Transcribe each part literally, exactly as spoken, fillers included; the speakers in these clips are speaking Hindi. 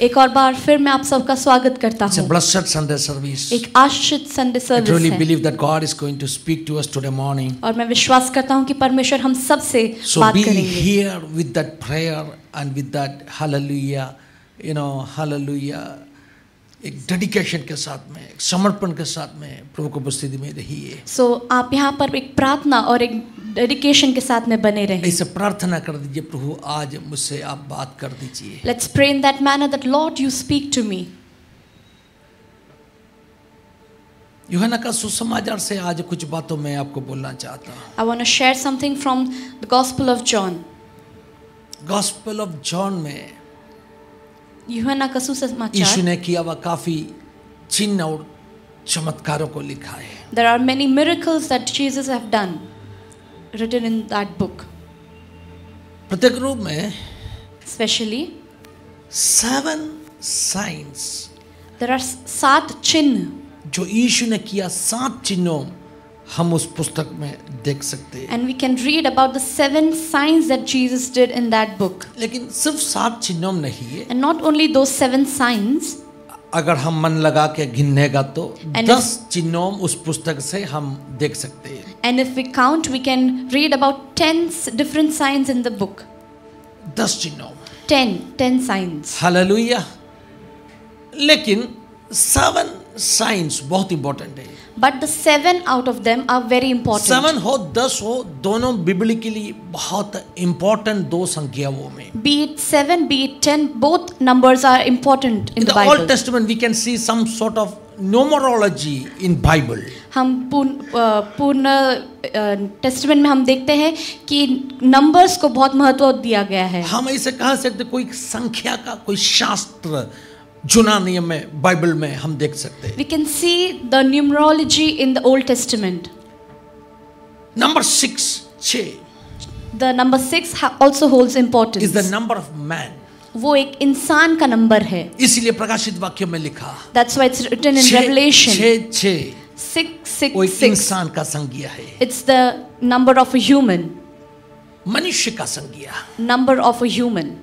एक और बार फिर मैं आप सबका स्वागत करता It's a हूँ। blessed Sunday service. एक आशीषित संडे I सर्विस truly है believe that God is going to speak to us today morning. और मैं विश्वास करता हूँ कि परमेश्वर हम सब से So बात be करेंगे। here with that prayer and with that hallelujah, you know, hallelujah. एक डेडिकेशन के साथ में, एक समर्पण के साथ में प्रभु की उपस्थिति में रहिए। सो so, आप यहाँ पर एक प्रार्थना और एक डेडिकेशन के साथ में बने रहें। ऐसे प्रार्थना कर दीजिए, प्रभु आज मुझसे आप बात कर दीजिए। Let's pray in that manner that Lord you speak to me. यूहन्ना का सुसमाचार से आज कुछ बातों में आपको बोलना चाहता हूँ। I want to share something from the Gospel of John. Gospel of John में यूहन्ना का यीशु सुसमाचार। ने किया हुआ काफी चिन्ह और चमत्कारों को लिखा है। There are many miracles that Jesus have done, written in that book. प्रत्येक रूप में Especially, seven signs there are सात चिन्ह जो यीशु ने किया, सात चिन्हों हम उस पुस्तक में देख सकते हैं। and we can read about the seven signs that Jesus did in that book. लेकिन सिर्फ सात चिन्हों में नहीं है, And not only those seven signs, अगर हम मन लगा के गिनेगा तो And दस चिन्हों उस पुस्तक से हम देख सकते हैं। and if we count, we can read about ten s- different signs in the book. दस चिन्हों, Ten, ten signs. हालेलुया। लेकिन सेवन साइंस बहुत इंपॉर्टेंट है। But the seven out of them are very important. Seven हो दस हो, दोनों बिब्लिकली बहुत इंपॉर्टेंट दो संख्याओं में। Be it seven, be it ten, both numbers are important in In the the Old Bible. Testament, we can see some sort of numerology in Bible. हम पूर्ण अ, पूर्ण टेस्टमेंट में हम देखते हैं कि नंबर्स को बहुत महत्व दिया गया है। हम ऐसे कह सकते कोई संख्या का कोई शास्त्र जुना नियम में बाइबल में हम देख सकते हैं। We can see the numerology in the Old Testament. Number six, छह, The number six ha- also holds importance. is the number of man. वो एक इंसान का नंबर है। इसलिए प्रकाशित वाक्य में लिखा That's why it's written in छह, Revelation. छह, छह, Six, six, वो एक six. इंसान का संज्ञा है, It's the number of a human. मनुष्य का संज्ञा। Number of a human.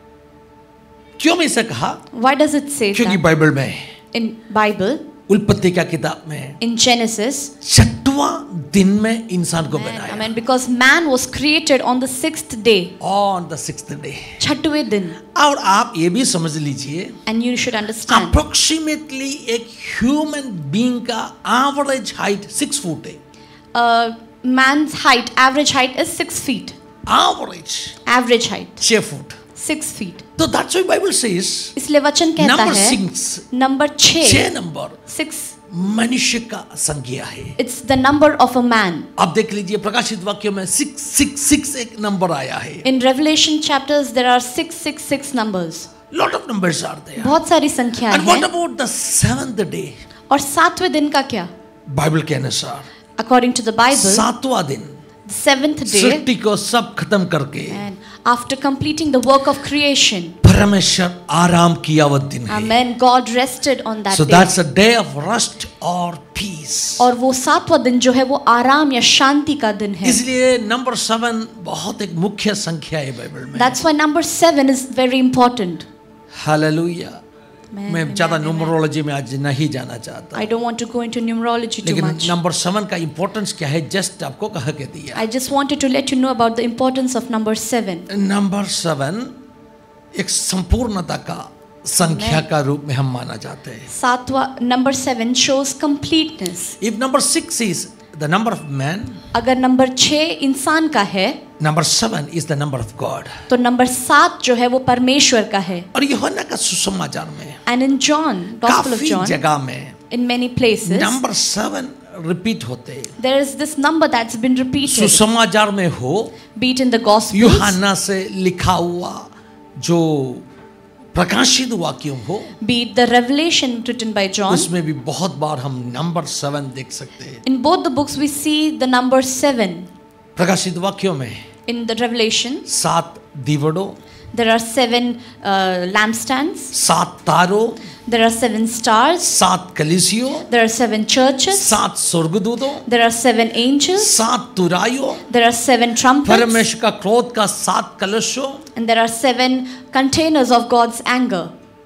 क्यों मैं इसे कहा? Why does it say क्योंकि that? बाइबल में In Bible, उत्पत्ति का किताब में in Genesis, छठवां दिन में इंसान को I बनाया। mean, because man was created on the sixth day, On the sixth day. छठवें दिन. और आप ये भी समझ लीजिए, And you should understand. Approximately एक ह्यूमन बीइंग का एवरेज हाइट सिक्स फुट है। Uh, man's height, average height is six feet. Average Average height, छह फुट। six feet. तो दैट्स व्हाई बाइबल सेज इसलिए वचन कहता नंबर है सिक्स, नंबर छह, छह नंबर six, मनुष्य का संज्ञा है। it's the number of a man. आप देख लीजिए प्रकाशित वाक्यों में सिक्स सिक्स सिक्स एक नंबर आया है। In Revelation chapters, there are six, six, six numbers. Lot of numbers are there. बहुत सारी संख्याएं एंड व्हाट हैं। About the seventh day? और सातवें दिन का क्या? बाइबल के अनुसार According to the Bible, सातवां दिन the seventh day, सृष्टि को सब खत्म करके and after completing the work of creation, परमेश्वर आराम किया वो दिन है। amen, God rested on that So day. that's a day of rest or peace. और वो सातवां दिन जो है वो आराम या शांति का दिन है। इसलिए नंबर सेवन बहुत एक मुख्य संख्या है बाइबल में। That's why number seven is very important. Hallelujah. Amen, मैं ज्यादा amen, न्यूमरोलॉजी में आज नहीं जाना चाहता, I don't want to go into numerology too लेकिन much. नंबर सेवन का इंपॉर्टेंस क्या है जस्ट आपको कह के दिया। I just wanted to let you know about the importance of number seven. Number seven एक संपूर्णता का संख्या का रूप में हम माना जाते हैं। सातवां number seven shows completeness. If number six is the number of man, अगर नंबर छह इंसान का है, number seven is the number of God. तो नंबर सात जो है वो परमेश्वर का है। और यूहन्ना का सुसमाचार में And in John, Gospel of काफी John, जगह में in many places, number seven repeat होते हैं। there is this number that's been repeated. सुसमाचार में हो, Be it in the Gospels, यूहन्ना से लिखा हुआ जो प्रकाशित वाक्यों हो, be it the Revelation written by John. उसमें भी बहुत बार हम नंबर सेवन देख सकते हैं। In both the books, we see the number seven. प्रकाशित वाक्यों में In the Revelation, सात दीवड़ों, there are seven uh, lampstands, सात तारों, there are seven stars, सात कलीसियों, there are seven churches, सात स्वर्गदूतों, there are seven angels, सात तुराइयों, there are seven trumpets, परमेश्वर का क्रोध का सात कलशों, and there are seven containers of God's anger.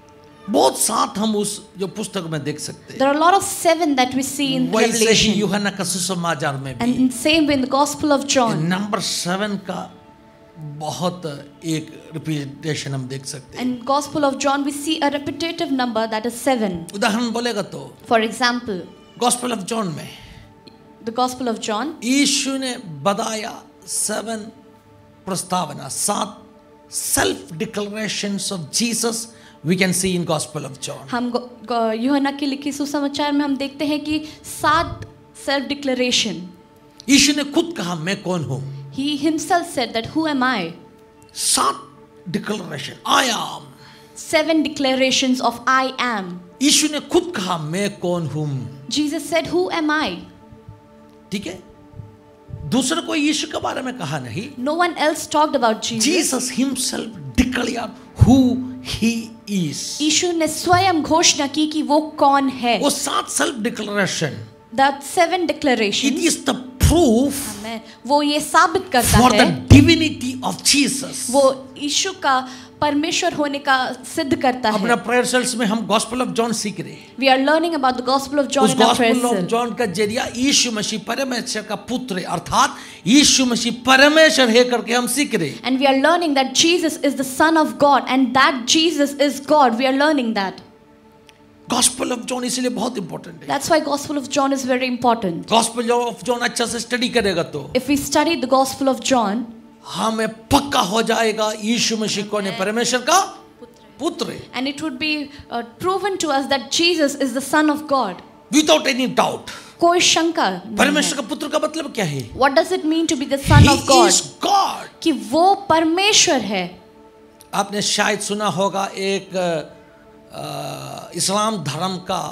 बहुत साथ हम उस जो पुस्तक में देख सकते हैं। There are a lot of seven that we see in वैसे ही Revelation. यूहन्ना का सुसमाचार में And भी in same way in the Gospel of John. Number seven का बहुत एक रिपीटेशन हम देख सकते हैं। In Gospel of John we see a repetitive number that is seven. उदाहरण बोलेगा तो For example, gospel of John में the Gospel of John, Yeshu ने बताया सेवन प्रस्तावना, सात self declarations of Jesus we can see in gospel of John. हम गो- गो- यूहन्ना की लिखी सुसमाचार में हम देखते हैं कि सात सेल्फ डिक्लेरेशन। यीशु ने खुद कहा मैं कौन हूं। He himself said that who am I? सात declaration, I am. Seven declarations of I am. Yeshu ने खुद कहा मैं कौन हूं। Jesus said who am I? ठीक है, दूसरा कोई यीशु के बारे में कहा नहीं। No one else talked about Jesus. Jesus himself declare who he is. Yeshu ने स्वयं घोषणा की कि वो कौन है। वो सात self declaration, That seven it declarations, is the proof Amen, वो ये साबित करता फॉर द है, डिविनिटी ऑफ जीसस। वो यीशु का परमेश्वर होने का सिद्ध करता अपना है। प्रेयर सेल्स में हम गॉस्पेल ऑफ जॉन सीख रहे हैं। We are learning about the Gospel of John उस in our prayer gospel of cell. John का जरिया यीशु मसीह परमेश्वर का पुत्र है, अर्थात यीशु मसीह परमेश्वर है करके हम सीख रहे हैं। And we are learning that Jesus is the Son of God and that Jesus is God. We are learning that. Gospel of John इसलिए बहुत इंपॉर्टेंट है। That's why Gospel of John is very important. Gospel of John अच्छा से स्टडी करेगा तो If we study the Gospel of John, हमें पक्का हो जाएगा यीशु मसीह कौन है, परमेश्वर का पुत्र है, and it would be uh, proven to us that Jesus is the Son of God. Without any doubt. कोई शंका नहीं परमेश्वर है. का पुत्र का मतलब क्या है? What does it mean to be the Son He of God? is God. कि वो परमेश्वर है. आपने शायद सुना होगा एक अ, इस्लाम धर्म का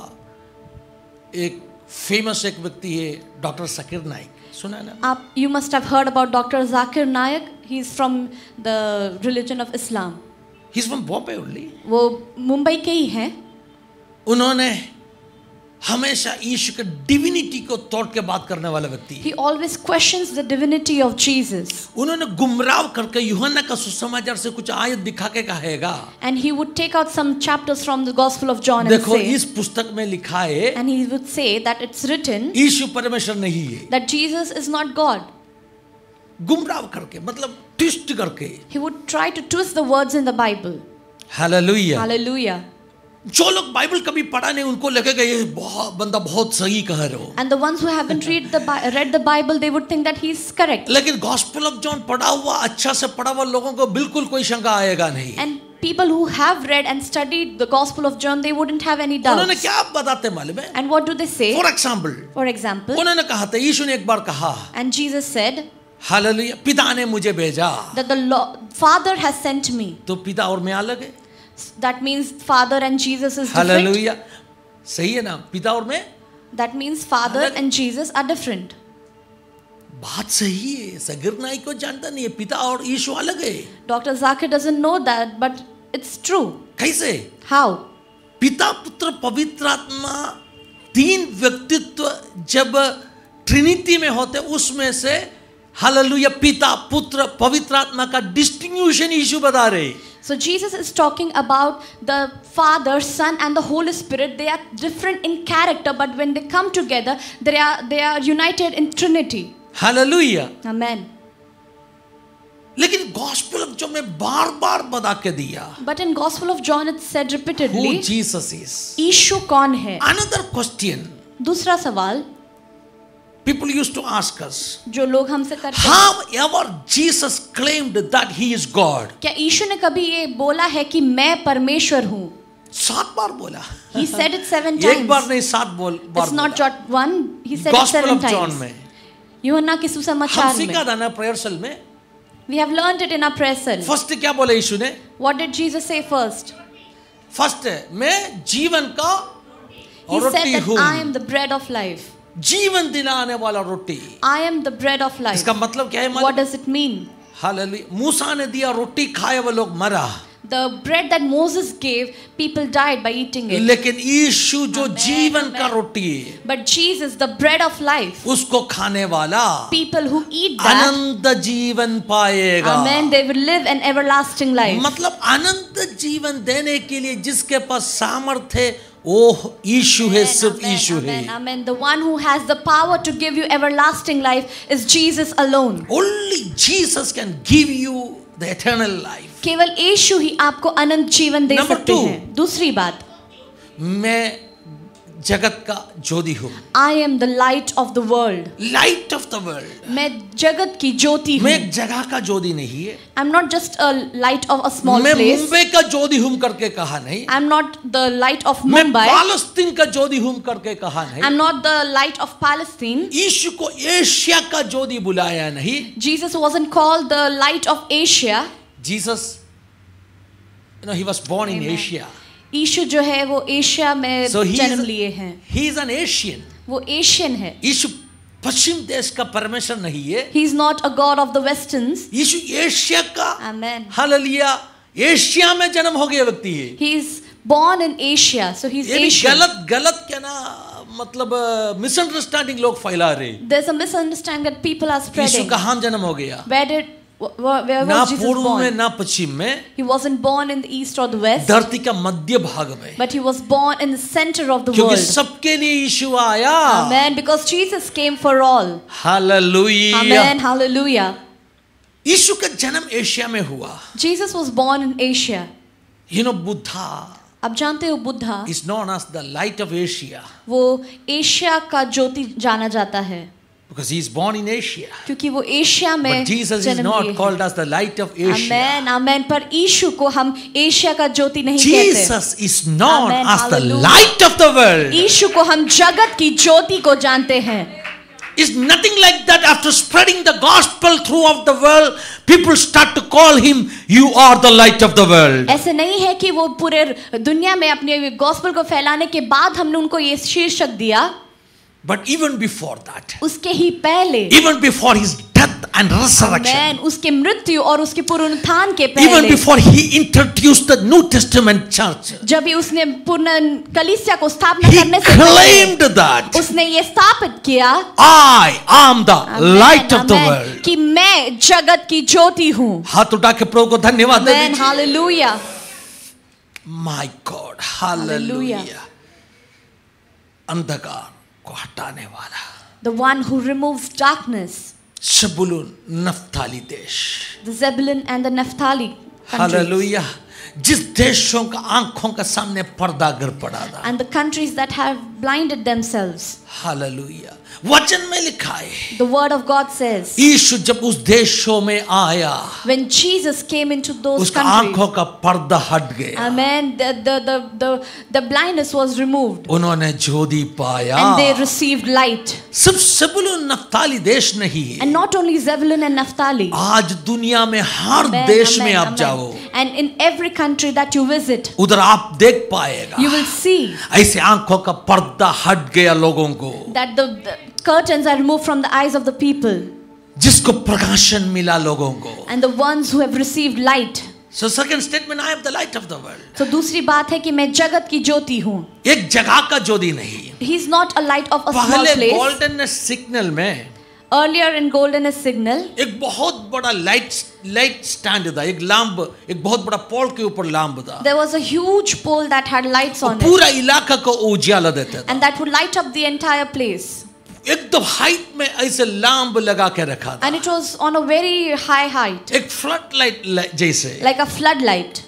एक फेमस एक व्यक्ति है डॉक्टर जाकिर नाइक, सुना है ना? आप you must have heard about Doctor Zakir Naik. He is from the religion of Islam. He's from Bombay only. वो मुंबई के ही हैं. उन्होंने हमेशा यीशु के डिविनिटी को तोड़ के बात करने वाला व्यक्ति है। He always questions the divinity of Jesus. उन्होंने गुमराह करके यूहन्ना का सुसमाचार से कुछ आयत दिखा के कहेगा, And he would take out some chapters from the Gospel of John and देखो say, इस पुस्तक में लिखा है and he would say that it's written यीशु परमेश्वर नहीं है। that Jesus is not God. गुमराह करके मतलब ट्विस्ट करके। He would try to twist the words in the Bible. Hallelujah. Hallelujah. जो लोग बाइबल कभी पढ़ा नहीं उनको लगेगा ये बहुत बंदा बहुत सही कह रहे हो, And the ones who haven't read the Bi- read the Bible, they would think that he's correct. लेकिन गॉस्पेल ऑफ जॉन पढ़ा हुआ अच्छा से पढ़ा हुआ लोगों को बिल्कुल कोई शंका आएगा नहीं। And people who have read and studied the Gospel of John, they wouldn't have any उन्होंने doubts. क्या मालूम है मालूम है? And what do they say? For example For example, उन्होंने कहा था, यीशु ने एक बार कहा, and Jesus said हालेलुया, पिता ने मुझे भेजा। that the Lord, Father has sent me. तो पिता और मैं अलग है। That means Father and Jesus is different. Hallelujah, सही है ना? पिता और मैं, That means Father अलग- and Jesus are different. बात सही है। जाकिर नाइक को जानता नहीं है पिता और यीशु अलग है। Doctor Zakir doesn't know that, but it's true. कैसे? How? पिता पुत्र पवित्र आत्मा तीन व्यक्तित्व जब ट्रिनिटी में होते उसमें से हालेलुया पिता पुत्र पवित्र आत्मा का डिस्टिंग्विशन यीशु बता रहे। So Jesus is talking about the Father, Son and the Holy Spirit. They are different in character, but when they come together, they are they are united in Trinity. Hallelujah. Amen. लेकिन गॉस्पेल ऑफ जॉन में बार बार बता के दिया But in Gospel of John it's said who repeatedly, Jesus is. यीशु कौन है? Another question दूसरा सवाल people used to ask us, जो लोग हमसे करते हैं, how ever Jesus claimed that he is God? क्या यीशु ने कभी ये बोला है कि मैं परमेश्वर हूँ? सात बार बोला। He said it seven एक बार times. नहीं सात बोल बार It's not बोला। just one. He said it gospel seven of John times. में यूहन्ना के हम सुसमाचार सीखा में. था ना प्रेयर सेल में। We have learned it in our prayer cell. First क्या बोला यीशु ने? What did Jesus say first? First है मैं जीवन का He said रोटी that हूँ, I am the bread of life. जीवन दिलाने वाला रोटी। I am the bread of life. इसका मतलब क्या है? What does it mean? Hallelujah. Musa ने दिया रोटी खाए वो लोग मरा। The bread that Moses gave, people died by eating it. लेकिन यीशु जो Amen, जीवन का amen. रोटी है, But Jesus, the bread of life, उसको खाने वाला people who eat that, अनंत जीवन पाएगा. amen, they will live an everlasting life. मतलब अनंत जीवन देने के लिए जिसके पास सामर्थ्य है, वो यीशु है, सिर्फ यीशु है. Amen, amen. The one who has the power to give you everlasting life is Jesus alone. Only Jesus can give you the eternal life. केवल यीशु ही आपको अनंत जीवन दे Number सकते two. हैं. दूसरी बात, मैं जगत का ज्योति हूँ. I am the light of the world. Light of the world. मैं जगत की ज्योति मैं हूँ. एक जगह का ज्योति नहीं है. I'm not just a light of a small मैं place. मुंबई का ज्योति हूँ करके कहा नहीं. I'm not the light of मैं Mumbai. पालस्तीन का ज्योति हूँ करके कहा नहीं. I'm not the light of Palestine. यीशु को एशिया का ज्योति बुलाया नहीं. Jesus wasn't called the light of Asia. Jesus, you know, he was born in Amen. Asia. यीशु जो है वो एशिया में So he जन्म is, लिए हैं. he is an Asian. वो एशियन है. यीशु पश्चिम देश का परमेश्वर नहीं है. He is not a god of the westerns. Yeshu Asia का, Amen. हालेलुया, एशिया में जन्म हो गया व्यक्ति है. He is born in Asia, so he's ये भी Asian. गलत गलत क्या ना, मतलब मिसअंडरस्टैंडिंग लोग फैला रहे. There's a misunderstanding that people are Yeshu spreading. कहाँ जन्म हो गया? Where did wh- wh- where ना was Jesus पूर्व में born? ना पश्चिम में, He wasn't born in the east or the west, धरती का मध्य भाग में. but he was born in the center of the क्योंकि world. सबके लिए यीशु आया. Amen. Because Jesus came for all. Hallelujah. Amen. Hallelujah. Yeshu का जन्म एशिया में हुआ. Jesus was born in Asia. You know, Buddha आप जानते हो Buddha, is known as the light of Asia वो एशिया का ज्योति जाना जाता है because he is born in Asia. क्योंकि वो एशिया में But Jesus is जन्म not लिए called as the light of हैं. Asia. Amen. Amen. पर यीशु को हम एशिया का ज्योति नहीं कहते. Jesus is known Amen. as the Hallelujah. light of the world. यीशु को हम जगत की ज्योति को जानते हैं. It's nothing like that. After spreading the gospel throughout the world, people start to call him, you are the light of the world. ऐसे नहीं है कि वो पूरे दुनिया में अपने गॉस्पेल को फैलाने के बाद हमने उनको ये शीर्षक दिया. But even before that, उसके ही पहले, even before his death and resurrection, Amen, उसके मृत्यु और उसके पुनरुत्थान के even पहले, before he introduced the New Testament church, जब भी उसने पूर्ण कलीसिया को स्थापना he करने से claimed पहले that उसने ये स्थापित किया, I am the Amen, light of the Amen, world. कि मैं जगत की ज्योति हूँ. हाथ उठा के प्रभु को धन्यवाद दे Amen, दीजिए. hallelujah. My God, hallelujah. अंधकार को हटाने वाला, The one who removes darkness, Zebulun Naphtali देश, the Zebulun and the Naphtali countries, hallelujah, जिस देशों का आंखों का सामने पर्दा गिर पड़ा था. and the countries that have blinded themselves. Hallelujah. वचन में लिखा है, The word of God says, यीशु जब उस देशों में आया, when Jesus came into those उसका countries, आंखों का पर्दा हट गया. Amen, the, the, the, the, the blindness was removed उन्होंने ज्योति पाया. and they received light. सिर्फ सबुलून नफ्ताली देश नहीं है. And not only Zebulun and Naphtali, आज दुनिया में हर Amen, देश amen, में आप amen. जाओ, and in every country that you visit, उधर आप देख पाएगा you will see ऐसे आंखों का पर्दा हट गया लोगों को, that the, the curtains are removed from the eyes of the people, जिसको प्रकाशन मिला लोगों को. and the ones who have received light. So second statement, I am the light of the world. तो दूसरी बात है कि मैं जगत की ज्योति हूँ. एक जगह का ज्योति नहीं. He is not a light of a small पहले place. गोल्डन सिग्नल में Earlier in Golden Signal, एक बहुत बड़ा लाइट लाइट स्टैंड था, एक लैंप, एक बहुत बड़ा पोल के ऊपर लैंप था. there was a huge pole that had lights on it, पूरा इलाका को उजाला देता था. and that would light up the entire place. एकदम हाइट में ऐसे लैंप लगा के रखा था, And it was on a very high height, एक फ्लड लाइट जैसे. like a floodlight.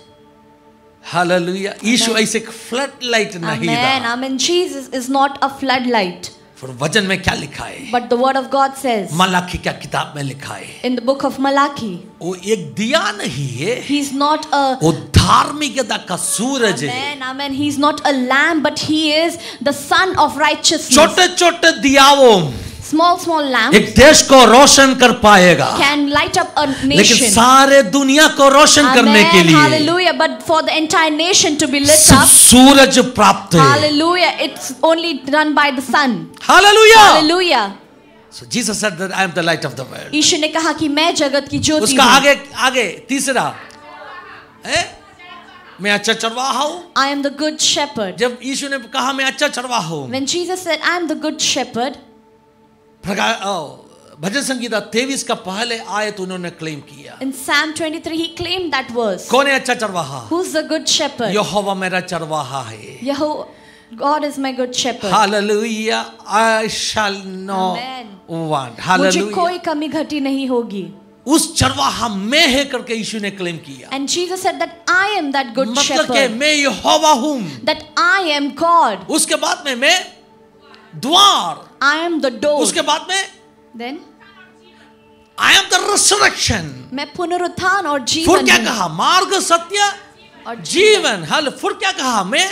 Hallelujah. Yeshu ऐसे एक फ्लड लाइट नहीं Amen. था. Amen. Jesus is not a floodlight. फिर वचन में क्या लिखा है? But the word of God says Malachi क्या किताब में लिखा है? in the book of Malachi, वो एक दिया नहीं है, He's not a वो धार्मिकता का सूरज है. Amen, amen. He's not a lamb, but he is the son of righteousness. छोटे छोटे दियाओं Small, small lamb एक देश को रोशन कर पाएगा, can light up a लेकिन nation. सारे दुनिया को रोशन करने के Amen, लिए hallelujah. But for the entire nation to be lit सिर्फ up, सूरज प्राप्त है. hallelujah, it's only done by the sun. Hallelujah. Hallelujah. So Jesus said that I am the light of the world. Yeshu ने कहा कि मैं जगत की ज्योति उसका हूँ. आगे आगे तीसरा है मैं अच्छा चरवाहा हूँ। I am the good shepherd. जब यीशु ने कहा मैं अच्छा चरवाहा हूँ, When Jesus said, I am the good shepherd, प्रका- ओ, भजन संगीता तेईस का पहले आयत उन्होंने क्लेम किया। in Psalm twenty-three, he claimed that verse. कौन है अच्छा चरवाहा? Who's the good shepherd? यहोवा मेरा चरवाहा है। Yehovah, God is my good shepherd. Hallelujah, I shall not Amen. want. मुझे हालेलुया। कोई कमी घटी नहीं होगी. उस चरवाहा मैं है करके यीशु ने क्लेम किया। And Jesus said that I am that good मतलब कि shepherd. मैं यहोवा हूँ। That I am God. उसके बाद में मैं द्वार, I am the door. उसके बाद में Then I am the resurrection। मैं पुनरुत्थान और फिर जीवन क्या हूँ. कहा? मार्ग, सत्य और जीवन। हाल फिर क्या कहा? मैं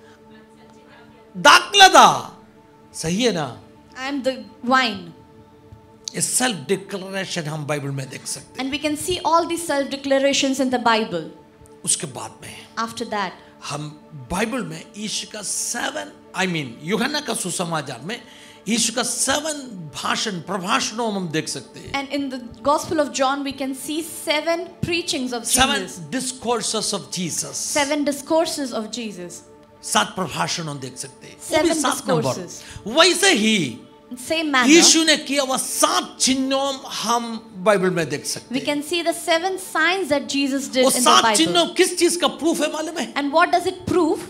दाखलता। सही है ना? I am the wine. ये सेल्फ डिक्लेरेशन हम बाइबल में देख सकते हैं। And we can see all these self declarations in the Bible. उसके बाद में After that, हम बाइबल में यीशु का सेवन आई मीन यूहन्ना का सुसमाचार में यीशु का सेवन भाषण प्रभाषणों हम देख सकते हैं। and in the Gospel of John, we can see seven preachings of seven Jesus, discourses of Jesus. seven discourses of Jesus, सात प्रभाषण हम देख सकते हैं। वो Seven भी सात नंबर। discourses. वैसे ही same manner. यीशु ने किया वह सात चिन्हों हम बाइबल में देख सकते We हैं। can see the seven signs that Jesus did वो in the सात चिन्हों Bible. किस चीज का प्रूफ है मालूम है? And what does it prove?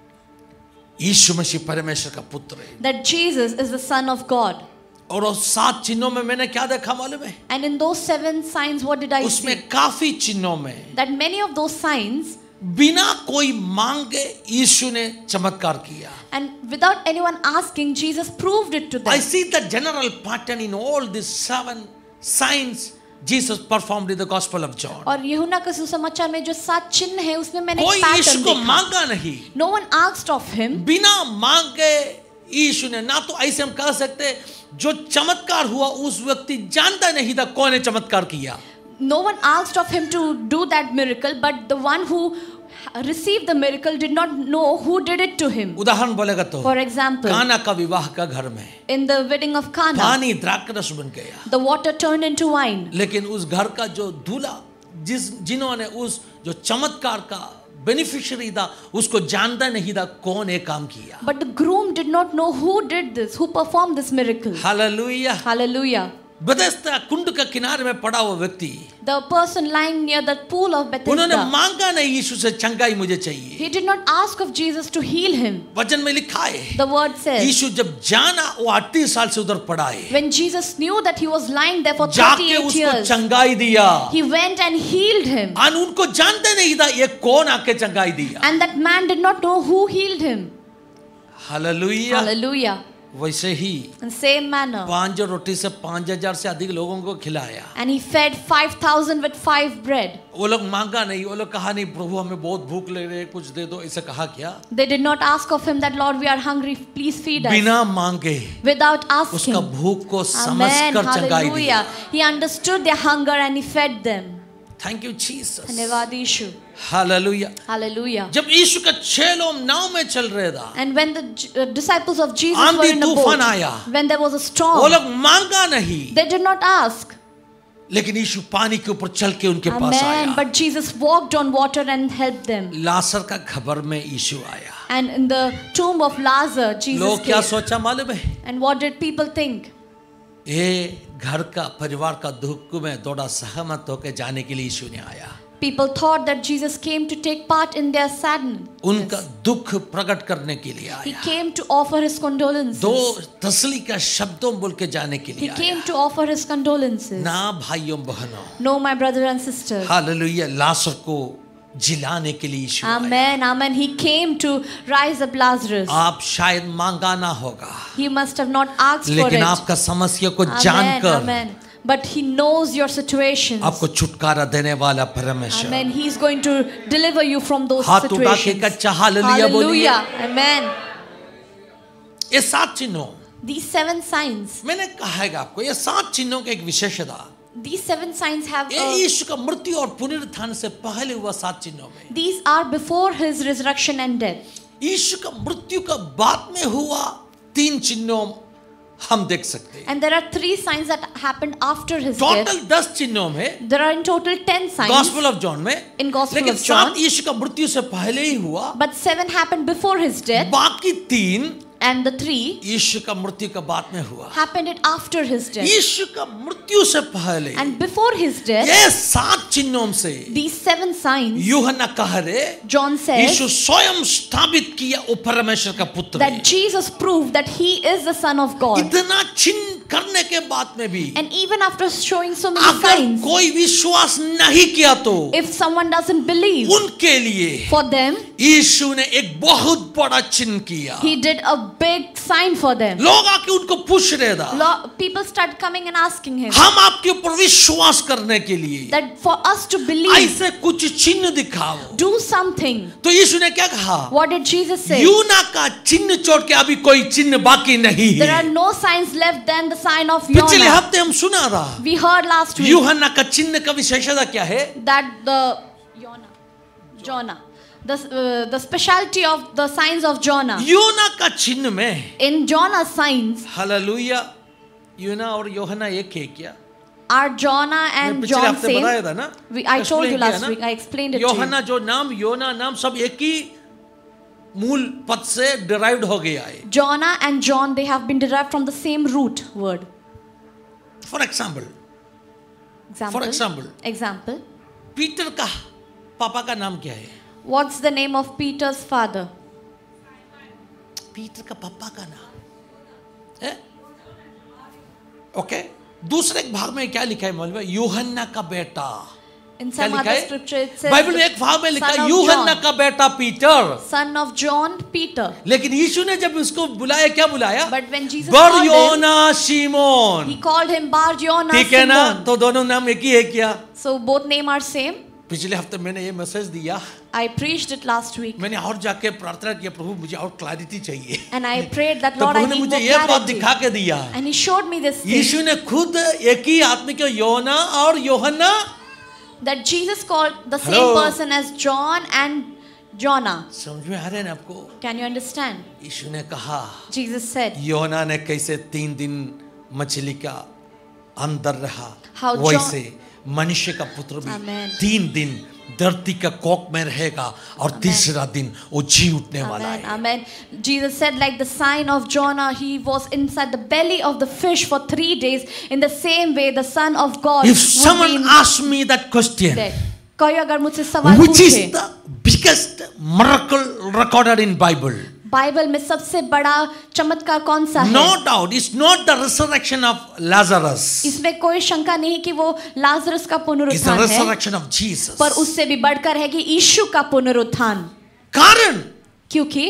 यीशु मसीह परमेश्वर का पुत्र है। That Jesus is the Son of God. और उस सात चिन्हों में मैंने क्या देखा मालूम है? And in those seven signs, what did I see? उसमें काफी चिन्हों में That many of those signs, बिना कोई मांगे यीशु ने चमत्कार किया। and without anyone asking, Jesus proved it to them. I see the general pattern in all these seven signs Jesus performed in the Gospel of John. और यूहन्ना के सुसमाचार में जो सात चिन्ह है, उसमें मैंने कोई एक यीशु पैटर्न को देखा. मांगा नहीं, No one asked of him. बिना मांगे यीशु ने, ना तो ऐसे हम कह सकते जो चमत्कार हुआ उस व्यक्ति जानता नहीं था कौन ने चमत्कार किया। No one asked of him to do that miracle, but the one who received the miracle did not know who did it to him. उदाहरण बोलेगा तो For example, काना का विवाह का घर में in the wedding of Cana, पानी द्राक्षरस बन गया, the water turned into wine. लेकिन उस घर का जो दूल्हा जिस जिन्होंने उस जो चमत्कार का बेनिफिशियरी था उसको जानता नहीं था कौन ये काम किया। But the groom did not know who did this, who performed this miracle. Hallelujah. Hallelujah. Bethesda कुंड का किनारे में पड़ा हुआ व्यक्ति, The person lying near the pool of उन्होंने Bethesda, मांगा नहीं यीशु से चंगाई मुझे चाहिए। he did not ask of Jesus to heal him. वचन में लिखा है The word says, यीशु जब जाना वो अड़तीस साल से उधर पड़ा है, when Jesus knew that he was lying there for जाके thirty-eight उसको years, चंगाई दिया। he went and healed him. और उनको जानते नहीं था ये कौन आके चंगाई दिया। And that man did not know who healed him. Hallelujah. Hallelujah. वैसे ही In same manner. पांच रोटी से पांच हजार से अधिक लोगों को खिलाया। And he fed five thousand with five bread. वो लोग मांगा नहीं, वो लोग कहा नहीं प्रभु हमें बहुत भूख लग रही है कुछ दे दो, ऐसे कहा क्या? They did not ask of him that, Lord, we are hungry, please feed us. बिना मांगे Without asking. उसका भूख को Amen. समझकर चंगाई दिया। Hallelujah. He understood their hunger and he fed them. Thank you Jesus. धन्यवाद यीशु. हालेलुया। Hallelujah. जब यीशु का छह लोग नाव में चल रहे था, And when the uh, disciples of Jesus आंधी were in a तूफान boat, आया, when there was a वो storm, लोग मांगा नहीं, they did not ask. लेकिन यीशु पानी के ऊपर चल के उनके पास Amen. आया। But Jesus walked on water and helped them. लाजर का खबर में यीशु आया। And in the tomb of Lazarus, Jesus लोग क्या came. सोचा मालूम है? And what did people think? ये घर का परिवार का दुख में थोड़ा सहमत होकर जाने के लिए यीशु ने आया। People thought that Jesus came to take part in their sadness. उनका दुख प्रकट करने के लिए He आया। came to offer his condolences. दो तसली का शब्दों बोल के जाने के He लिए came आया। to offer his condolences. ना भाइयों बहनों, No, my brothers and sisters. Hallelujah, Lazar को जिलाने के लिए यीशु आया। Amen. Amen. He came to rise up Lazarus. आप शायद मांगा ना होगा, He must have not asked for लेकिन it. आपका समस्या को Amen. जानकर Amen. But he knows your situations. आपको छुटकारा देने वाला परमेश्वर। Amen. He's going to deliver you from those हाथ उठा के situations. कच्चा हालेलुया बोलिए। Hallelujah. Amen. ये सात चिन्हों, These seven signs. मैंने कहा है आपको, ये सात चिन्हों की एक विशेषता, These seven signs have. ये A, यीशु का मृत्यु और पुनरुत्थान से पहले हुआ सात चिन्हों में। these are before his resurrection and death. यीशु का मृत्यु का बाद में हुआ तीन चिन्हों हम देख सकते हैं। And there are three signs that happened after his total death. दस चिन्हों में There are in total ten signs gospel of John में, in Gospel लेकिन of John. सात यीशु का मृत्यु से पहले ही हुआ, But seven happened before his death, बाकी तीन and the three यीशु का मृत्यु का बाद में हुआ। happened it after his death. यीशु का मृत्यु से पहले And before his death, ये सात चिन्हों से these seven signs, यूहन्ना कह रहे John यीशु says स्वयं स्थापित किया वो परमेश्वर का पुत्र है। that Jesus proved that he is the Son of God. इतना चिन्ह करने के बाद में भी And even after showing so many अगर signs, कोई विश्वास नहीं किया तो if someone doesn't believe, उनके लिए for them, यीशु ने एक बहुत बड़ा चिन्ह किया। he did a big sign for them. लोग आके उनको पूछ रहे था, Lo- People start coming and asking him हम आपके ऊपर विश्वास करने के लिए that for us to believe, ऐसे कुछ चिन्ह दिखाओ। do something. तो यीशु ने क्या कहा? What did Jesus say? यूना का चिन्ह छोड़ के अभी कोई चिन्ह बाकी नहीं There are है। no signs left than the sign of पिछले Jonah. हफ्ते हम सुना था We heard last week यूहन्ना का चिन्ह का विशेषता क्या है? that the Jonah, Jonah, the uh, the specialty of the signs of Jonah. यूना का चिन्ह में In Jonah's signs, हालेलुया, यूना और यूहन्ना एक है क्या? are Jonah मैं and पिछले John हफ्ते same? बताया था ना? We, I told Explain you किया last ना? week. I explained it to you. यूहन्ना जो नाम, योना नाम सब एक ही मूल पद से डिराइव्ड हो गया है। Jonah and John, they have been derived from the same root word. For example, Example. For example. Example. Peter का पापा का नाम क्या है? What's the name of Peter's father? Peter का पापा का नाम है? ओके, दूसरे एक भाग में क्या लिखा है मालूम है? यूहन्ना का बेटा। In क्या some लिखा other है? scripture it says बाइबल में एक भाग में लिखा son है of यूहन्ना John. का बेटा Peter. son of John, Peter. लेकिन यीशु ने जब उसको बुलाया, क्या बुलाया? But when Jesus called him, बरयोना Simeon. he called him Bar Jonah ठीक है ना? Simon. तो दोनों नाम एक ही है क्या? So both name are same. पिछले हफ्ते मैंने ये मैसेज दिया, I preached it last week. मैंने और जाके प्रार्थना किया, प्रभु मुझे और क्लैरिटी चाहिए। And I prayed that तो Lord, I प्रभु ने need मुझे more ये बात clarity. दिखा के दिया। And he showed me this thing, यीशु ने खुद एक ही आदमी को योना और यूहन्ना, that Jesus called the same Hello. person as John and Jonah. समझ में आ रहे हैं ना आपको? Can you understand? यीशु ने कहा, Jesus said, योना ने कैसे तीन दिन मछली का अंदर रहा, How वैसे मनुष्य का पुत्र भी Amen. तीन दिन धरती का कोख में रहेगा और तीसरा दिन वो जी उठने वाला Amen, है। amen. Jesus said, like the sign of Jonah, he was inside the belly of the fish for three days. In the same way, the Son of God If would be someone in asks me that question, there. कोई अगर मुझसे सवाल which पूछे, is the biggest miracle recorded in Bible? Bible में सबसे बड़ा चमत्कार कौन सा है? No doubt, it's not the resurrection of Lazarus. इसमें कोई शंका नहीं कि वो लाजरस का It's the पुनरुत्थान है, resurrection of Jesus. पर उससे भी बढ़कर है कि यीशु का पुनरुत्थान। कारण क्योंकि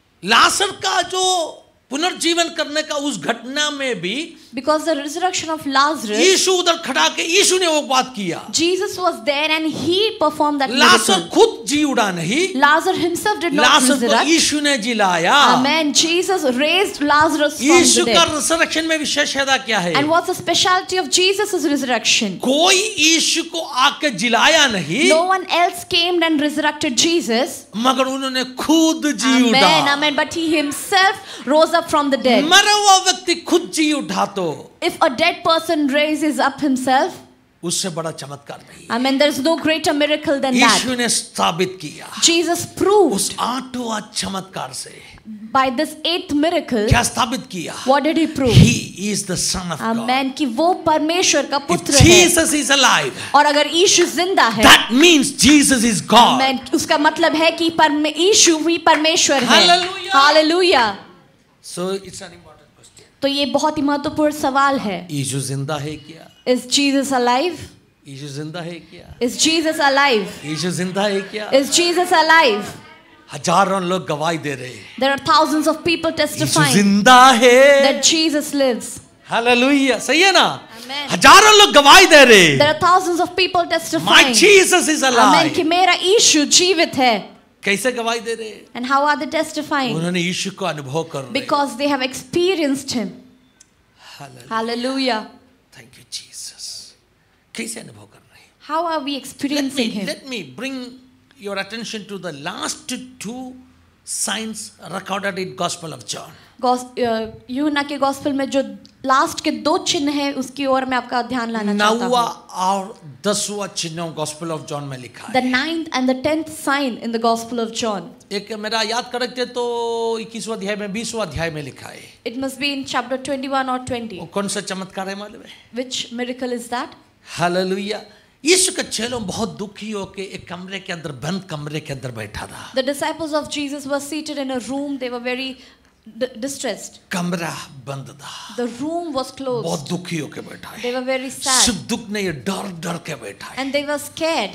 लाजर का जो पुनर्जीवन करने का उस घटना में भी because the resurrection of Lazarus, यीशु उधर खड़ा के यीशु ने वो बात किया। Jesus was there and he performed that Lazarus miracle. खुद जी उड़ा नहीं, Lazarus himself did not लाजर को resurrect. यीशु ने जिलाया। Amen. Jesus raised Lazarus from Yeshu the का dead. रिसरेक्शन में विशेषता क्या है? And what's the specialty of Jesus' resurrection? कोई यीशु को आके जिलाया नहीं, No one else came and resurrected Jesus. मगर उन्होंने खुद जी Amen. उठा। Amen. But he himself rose up from the dead. मरा हुआ व्यक्ति खुद जी उठा तो If a dead person raises up himself, उससे बड़ा चमत्कार नहीं। Amen, there's no greater miracle than that. यीशु ने स्थापित किया Jesus proved उस आठवां चमत्कार से। by this eighth miracle, क्या स्थापित किया? what did he prove? He is the son of God. Amen, कि वो परमेश्वर का If पुत्र है। Jesus is alive, और अगर यीशु जिंदा है, that means Jesus is God. Amen, उसका मतलब है कि परमे- यीशु भी परमेश्वर है। Hallelujah. Hallelujah. So it's an important question. तो ये बहुत ही महत्वपूर्ण सवाल है। यीशु जिंदा है क्या? Is Jesus alive? यीशु जिंदा है क्या? Is Jesus alive? यीशु जिंदा है क्या? Is Jesus alive? हजारों लोग गवाही दे रहे हैं। There are thousands of people Yeshu testifying जिंदा है। that Jesus lives. हालेलुया, सही है ना? Amen. हजारों लोग गवाही दे रहे हैं। There are thousands of people My testifying. Jesus is Amen, alive. कि मेरा यीशु जीवित है। कैसे गवाही दे रहे हैं? And how are they testifying? उन्होंने यीशु को अनुभव कर रहे हैं। Because they have experienced him. Hallelujah. Hallelujah. Thank you, Jesus. कैसे अनुभव कर रहे हैं? How are we Let experiencing me, him? let me bring your attention to the last two signs recorded in Gospel of John. यूहन्ना के गॉस्पेल में जो लास्ट के दो चिन्ह हैं उसकी ओर मैं आपका ध्यान लाना चाहता नौवा हूँ. और दसवां चिन्ह गॉस्पेल ऑफ जॉन में लिखा है. The ninth and the tenth sign in the Gospel of John. एक मेरा याद करते तो इक्कीसवां अध्याय में बीसवां अध्याय में लिखा है. It must be in chapter twenty-one or twenty. वो कौन सा चमत्कार है मालूम है? Which miracle is that? Hallelujah. Yeshu के चेलों बहुत दुखी होके एक कमरे के अंदर बंद कमरे के अंदर बैठा था. The disciples of Jesus were seated in a room. They were very d- distressed. कमरा बंद था. The room was closed. बहुत दुखी होके बैठा है. They were very sad. सिर्फ दुख नहीं, डर डर के बैठा है. And they were scared.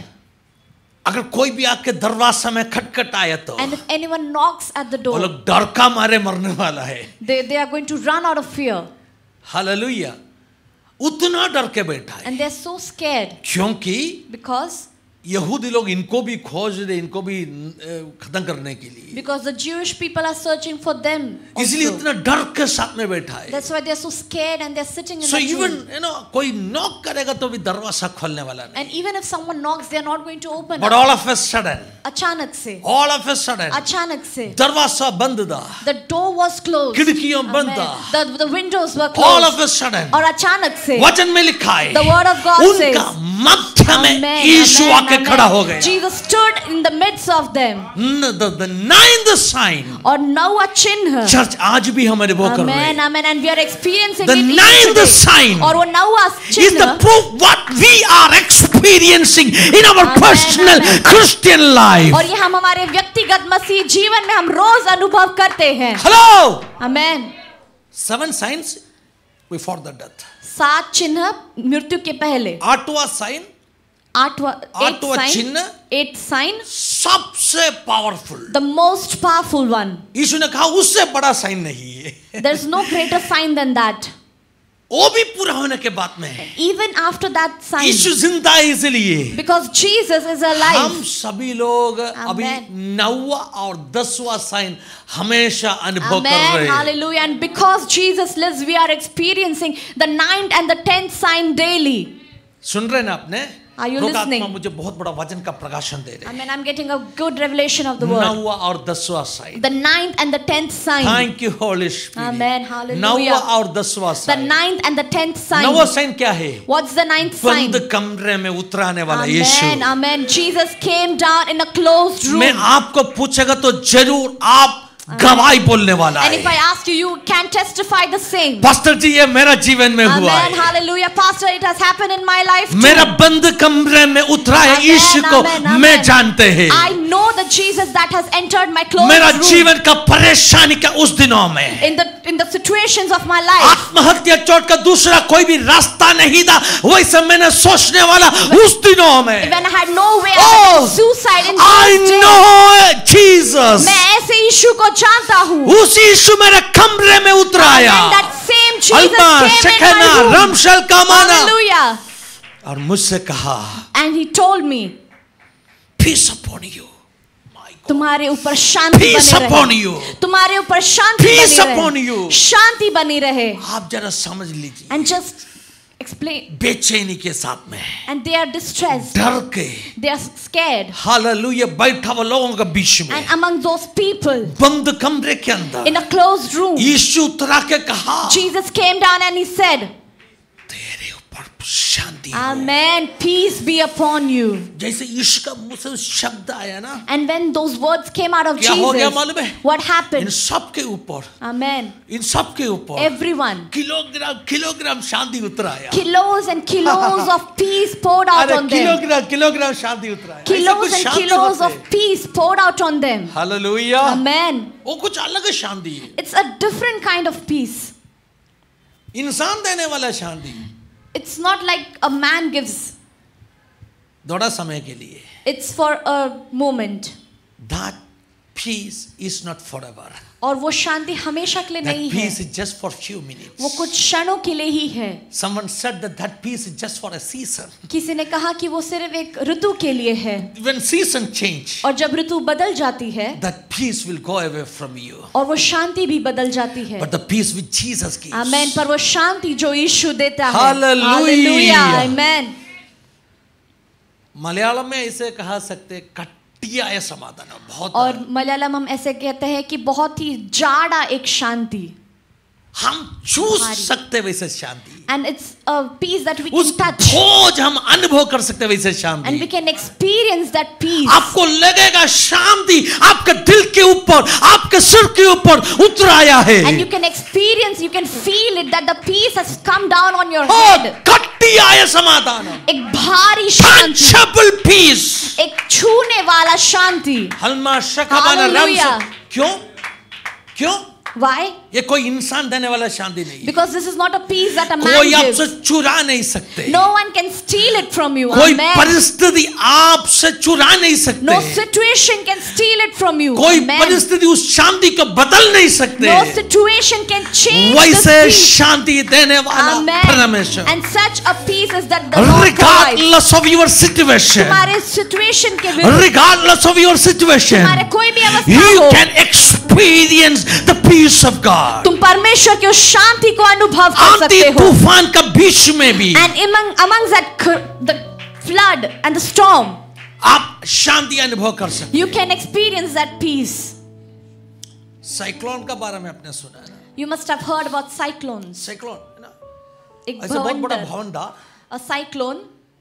अगर कोई भी आके दरवाजा में खटखटाए तो And if anyone knocks at the वो door, लोग डर का मारे मरने वाला है. they, they are going to run out of fear. Hallelujah. उतना डर के बैठा है. And they're so scared क्योंकि because यहूदी लोग इनको भी खोज रहे, इनको भी अ, खत्म करने के लिए. because the Jewish people are searching for them इसलिए also. इतना डर के साथ में बैठा है. That's why they're so scared and they're sitting in So that even room. you know कोई नॉक करेगा तो भी दरवाजा खोलने वाला नहीं. And even if someone knocks, they're not going to open But up. all of a sudden, अचानक से all of a sudden, अचानक से दरवाजा बंद था. the door was closed. खिड़कियां बंद Amen. था. The, the windows were All closed. of a sudden, और अचानक से वचन में लिखा है. The word of God उनका says, मध्य में Amen, यीशु amen, आके amen. खड़ा हो गया. Jesus stood in the midst of them. न- The the ninth sign. और नौवा चिन्ह. चर्च आज भी हमारे वो कर रहे Amen, हैं. amen, and we are experiencing The it even ninth today. sign और वो नौवा is the चिन्ह proof what we are experiencing in our Amen, personal amen. Christian life. और ये हम हमारे व्यक्तिगत मसीह जीवन में हम रोज अनुभव करते हैं. Hello. Amen. Seven signs before the death. सात चिन्ह मृत्यु के पहले. आठवां साइन, आठवा eighth आठवां sign. चिन्ह Eighth sign. सबसे powerful. The most powerful one. Yeshu ने कहा उससे बड़ा साइन नहीं है. There's no greater sign than that. वो भी पूरा होने के बाद में है. Even after that sign. यीशु जिंदा है इसलिए Because Jesus is हम alive. सभी लोग अभी नौवा और दसवां साइन हमेशा अनुभव कर Amen. रहे हैं. Hallelujah. And because Jesus lives, we are experiencing the ninth and the tenth sign daily. सुन रहे हैं ना आपने? Are you लोग listening? आत्मा मुझे बहुत बड़ा वचन का प्रकाशन दे रहे हैं. Amen. I'm getting a good revelation of the word. नौवा और दसवां sign. The ninth and the tenth sign. Thank you Holi Spirit. Amen. Hallelujah. नौवा और दसवां The sign. ninth and the tenth sign. नौवा साइन क्या है? What's the ninth sign? बंद कमरे में उतराने वाला यीशु. Amen. Amen. Jesus came down in a closed room. मैं आपको पूछेगा तो जरूर आप गवाही बोलने वाला And if I है. ask you, you can testify the same. Pastor ji ये मेरा जीवन में हुआ Amen. है. Hallelujah. Pastor, it has happened in my life too. मेरा बंद कमरे में उतरा है Amen, यीशु को amen, amen. मैं जानते हैं. I know the Jesus that has entered my closed मेरा room. जीवन का परेशानी का उस दिनों में In the in the situations of my life. आत्महत्या छोड़ का दूसरा कोई भी रास्ता नहीं था. वैसे मैंने सोचने वाला उस दिनों में When I had no way, I Oh, had suicide in I those days. know Jesus. मैं ऐसे यीशु को जानता हूँ. उस यीशु मेरे कमरे में उतराया. And that same Jesus Alma came in शकेना my room. रमशल कामाना Hallelujah. और मुझसे कहा And he told me, peace upon you. My God. तुम्हारे ऊपर शांति Peace बनी upon रहे. you. तुम्हारे ऊपर शांति Peace बनी upon रहे. you. शांति बनी रहे. आप जरा समझ लीजिए. And just explain. बेचैनी के साथ में And they are distressed. डर के They are scared. हालेलुया बैठा हुआ लोगों के बीच में And among those people बंद कमरे के अंदर in a closed room, यीशु उतरा के कहा Jesus came down and he said, तेरे ऊपर शांति हो. Amen, peace be upon you. जैसे यीशु का मुंह से शब्द आया ना And when those words came out of क्या हो गया Jesus, मालूम है? what in happened? सब के ऊपर Amen. इन सब के ऊपर Everyone, किलोग्राम किलोग्राम शांति उतराया. kilos and kilos of peace poured out अरे on them. किलोग्राम किलोग्राम शांति उतराया. ऐसा Kilos कुछ and शांति kilos होते of peace poured out on them. Hallelujah. Amen. वो कुछ अलग शांति है. It's a different kind of peace. इंसान देने वाला शांति. It's not like a man gives. थोड़ा समय के लिए. It's for a moment. That peace is not forever. और वो शांति हमेशा के लिए That नहीं peace है. is just for few minutes. वो कुछ क्षणों के लिए ही है. Someone said that that peace is just for a season. किसी ने कहा कि वो सिर्फ एक ऋतु के लिए है. When season change, और जब ऋतु बदल जाती है, that peace will go away from you. और वो शांति भी बदल जाती है. But the peace which Jesus gives. आमेन. पर वो शांति जो यीशु देता है. Hallelujah. हालेलुया. आमेन. मलयालम में ऐसे कहा सकते कट्टे कट्टियाय समाधान, बहुत और मलयालम हम ऐसे कहते हैं कि बहुत ही जाड़ा एक शांति, हम चूस सकते वैसे शांति, and it's a peace that we उस can touch खोज हम अनुभव कर सकते वैसे and Shanti. we can experience that peace. आपको लगेगा शांति आपके दिल के ऊपर, आपके सिर के ऊपर उतर आया है। And you can experience, you can feel it that the peace has come down on your O head. कट्टियाय समाधान, एक भारी शांति, tangible peace, एक छूने वाला शांति। हल्मा शखबाना Hallelujah. रम्स। क्यों क्यों Why? ये कोई इंसान देने वाला शांति नहीं है। Because this is not a peace that a man कोई आपसे gives. चुरा नहीं सकते, No one can steal it from you. कोई Amen. परिस्थिति आपसे चुरा नहीं सकते, No situation can steal it from you. कोई Amen. परिस्थिति उस शांति को बदल नहीं सकते। No situation can change वैसे this peace. शांति देने वाला Amen. परमेश्वर, And such a peace is that the Lord provides. regardless of your situation, तुम्हारे situation के विरुद्ध, regardless of your situation, तुम्हारे कोई भी अवस्था you हो, can experience the peace of God. तुम परमेश्वर की उस शांति को अनुभव कर आंधी सकते हो। तूफान का बीच में भी And among among that cr- the flood and the storm, आप शांति अनुभव कर सकते। you can experience that peace. Cyclone का बारे में आपने सुना है ना? You must have heard about cyclones. Cyclone है ना, एक ऐसे बहुत बड़ा भवंडर, भवनदार, a cyclone,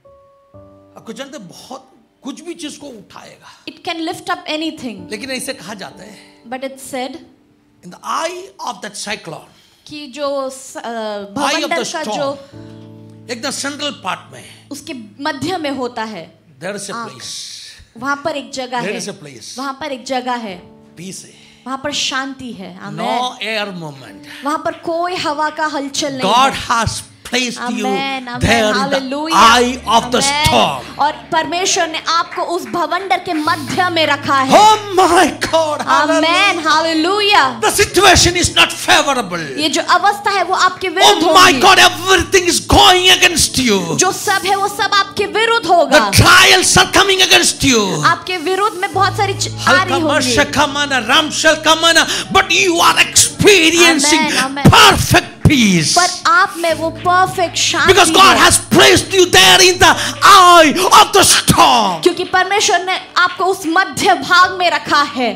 आपको जानते हैं, बहुत कुछ भी चीज को उठाएगा, it can lift up anything. लेकिन ऐसे कहा जाता है, But it's said in the eye of that cyclone, कि जो स- अ, eye of भवंडर the का storm, जो एकदम सेंट्रल पार्ट में, उसके मध्य में होता है, there is a आँख। place, वहां पर एक जगह there है, is a place, वहां पर एक जगह है, peace है, वहां पर शांति है। no आमेन। air movement. वहां पर कोई हवा का हलचल नहीं God है। has placed you Amen, amen, there in the hallelujah. eye of the Amen. storm. और परमेश्वर ने आपको उस भवंडर के मध्य में रखा है। Oh my God, Amen, hallelujah. hallelujah. The situation is not favorable. ये जो अवस्था है वो आपके विरुद्ध Oh my होगी। God, everything is going against you. जो सब है वो सब आपके विरुद्ध होगा। The trials are coming against you. आपके विरुद्ध में बहुत सारी च- आ रही Halkama, होंगी। Shakamana, Ramshalkamana, but you are experiencing Amen, amen. perfect peace. पर आप में वो परफेक्ट शांति Because God है। has placed you there in the eye of the storm. क्योंकि परमेश्वर ने आपको उस मध्य भाग में रखा है।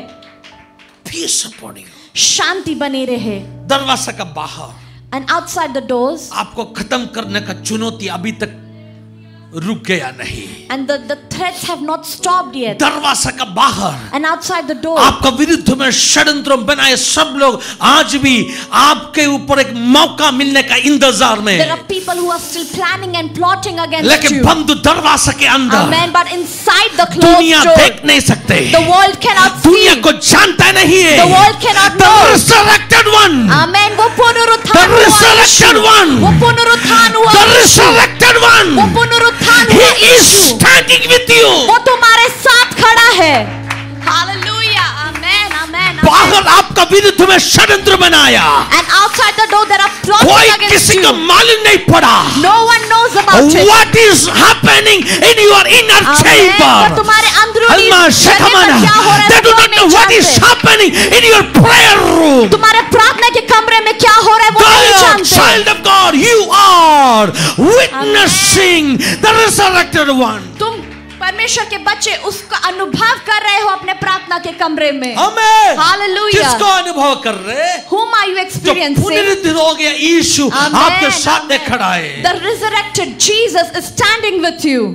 Peace upon you. शांति बने रहे। दरवाजा का बाहर And outside the doors, आपको खत्म करने का चुनौती अभी तक रुक गया नहीं। and the, the threats have not stopped yet. दरवाजा का बाहर And outside the door, आपका विरुद्ध में षड्यंत्र बनाए सब लोग आज भी आपके ऊपर एक मौका मिलने का इंतजार में, there are people who are still planning and plotting against लेकिन you. बंद दरवाजा के अंदर Amen. But inside the दुनिया closed देख door, नहीं सकते, the world cannot दुनिया see. को जानता नहीं है। The world cannot The know. resurrected one, Amen. वो पुनरुत्थान the हुआ resurrected यीशु। one, वो पुनरुत्थान हुआ the यीशु। resurrected वो one, पुनरुत्थान he हुआ is Yeshu. standing with you. वो तुम्हारे साथ खड़ा है। Hallelujah. Amen. Amen. बाहर आपका विरुद्ध में षड्यंत्र बनाया, And outside the door there are plotting कोई against किसी you. को मालूम नहीं पड़ा No one knows about it. what is happening in your inner Amen. chamber. और तुम्हारे अंदरूनी Alma जगह Shakamana, में क्या हो रहा है they वो do कोई not know नहीं what is जानते। happening in your prayer room. तुम्हारे प्रार्थना के कमरे में क्या हो रहा है वो नहीं God, जानते। child of God, you are witnessing the resurrected one. तुम परमेश्वर के बच्चे उसका अनुभव कर रहे हो अपने प्रार्थना के कमरे में। Amen. Hallelujah. किसको अनुभव कर रहे? Whom are you जो experiencing? पुनरुत्थित हो गया यीशु Amen, आपके साथ में amen. खड़ा है। The resurrected Jesus is standing with you.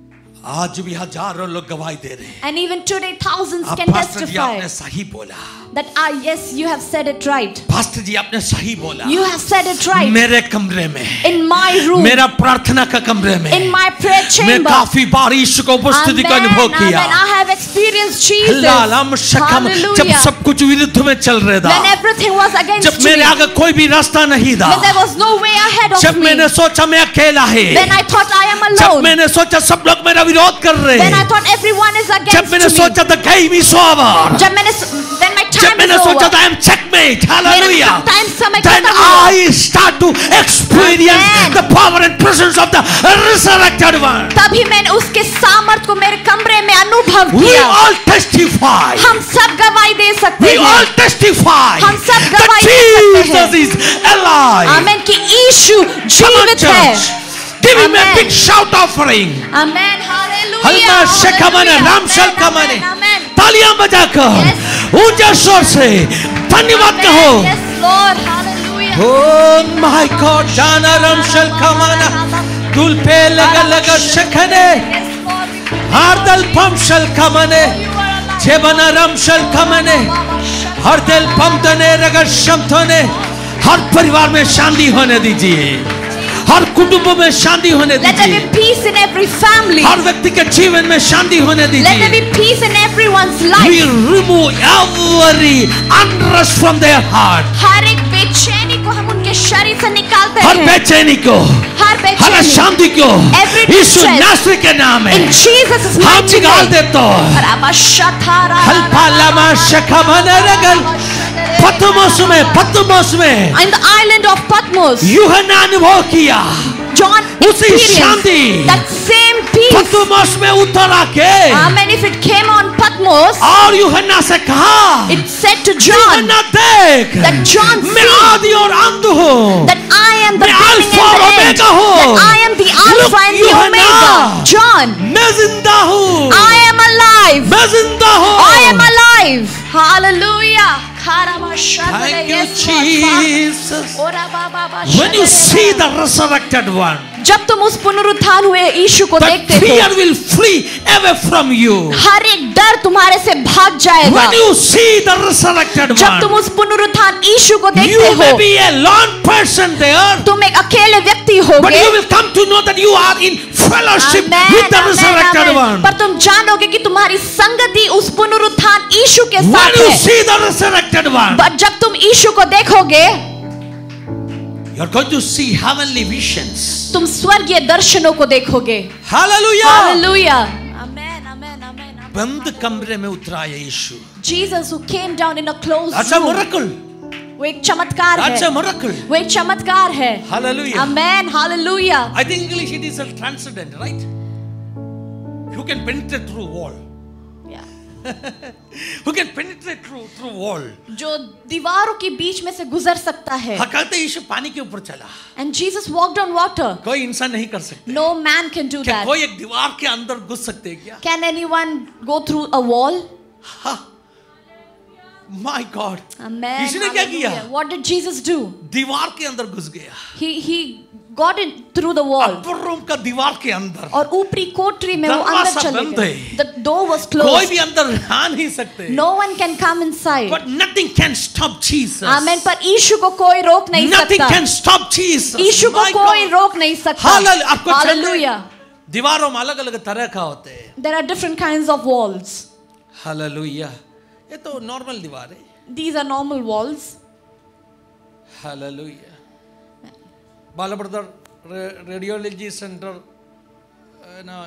आज भी हजारों लोग गवाही दे रहे हैं। And even today thousands आप can पास्टर जी testify आपने सही बोला, that ah yes you have said it right. Pastor ji आपने सही बोला। You have said it right. मेरे कमरे में, In my room, मेरा प्रार्थना का कमरे में, in my prayer मैं chamber. काफी बार यीशु को उपस्थिति का अनुभव Amen, किया। amen. I have experienced Jesus. Lallawmawma शकम, जब Hallelujah. सब कुछ विरुद्ध में चल रहा When था, everything was against जब me, मेरे आगे कोई भी रास्ता नहीं था, when there was no way ahead of जब me, मैंने सोचा मैं अकेला है, when I thought I am जब alone, मैंने सोचा सब लोग मेरा विरोध कर रहे when I हैं, thought everyone is जब against मैंने me, सोचा the game is over, जब मैंने when my जब time मैंने is सोचा over, था I am checkmate, hallelujah, मेरा time समय then खत्म हुआ, I start to experience Amen. the power and presence of the resurrected one. तभी मैंने उसके सामर्थ को मेरे कमरे में अनुभव We किया। all testify. हम सब गवाही दे सकते We all हैं। testify हम सब that गवाही दे सकते Jesus हैं। is alive. आमेन कि यीशु Come on, जीवित है। church. Give him a Amen. big shout offering. Amen. Hallelujah. हल्मा शखमने Hallelujah. Ram shall Amen, कमने amen, amen. तालियां बजाकर Yes. ऊंचे स्वर से धन्यवाद Amen. कहो. Yes, Lord. Hallelujah. Oh my God, जाना राम शल कमना दुल पे लगा लगा शखने Yes, Lord. We pray. हार्दल पम शल कमने You are alive. जेबना राम शल कमने हर दिल पम तने रगर शब्दों हर परिवार में शांति होने दीजिए. हर कुटुंब में शांति होने Let there दीजिए. be peace in every family. हर व्यक्ति के जीवन में शांति होने Let there दीजिए. be peace in everyone's We life. remove every unrest from their heart. हर एक बेचैनी को हम उनके शरीर से निकालते हर हैं. बेचैनी को, हर हर बेचैनी अशांति को Every यीशु distress. नासरी के नाम में in Jesus' हम mighty निकाल name. देते हैं. Rabashatara. हल्पा लमा शखमने रगल पतमोस में पतमोस में In the island of Patmos, यूहन्ना अनुभव किया. John उसी experienced Shanti that same peace. पतमोस में उतर आके Amen. If it came on Patmos, और यूहन्ना से कहा it said to John यूहन्ना देख that John मैं see आदि और अंत हूँ. that I am the मैं beginning Alpha and और the end. Omega हूँ. That I am the Alpha Look, and the यूहन्ना, Omega. John, मैं जिंदा हूँ. I am alive. मैं जिंदा हूँ. I am alive. Hallelujah. Thank you, Jesus. When you see the resurrected one, जब तुम उस पुनरुत्थान हुए यीशु को the देखते fear हो, will flee away from you. हर एक डर तुम्हारे से भाग जाएगा. When you see the resurrected जब तुम one, उस पुनरुत्थान यीशु को देखते you may हो, be a lone person there, तुम एक अकेले व्यक्ति but होगे. you will come to know that you are in fellowship Amen, with the amen, resurrected amen. one. पर तुम जानोगे कि तुम्हारी संगति उस पुनरुत्थान यीशु के When साथ you है. see the resurrected one, पर जब तुम यीशु को देखोगे, you are going to see heavenly visions. तुम स्वर्गीय दर्शनों को देखोगे. Hallelujah. Hallelujah. Amen, amen, amen. बंद कमरे में उतरा है यीशु. Jesus who came down in a closed That's a room. miracle. वो एक चमत्कार That's a है. miracle. वो एक चमत्कार है. Hallelujah. Amen. Hallelujah. I think English it is a transcendent, right? You can penetrate through wall. Yeah. Who can penetrate through through wall? जो दीवारों के बीच में से गुजर सकता है. हकलते यीशु पानी के ऊपर चला. And Jesus walked on water. कोई इंसान नहीं कर सकता. No man can do क्या that. कोई एक दीवार के अंदर घुस सकते हैं क्या? Can anyone go through a wall? हाँ. My God. Amen. यीशु ने क्या Hallelujah. किया? What did Jesus do? दीवार के अंदर घुस गया. He he got in through the wall. Upper room का दीवार के अंदर. और ऊपरी कोठरी में वो दरवाजा अंदर चले बंद गए. है. The door was कोई closed. भी अंदर आ नहीं सकते. No one can come inside. But nothing can stop Jesus. Amen. पर यीशु को कोई रोक नहीं Nothing सकता. can stop Jesus. यीशु को My कोई God. रोक नहीं सकता. Hallelujah. आपको जानते हैं, Hallelujah. दीवारों में अलग अलग तरह का होते हैं. There are different kinds of walls. Hallelujah. ये तो नॉर्मल दीवार है. These are normal walls. Hallelujah. Bala brother radiology centre ना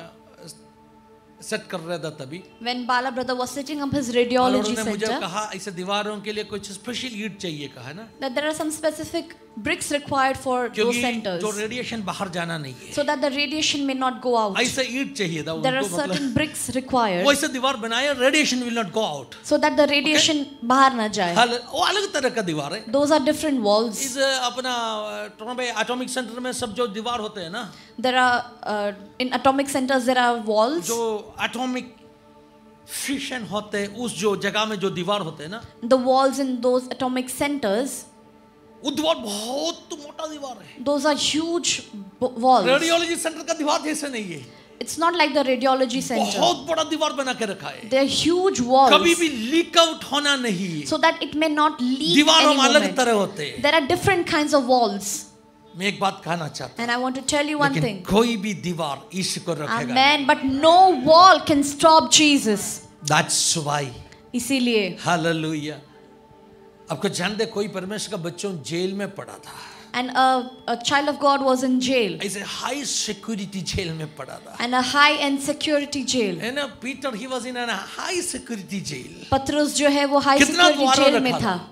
सेट कर रहा था तभी. When Bala brother was setting up his Bala radiology brother ने मुझे center, कहा ऐसे दीवारों के लिए कुछ स्पेशल ईंट चाहिए कहा ना. that there are some specific bricks required for those क्योंकि centers, जो रेडिएशन बाहर जाना नहीं है. so that the radiation may not go out. ऐसे ईंट चाहिए था There are उनको. certain मतलब bricks required, वो ऐसे दीवार बनाया radiation will not go out. so that the radiation बाहर ना जाए. वो अलग तरह का दीवार है. Those are different walls. इस अपना टोरंटो एटॉमिक सेंटर में सब जो दीवार होते हैं ना, There are uh, in atomic centers there are walls. जो एटॉमिक फिशन होते हैं उस जो जगह में जो दीवार होते हैं ना, The walls in those atomic centers, वो दीवार बहुत मोटा दीवार है. those are huge b- walls. Radiology center का दीवार जैसे नहीं है. It's not like the radiology center. बहुत बड़ा दीवार बना के रखा है. They're huge walls, कभी भी लीक आउट होना नहीं. so that it may not leak दीवारों any में अलग moment. तरह होते हैं. There are different kinds of walls, मैं एक बात कहना चाहता and I want to tell you हूँ, one लेकिन thing. कोई भी दीवार यीशु को रखेगा. Amen. But no wall can stop Jesus. That's why. इसीलिए हालेलुया. आपको जानते कोई परमेश्वर का बच्चों जेल में पड़ा था. and a, a child of God was in jail, ऐसे हाई सिक्योरिटी जेल में पड़ा था. and a high-end security jail. है ना, Peter he was in an high security jail. पतरस जो है वो हाई कितना सिक्योरिटी द्वारा जेल में रखा था.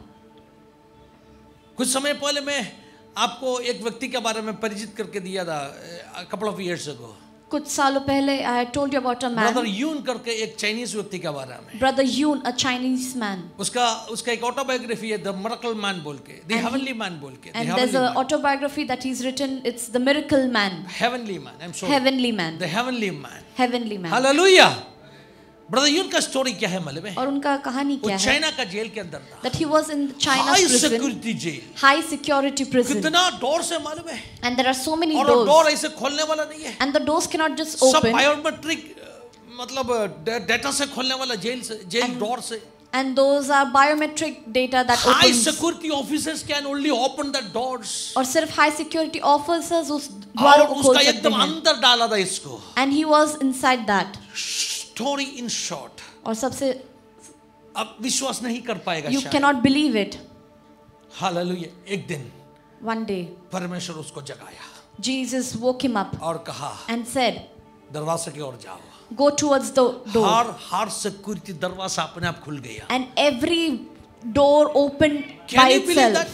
कुछ समय पहले मैं आपको एक व्यक्ति के बारे में परिचित करके दिया था, कपल ऑफ इयर्स अगो. कुछ सालों पहले I told you about a brother man, Yun करके एक चाइनीज व्यक्ति के बारे में। Brother Yoon, a Chinese man. उसका उसका एक ऑटोबायोग्राफी है, द मिरेकल मैन बोल के, the And he- heavenly man बोल के, And there's an autobiography that he's written. It's the Miracle Man, heavenly man, I am sorry, Heavenly Man, the heavenly man. Heavenly Man. Hallelujah. Brother Yun का स्टोरी क्या है मालूम है? और उनका कहानी वो क्या है? चाइना का जेल के अंदर था, That he was in China's high prison, security jail, high security prison, कितना डोर से मालूम है, and there are so many और वो डोर doors, ऐसे खोलने वाला नहीं है, and the doors cannot just सब open, बायोमेट्रिक मतलब डेटा से खोलने वाला, जेल से, जेल डोर से। and those are biometric data that high opens. Security officers can only open the doors, और सिर्फ high security officers उस द्वारों और को खोल उसका सकते एकदम हैं. अंदर डाला था इसको। And he was inside that. Story in short, और सबसे अब विश्वास नहीं कर पाएगा you शायद। cannot believe it. हालेलुया। एक दिन One day परमेश्वर उसको जगाया Jesus woke him up और कहा and said, दरवाजे की ओर जाओ। go towards the door. हर हर सिक्योरिटी दरवाजा अपने आप खुल गया। And every door opened Can by you believe that? itself.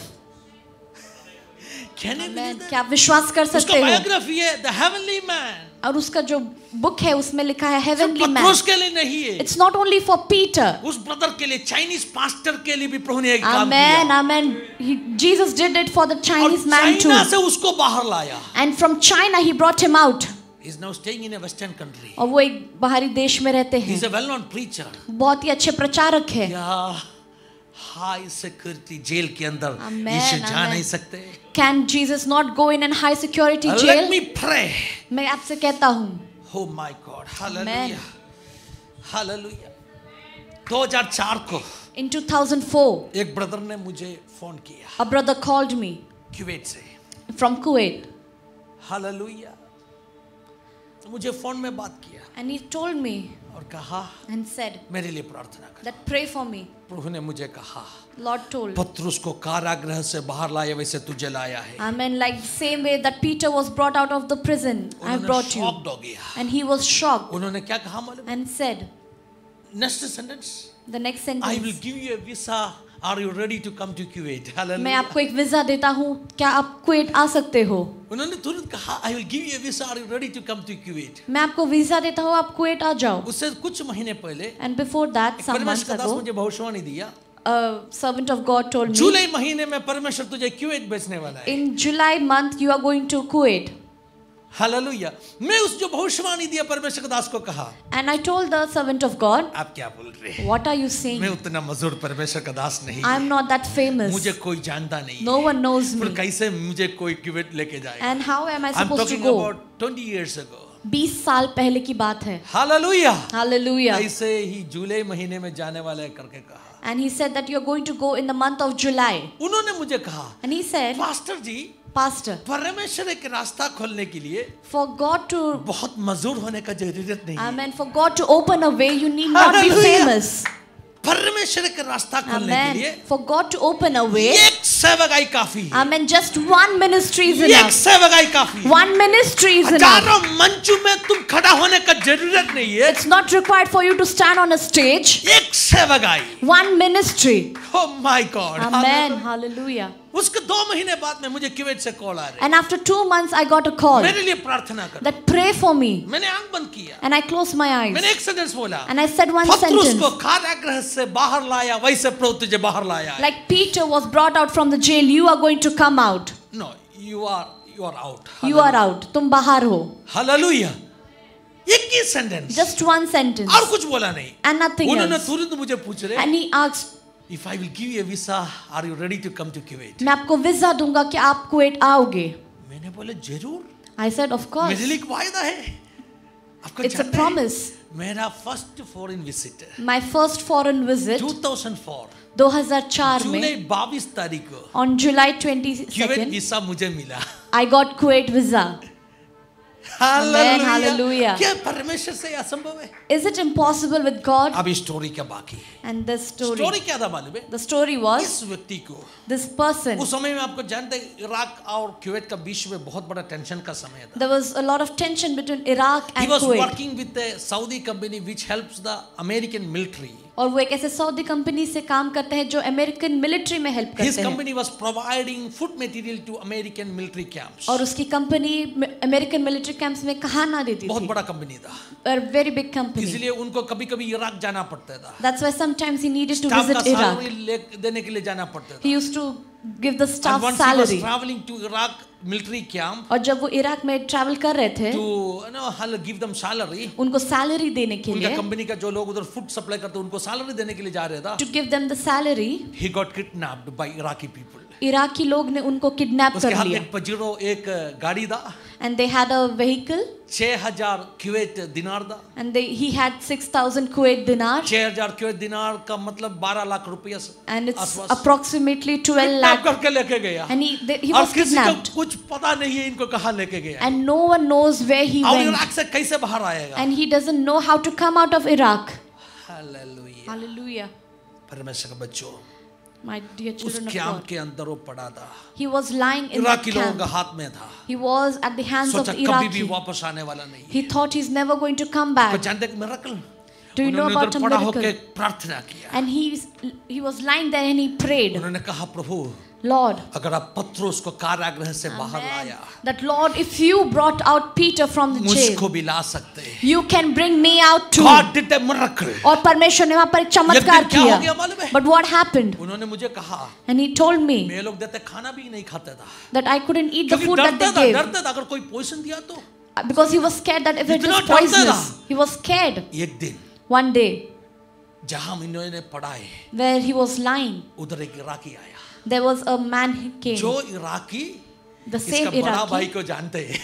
Can you believe Amen. that? क्या आप विश्वास कर उसका सकते हो? बायोग्राफी है द हेवनली मैन। और उसका जो बुक है उसमें लिखा है सिर्फ Heavenly Man. पत्रोस के लिए नहीं है, It's not only for Peter. उस ब्रदर के लिए, चाइनीज पास्टर के लिए भी प्रभु ने एक काम Amen, किया। amen. He, Jesus did it for the और Chinese man too. चाइना से उसको बाहर लाया। And from China he brought him out. He is now staying in a western country. और वो एक बाहरी देश में रहते He is हैं. a well-known preacher. बहुत ही अच्छे प्रचारक है. या हाई सिक्योरिटी जेल के अंदर Amen, यीशु जा amen. नहीं सकते। Can Jesus not go in a high security Let jail? me pray. मैं आपसे कहता हूँ. Oh my God, Amen. hallelujah, hallelujah. दो हज़ार चार को In two thousand four, एक ब्रदर ने मुझे फोन किया a brother called me Kuwait से। from Kuwait. हालेलुया। मुझे फोन में बात किया And he told me और कहा and said मेरे लिए प्रार्थना कर। that pray for me. प्रभु ने मुझे कहा Lord told. पत्रुस को कारागृह से बाहर लाया वैसे तुझे लाया है। Amen. Like the same way that Peter was brought out of the prison, I have उन्होंने brought you. शॉक्ड हो गया। And he was shocked उन्होंने क्या कहा मालूम? and said, next sentence, the next I will sentence, give you a visa. Are you ready to come to Kuwait? मैं Hallelujah. आपको एक वीजा देता हूँ, क्या आप कुवैत आ सकते हो? उन्होंने तुरंत कहा I will give you a visa. Are you ready to come to Kuwait? मैं आपको वीजा देता हूँ, आप कुवैत आ जाओ. उससे कुछ महीने पहले And before that, एक some months परमेश्वर का दास ago, मुझे भविष्यवाणी दिया, a servant of God told me, जुलाई महीने में परमेश्वर तुझे कुवैत भेजने वाला है। in July month you are going to Kuwait. Hallelujah. मैं उस जो भविष्यवाणी दिया परमेश्वर के दास को कहा, And I told the servant of God, आप क्या बोल रहे हैं? what are you मैं saying? उतना मजदूर परमेश्वर का दास नहीं, I'm not that famous. मुझे कोई जानता नहीं, No one knows फिर me. कैसे मुझे कोई कुवैत लेके जाएगा? And how am I I'm supposed to talking go? about twenty years ago. बीस साल पहले की बात है. हालेलुया। Hallelujah. ऐसे ही जुलाई महीने में जाने वाला है करके कहा। And he said that you're going to go in the month of July. उन्होंने मुझे कहा, And he said, pastor ji, Pastor, परमेश्वर एक रास्ता खोलने के लिए for God to, बहुत मजदूर होने का जरूरत नहीं है। amen, for God to open a way, you need not be Hallelujah. famous. परमेश्वर एक रास्ता खोलने के लिए Amen. For God to open a way, एक सेवकाई काफी है। amen, just one ministry is एक enough. सेवकाई काफी है। One ministry is enough. हजारों मंचों में तुम खड़ा होने का जरूरत नहीं है। It's not required for you to stand on a stage. एक सेवकाई। One ministry. Oh my God. Amen. Hallelujah. उसके दो महीने बाद में मुझे कुवैत से कॉल आ रही। And after two months, I got a call मेरे लिए प्रार्थना कर। that pray for me. मैंने आंख बंद किया। And I closed my मैंने eyes. एक सेंटेंस बोला। And I said one Patrus sentence. को कारागृह से बाहर लाया वैसे प्रभु तुझे बाहर लाया है। Like Peter was brought out from the jail, you are going to come out. No, you are you are out. You are out. तुम बाहर हो. हालेलुया। एक ही सेंटेंस। Just one sentence. और कुछ बोला नहीं। And nothing उन्होंने else. तुरंत मुझे पूछ रहे, And he asked, if I will give you a visa, are you ready to come to Kuwait? मैं आपको वीजा दूंगा कि आप कुवैत आओगे. मैंने बोला जरूर। I said, of course. मेरे लिए एक वायदा है। आपको It's a जानते हैं, promise. मेरा first foreign visit My first foreign visit, दो हज़ार चार दो हज़ार चार जुलाई में, बाईस तारीख को on July Kuwait twenty-second, visa मुझे मिला। I got Kuwait visa. Hallelujah. hallelujah. क्या परमेश्वर से असंभव है? Is it impossible with God? अब इस स्टोरी क्या बाकी है? And this story, स्टोरी क्या था मालूम है? the story was, इस व्यक्ति को this person, उस समय में आपको जानते हैं इराक और कुवैत का बीच में बहुत बड़ा टेंशन का समय था। there was a lot of tension between Iraq He and was Kuwait. working with a Saudi company which helps the American military और वो एक ऐसे सऊदी कंपनी से काम करते हैं जो अमेरिकन मिलिट्री में हेल्प His करते हैं company was providing food material to American military camps. और उसकी कंपनी अमेरिकन मिलिट्री कैंप्स में खाना देती बहुत थी बड़ा कंपनी था, a very big company. इसलिए उनको कभी-कभी इराक जाना पड़ता था, That's why sometimes he needed to staff का visit Iraq. सैलरी देने के लिए जाना पड़ता था. He used to give the And staff once he was salary. traveling to Iraq military camp और जब वो इराक में ट्रैवल कर रहे थे to you know I'll give them salary, उनको सैलरी देने के उनका लिए कंपनी का जो लोग उधर फूड सप्लाई करते उनको सैलरी देने के लिए जा रहा था. to give them the salary, He got kidnapped by Iraqi people. Iraqi लोग ने उनको किडनैप उसके कर हाथ में लिया एक पजीरो एक गाड़ी था, and they had a vehicle छह हजार कुवैत दिनार था. and they, he had six thousand Kuwait dinar छह हजार कुवैत दिनार का मतलब बारह लाख रुपया से and it's आसपास. approximately twelve किडनैप lakh करके लेके गया and he, they, he और was किसी को kidnapped कुछ पता नहीं है इनको कहाँ लेके गया and no one knows where he और went इराक से कैसे बाहर आएगा. and he doesn't know how to come out of Iraq. Hallelujah. Hallelujah. परमेश्वर का बच्चों, My dear उस children of कैंप God. के अंदर वो पड़ा था, He was lying in that Iraqi लोगों का camp. हाथ में था. He was at the hands of सोचा the कभी भी Iraqi. वापस आने वाला नहीं. He thought he's never going to come तो back. जानते हैं मिरेकल, Do you know उन्होंने about उधर a पड़ा होके miracle? प्रार्थना किया. And he, he was lying there and he prayed, उन्होंने कहा प्रभु Lord, अगर आप पत्रोस को कारागृह से बाहर Amen, लाया, that Lord, if you brought out Peter from the jail, मुझको भी ला सकते हैं. you can bring me out too. God did a miracle. और परमेश्वर ने वहाँ पर एक चमत्कार एक दिन क्या हो गया किया. मालूम है? But what happened? उन्होंने मुझे कहा, And he told me मैं लोग देते खाना भी नहीं खाता था, that I couldn't eat the क्योंकि food that डरता they था, gave. डरता था अगर कोई पोषण दिया तो. Because he was scared that if it इतना is डरता poisonous, था. he was scared. एक दिन One day, जहां इन्होंने पढ़ाए, where he was lying, उधर एक इराकी आया, there was a man who came, जो इराकी the same इसका बड़ा भाई Iraqi. को जानते हैं.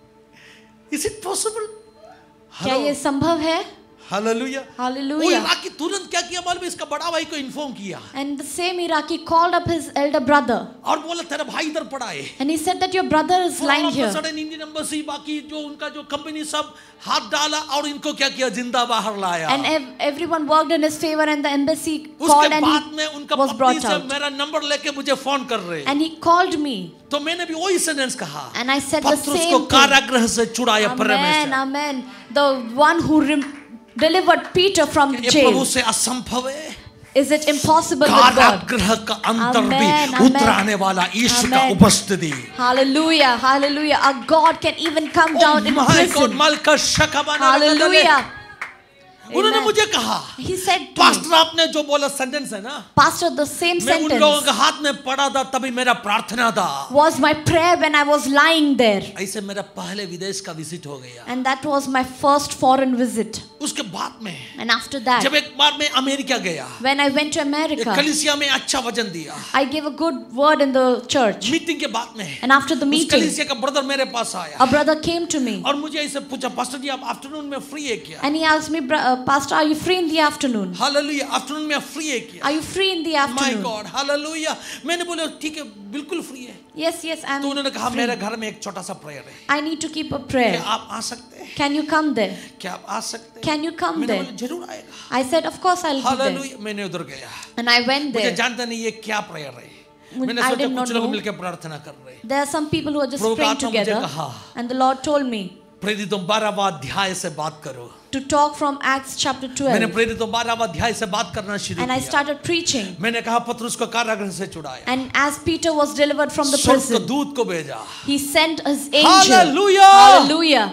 Is it possible? क्या ये संभव है? हालेलुया. वो Hallelujah. इराकी तुरंत क्या किया मालूम है? इसका बड़ा भाई को इन्फॉर्म किया And the same Iraqi called up his elder brother और बोला तेरा भाई इधर पड़ा है. and he said that your brother is lying here. Sudden Indian embassy बाकी जो उनका जो कंपनी सब हाथ डाला और इनको क्या किया, जिंदा बाहर लाया. And ev- everyone worked in his favor and the embassy उसके called and बाद में he उनका was पत्नी brought से out. मेरा नंबर लेके मुझे फोन कर रहे. And he called me तो मैंने भी वही सेंटेंस कहा, and I said the Patrus same को thing. कारागृह से छुड़ाया Amen, परमेश्वर. amen. The one who rem- delivered Peter from the ये प्रभु jail. से असंभव है. Is it impossible with God? कारागृह का अंतर भी Amen, amen. उतराने वाला यीशु का Amen. उपस्थिति. Hallelujah, hallelujah. Our God can even come down in Oh my God, prison. मालका शकबाना Hallelujah. उन्होंने Amen. मुझे कहा, He said to me, pastor आपने जो बोला सेंटेंस है ना, Pastor, the same मैं उन लोगों sentence के हाथ में पड़ा था तभी मेरा प्रार्थना था. was my prayer when I was lying there. ऐसे मेरा पहले विदेश का विजिट हो गया. And that was my first foreign visit. उसके बाद में And after that, जब एक बार मैं अमेरिका गया, when I went to एक America, कलीसिया में अच्छा वचन दिया. I gave a good word in the church. Meeting के बाद में And after the उस meeting, कलीसिया का ब्रदर मेरे पास आया a brother came to me और मुझे ऐसे पूछा, पास्टर जी आप आफ्टरनून में फ्री है क्या? and he asked me, "Bro- uh, Pastor, are you free in the afternoon? Hallelujah. Afternoon में फ्री है क्या? Are you free in the my afternoon?" God, hallelujah. मैंने बोला ठीक है, बिल्कुल फ्री है. Yes, yes, I'm तो उन्होंने कहा free. मेरे घर में एक छोटा सा प्रेयर है, I need to keep a क्या prayer. आप आ सकते हैं? Can you come there? क्या आप आ सकते हैं? Can you come मैंने there? बोला जरूर आएगा. I said, of course I'll be there. Hallelujah. मैंने उधर गया, And I went मुझे there. जानता नहीं ये क्या प्रेयर है. Muj- मैंने I सोचा did not कुछ लोग know. मिलकर प्रार्थना कर रहे हैं. There are some people who are just प्रभु का praying आत्मा मुझे together. कहा, And the Lord told me प्रेरितों बारहवां अध्याय से बात करो. to talk from Acts chapter मैंने twelve. प्रेरितों बारहवां अध्याय से बात करना शुरू And I किया. started preaching. मैंने कहा पत्रुस को कारागृह से छुड़ाया, And as Peter was delivered from the स्वर्ग को prison, दूत को भेजा. he sent his angel. Hallelujah. Hallelujah.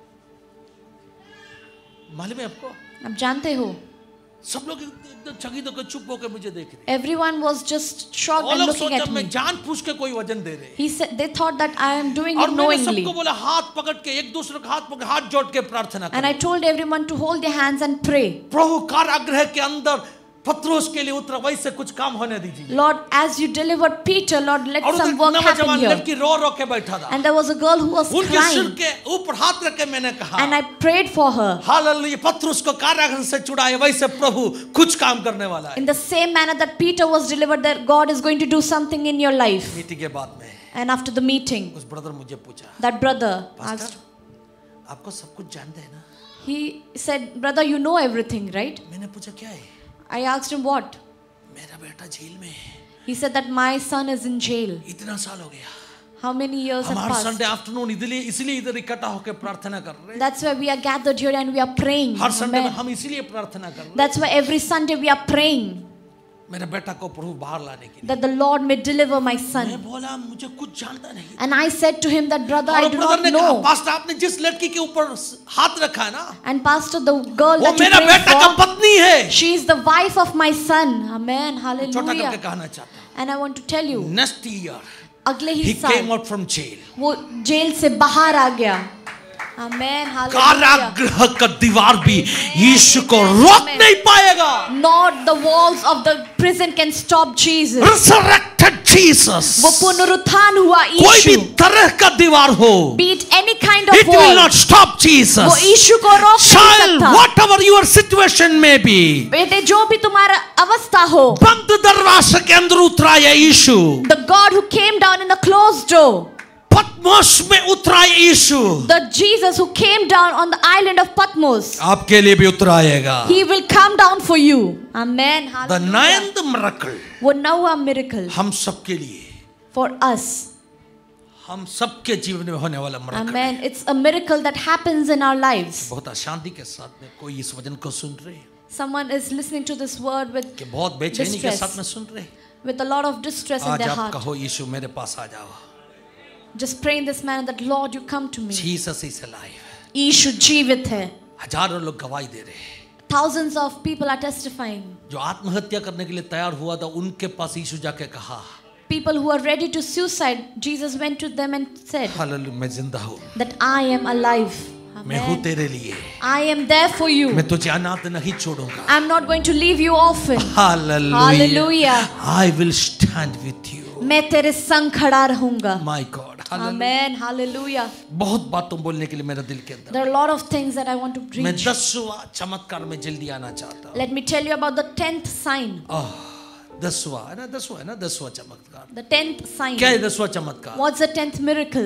मालूम है आपको, आप जानते हो, सब लोग एकदम चकित होकर चुप होकर मुझे देख रहे. everyone was just shocked वो and लोग looking सोचा at मैं me. जान पूछ के कोई वजन दे रहे. He said they thought that I am doing और it मैंने knowingly. सबको बोला हाथ पकड़ के एक दूसरे का हाथ पकड़ हाथ जोड़ के प्रार्थना And I करो. told everyone to hold their hands and pray. प्रभु कारागृह के अंदर पत्रुस के लिए उतरा, वैसे कुछ काम होने दीजिए. Lord, as you delivered Peter, Lord, let और some उधर work happen नौजवान here. लड़की रो रो के बैठा था. And there was a girl who was उनके सिर crying. के ऊपर हाथ रख के मैंने कहा, And I prayed for her. Hallelujah. पत्रुस को कारागृह से छुड़ाए, वैसे प्रभु कुछ काम करने वाला है. In the same manner that Peter was delivered, that God is going to do something in your life. Meeting के बाद में And after the meeting, उस ब्रदर मुझे पूछा, that brother पास्टर asked, आपको सब कुछ जानते हैं ना? he said, "Brother, you know everything, right?" मैंने पूछा क्या है? I asked him what. मेरा बेटा जेल में है. He said that my son is in jail. इतना साल हो गया. How many years have हमारे passed? संडे आफ्टरनून इसलिए इसलिए इधर इकट्ठा होकर प्रार्थना कर रहे हैं। That's why we are gathered here and we are praying. हर संडे में Amen. हम इसीलिए प्रार्थना कर रहे हैं That's why every Sunday we are praying मेरे बेटा को प्रभु बाहर लाने के लिए। that the Lord may deliver my मैं son. बोला मुझे कुछ जानता नहीं। And I said to him that, brother, I और do ब्रदर not ने कहा, know. पास्टर आपने जिस लड़की के ऊपर हाथ रखा है ना, And pastor, the girl वो that you मेरा prayed बेटा का for, पत्नी है। she is the wife of my son. Amen. छोटा करके Hallelujah. कहना चाहता हूँ। And I want to tell you, Next year अगले ही he came साल out from jail. वो जेल से बाहर आ गया. Amen. Hallelujah. कारागृह का दीवार भी यीशु को रोक नहीं पाएगा। Not the walls of the prison can stop Jesus. Resurrected Jesus. वो पुनरुत्थान हुआ कोई भी यीशु. तरह का दीवार हो, Be it any kind of it will wall, not stop Jesus. वो यीशु को रोक नहीं Child, सकता. whatever your situation may be, बेटे जो भी तुम्हारा अवस्था हो, बंद दरवाजे के अंदर उतरा है यीशु। the God who came down in the closed door, पतमोस में उतरा है यीशु। the Jesus who came down on the island of Patmos, आपके लिए भी उतराएगा। he will come down for you. Amen. The Hallelujah. ninth miracle वो नौवां miracle हम सबके लिए, for us. हम सबके जीवन में होने वाला miracle। Amen. It's a miracle that happens in our lives. बहुत अशांति के साथ में कोई इस वचन को सुन रहे हैं Someone is listening to this word with कि बहुत बेचैनी के distress, साथ में सुन रहे हैं। with a lot of distress in आज their आप heart. कहो यीशु मेरे पास आ जाओ। Just pray in this manner that Lord, you come to me. Jesus is alive. यीशु जीवित है. हजारों लोग गवाही दे रहे हैं। Thousands of people are testifying. जो आत्महत्या करने के लिए तैयार हुआ था उनके पास यीशु जाके कहा, People who are ready to suicide, Jesus went to them and said hallelujah, मैं जिंदा हूँ, that I am alive. मैं हूँ Amen. तेरे लिए, I am there for you. मैं तुझे अनाथ नहीं छोड़ूंगा। I'm not going to leave you orphan. Hallelujah, Hallelujah. I will stand with you. मैं तेरे संग खड़ा रहूंगा. My God, hallelujah. Amen. Hallelujah. बहुत बातों बोलने के लिए मेरा दिल के अंदर। There are a lot of things that I want to मैं preach. दसवां चमत्कार में जल्दी आना चाहता हूँ। Let me tell you about the tenth sign. आह, दसवां है ना, दसवां है ना, दसवां चमत्कार। The tenth sign. क्या है दसवां चमत्कार? What's the tenth miracle?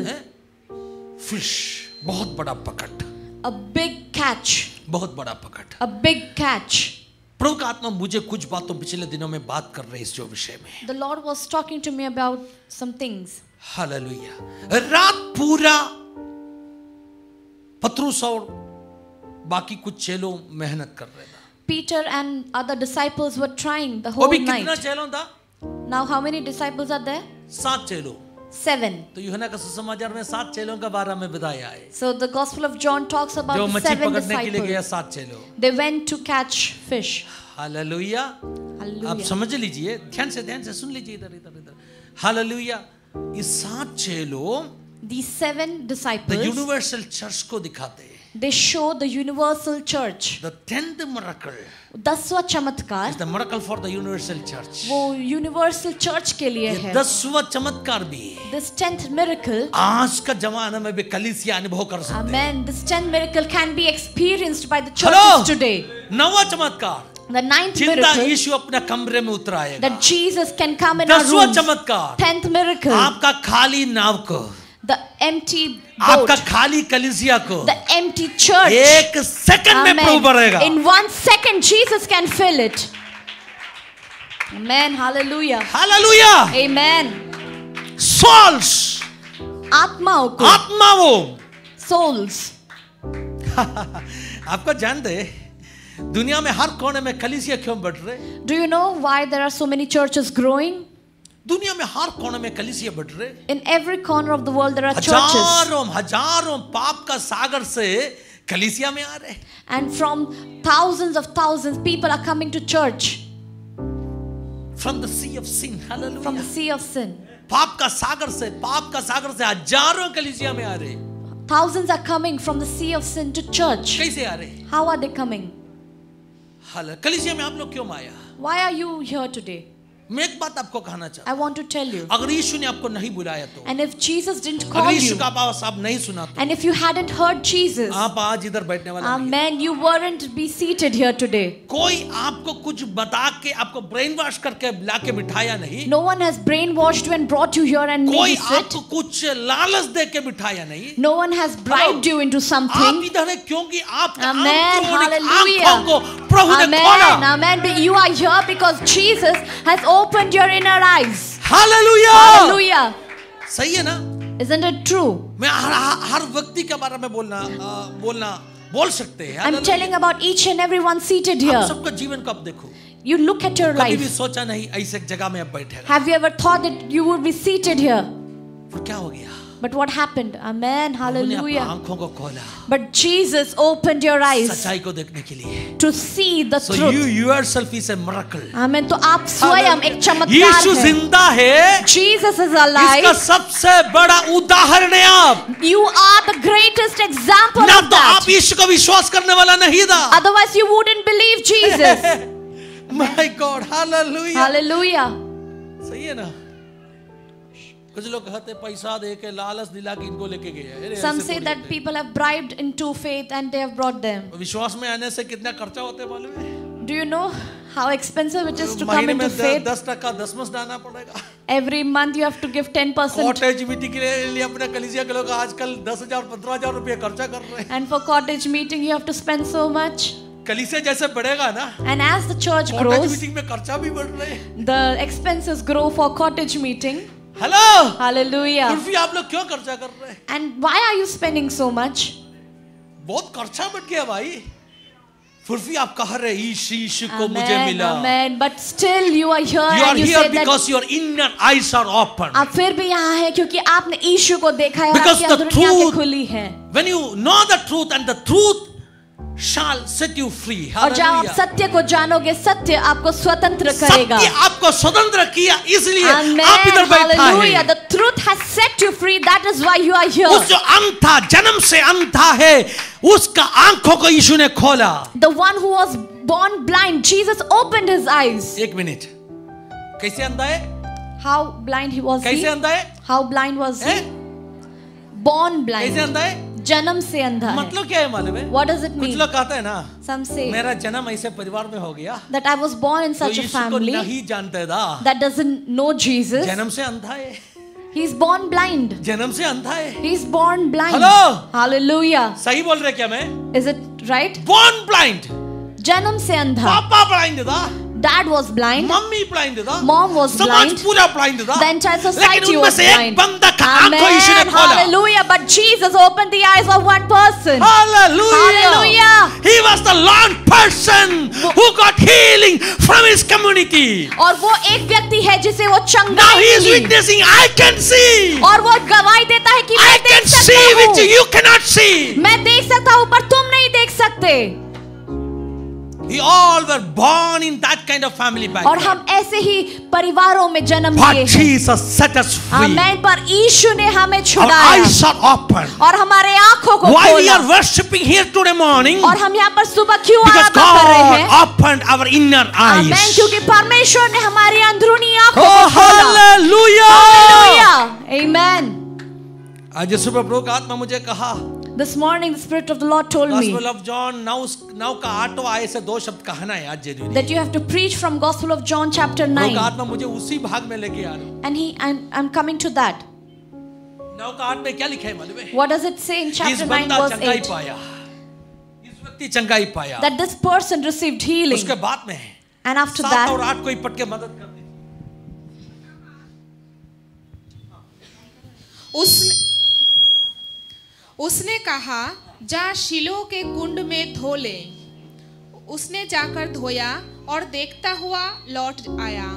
Fish, बहुत बड़ा पकड़, A big catch. बहुत बड़ा पकड़। A big catch. प्रभु का आत्मा मुझे कुछ बातों पिछले दिनों में बात कर रहे हैं इस जो विषय में। The Lord was talking to me about some things. Hallelujah. रात पूरा पतरस और बाकी कुछ चेलों मेहनत कर रहे थे। Peter and other disciples were trying the वो whole भी कितना night. चेलों था? Now how many disciples are there? सात चेलों। Seven. तो यूहन्ना का सुसमाचार में सात चेलों का बारे में बताया है। So the Gospel of John talks about जो the मछली seven पकड़ने के लिए गया disciples. सात चेलों। They went to catch fish. Hallelujah. आप Hallelujah. समझ लीजिए, ध्यान से ध्यान से सुन लीजिए इधर इधर इधर। हालेलुया। इस सात चेलों These seven the disciples, universal church को दिखाते हैं। they show the universal church. The tenth miracle दसवां चमत्कार is the miracle for the universal church. वो universal church के लिए ये है. दसवां चमत्कार भी This tenth miracle, आज का जमाना में भी कलीसिया अनुभव कर सकते हैं। amen, this tenth miracle can be experienced by the hello, churches today. नौवां चमत्कार, The ninth जिंदा miracle, यीशु अपने कमरे में उतराएगा। that Jesus can come in our दसवां rooms. चमत्कार, Tenth miracle, आपका खाली नाव को, the empty boat, आपका खाली कलीसिया को the empty church. एक सेकंड में प्रभु भरेगा। In one second, Jesus can fill it. Amen. Hallelujah. Hallelujah. Amen. Souls, आत्माओं को, आत्माओं। souls. आपको जानते हैं दुनिया में हर कोने में कलीसिया क्यों बढ़ रहे? Do you know why there are so many churches growing? दुनिया में हर कोने में कलीसिया बढ़ रहे। In every corner of the world there are churches. हजारों हजारों पाप का सागर से कलीसिया में आ रहे। And from thousands of thousands, people are coming to church From the sea of sin, hallelujah. from the sea of sin. पाप का सागर से, पाप का सागर से हजारों कलीसिया में आ रहे। Thousands are coming from the sea of sin to church. कैसे आ रहे? How are they coming? हाल कलीसिया में आप लोग क्यों आया? Why are you here today? मैं एक बात आपको कहना चाहता I want to tell you. हूं, अगर यीशु ने आपको नहीं बुलाया तो, And if Jesus didn't अगर call यीशु you, का आवाज आप नहीं सुना तो, and if you hadn't heard Jesus, आप आज इधर बैठने वाला नहीं। amen, you weren't be seated here today. कोई आपको कुछ बता के आपको ब्रेन वॉश करके लाके बिठाया नहीं। No one has brainwashed you and brought you here and made कोई you sit. आपको कुछ लालच दे के बिठाया नहीं। No one has bribed you into आप something. इधर है क्योंकि आपके Amen. आंखों Hallelujah. को प्रभु ने खोला। Amen. Amen. But you are here because Jesus has opened your inner eyes. Hallelujah. Hallelujah. सही है ना? Isn't it true? मैं हर हर व्यक्ति के बारे में बोलना आ, बोलना बोल सकते हैं. I'm telling about each and every one seated आप here. सबका जीवन को आप देखो. You look at your कभी भी life. सोचा नहीं ऐसे एक जगह में अब बैठेगा. Have you ever thought that you would be seated here? फिर क्या हो गया? But what happened? Amen. उन्होंने Hallelujah. आंखों को खोला. But Jesus opened your eyes सच्चाई को देखने के लिए. to see the So truth. you yourself is a miracle. Amen. तो आप स्वयं एक चमत्कार यीशु हैं. जिंदा है. Jesus is इसका alive. सबसे बड़ा उदाहरण है आप. You are the greatest example ना of तो आप that. यीशु को विश्वास करने वाला नहीं था. Otherwise you wouldn't believe Jesus. My God, hallelujah. Hallelujah. सही है ना. कुछ लोग कहते पैसा दे के लालच दिला के इनको लेके गए. Some say that people have bribed into faith and they have brought them. विश्वास में आने से कितना खर्चा होता है मालूम है? Do you know how expensive it is to come महीने into में faith? दस टका दसमस डालना पड़ेगा. Every month you have to give ten percent. Cottage meeting के लिए अपने कलीसिया के लोग आजकल दस हजार पंद्रह हजार रुपये खर्चा कर रहे हैं. And for cottage meeting you have to spend so much. कलीसिया जैसे बढ़ेगा ना, And as the church cottage grows, meeting में खर्चा भी बढ़ रहे हैं. the expenses grow for cottage meeting. Hello. Hallelujah. फिर भी आप लोग क्यों खर्चा कर रहे हैं? And why are you spending so much? बहुत खर्चा बढ़ गया भाई. फिर भी आप कह रहे यीशु यीशु को मुझे Amen, मिला. amen. But still you are here You are and you here say that because your inner eyes are open. आप फिर भी यहाँ हैं क्योंकि आपने यीशु को देखा है और Because आपकी the अंदरूनी आंखें truth- खुली हैं. When you know the truth and the truth shall set you free. और जब आप Hallelujah. सत्य को जानोगे सत्य आपको स्वतंत्र करेगा. सत्य आपको स्वतंत्र किया इसलिए Amen. आप इधर बैठा Hallelujah. है. The truth has set you free. That is why you are here. उस जो अंधा जन्म से अंधा है उसका आंखों को यीशु ने खोला. The one who was born blind, Jesus opened his eyes. एक मिनट. कैसे अंधा है? How blind he was कैसे he? अंधा है? How blind was he? हैं? Born कैसे blind. अंधा है? जन्म से अंधा है. मतलब क्या है मालूम है? What does it कुछ mean? लोग कहते हैं ना, Some say मेरा जन्म ऐसे परिवार में हो गया that I was born in तो such a यीशु को family नहीं जानते था. that doesn't know Jesus. जन्म से अंधा है. He's born blind. जन्म से अंधा है. He's born blind. Hello? Hallelujah. सही बोल रहे क्या मैं? Is it right? Born blind. जन्म से अंधा. पापा ब्लाइंड था. Dad was blind. Mummy blind था. Mom was समाज blind. पूरा ब्लाइंड था. The entire लेकिन society उनमें was से एक blind. बंदा का आंखों यीशु ने Amen. खोला. Hallelujah. But Jesus opened the eyes of one person. Hallelujah. Hallelujah. He was the lone person who got healing from his community. और वो एक व्यक्ति है जिसे वो Now चंगाई he is milli. witnessing. I can see. और वो गवाही देता है कि I मैं can देख see which सकता हूँ. you cannot see. मैं देख सकता हूँ पर तुम नहीं देख सकते. We all were born in that kind of family और background. हम ऐसे ही परिवारों में जन्म But लिए हैं. Jesus set us free. आमेन. पर यीशु ने हमें Our छुड़ाया eyes are open. और हमारे आंखों को Why we खोला. are worshiping here today morning? और हम यहाँ पर सुबह क्यों Because आराधना कर रहे God हैं? opened our inner amen. eyes. क्योंकि परमेश्वर ने हमारी अंदरूनी आंखों Oh, को खोला. hallelujah! हालेलुया. Amen. आज सुबह प्रभु का आत्मा मुझे कहा, This morning the Spirit of the Lord told me Gospel of John नौ नौ का आठवां आयत से दो शब्द कहना है आज जरूरी. that you have to preach from Gospel of John chapter Prabhu nine. का आत्मा मुझे उसी भाग में लेके आ रहा है. And he, I'm, I'm coming to that. नौ का आठ में क्या लिखा है मालूम है? What does it say in इस chapter nine बंदा verse चंगाई eight? पाया. इस व्यक्ति चंगाई पाया. That this person received healing. उसके बाद में है. And after सात और that, आठ को इपट के मदद कर दी. उसने उसने कहा जा शिलो के कुंड में धो ले. उसने जाकर धोया और देखता हुआ लौट आया.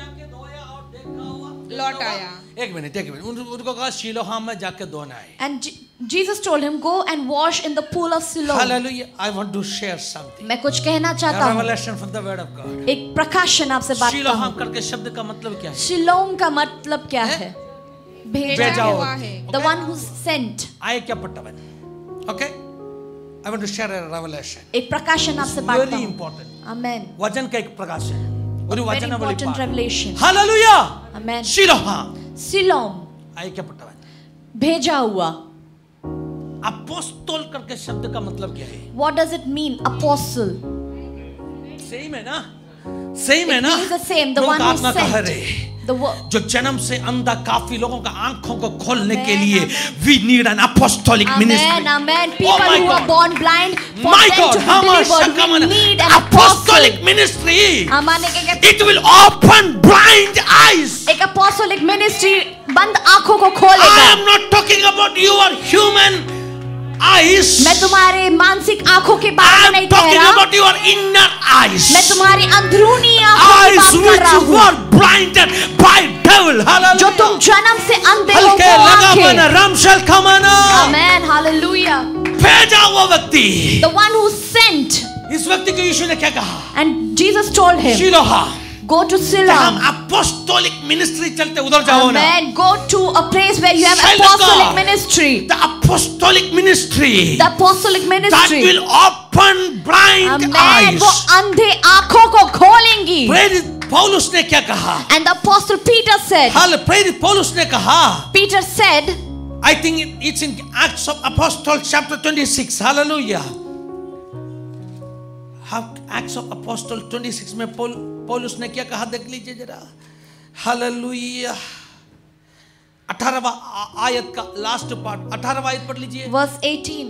लौट आया. एक मिनट एक मिनट उन, उनको कहा शिलोह में जाके धोना है. and Je- Jesus told him, go and wash in the pool of Siloam. Hallelujah. I want to share something. मैं कुछ कहना चाहता हूँ. Revelation from the word of God. एक प्रकाशन आपसे बात शिलोह करूँ. करके शब्द का मतलब क्या है? शिलोम का मतलब क्या है? भेजा भेजा हुआ हुआ है. The one who's sent. आए क्या पट्टवन? Okay? I want to share a revelation. एक प्रकाशन आपसे बात Very करूँ. important. Amen. वचन का एक प्रकाश है. और Very वचन वाली important बात. revelation. Hallelujah. Amen. Shiloh Siloam. आए क्या पट्टवन? भेजा हुआ. अपोस्तल करके शब्द का मतलब क्या है? What does it mean? Apostle. Same है ना? सेम है It ना? means the same. The Prabhu one का who आत्मा कह sent. रहे The wo- जो जन्म से अंधा काफी लोगों का आंखों को खोलने Amen, के लिए amen. we need an apostolic ministry. Amen, amen. People Oh my who are God. born blind, for My them God, to be how much delivered, we need an apostolic apostle. ministry. हमारे के- के- It will open blind eyes. एक apostolic ministry बंद आंखों को I खोलेगा। am not talking about your human eyes. मैं तुम्हारे मानसिक आंखों के I बारे में am नहीं कह talking रहा, about your inner eyes. मैं तुम्हारी अंदरूनी आंखों की Eyes बात कर which रहा हूँ, were blinded by devil. जो तुम Hallelujah. जन्म से अंधे हो हल्के वो लगा आंखें। बना रामशल कमाना। Amen, hallelujah. भेजा वो व्यक्ति। The one who sent, इस व्यक्ति को यीशु ने क्या कहा? and Jesus told him, शिलोहा। go to हम Siloam. apostolic ministry चलते उधर जाओ ना। Amen. Go to a place where you have Child of apostolic God. ministry. The apostolic ministry The apostolic that ministry. will open blind Amen. eyes. वो अंधे आंखों को खोलेंगी. प्रेरित पौलुस ने क्या कहा? And the apostle Peter said, हाल प्रेरित पौलुस ने कहा, Peter said, I think it- it's in Acts of Apostles chapter twenty-six. Hallelujah. How- Acts of Apostles twenty-six में पौल पौलुस ने क्या कहा देख लीजिए जरा। हालेलुया। अठारहवां आयत का लास्ट पार्ट, अठारहवां आयत पढ़ लीजिए। verse eighteen.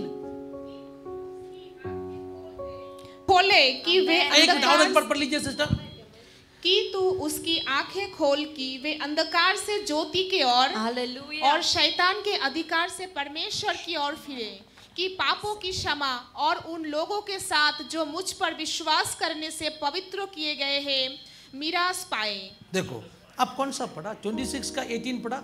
खोले कि वे एक मिनट और अंधकार एक बार पढ़ लीजिए सिस्टर। कि तू उसकी आंखें खोल कि वे अंधकार से ज्योति के ओर Hallelujah. और शैतान के अधिकार से परमेश्वर की ओर फिरे, कि पापों की क्षमा और उन लोगों के साथ जो मुझ पर विश्वास करने से पवित्र किए गए हैं मिरास पाए। देखो अब कौन सा पढ़ा? छब्बीस का अठारह पढ़ा?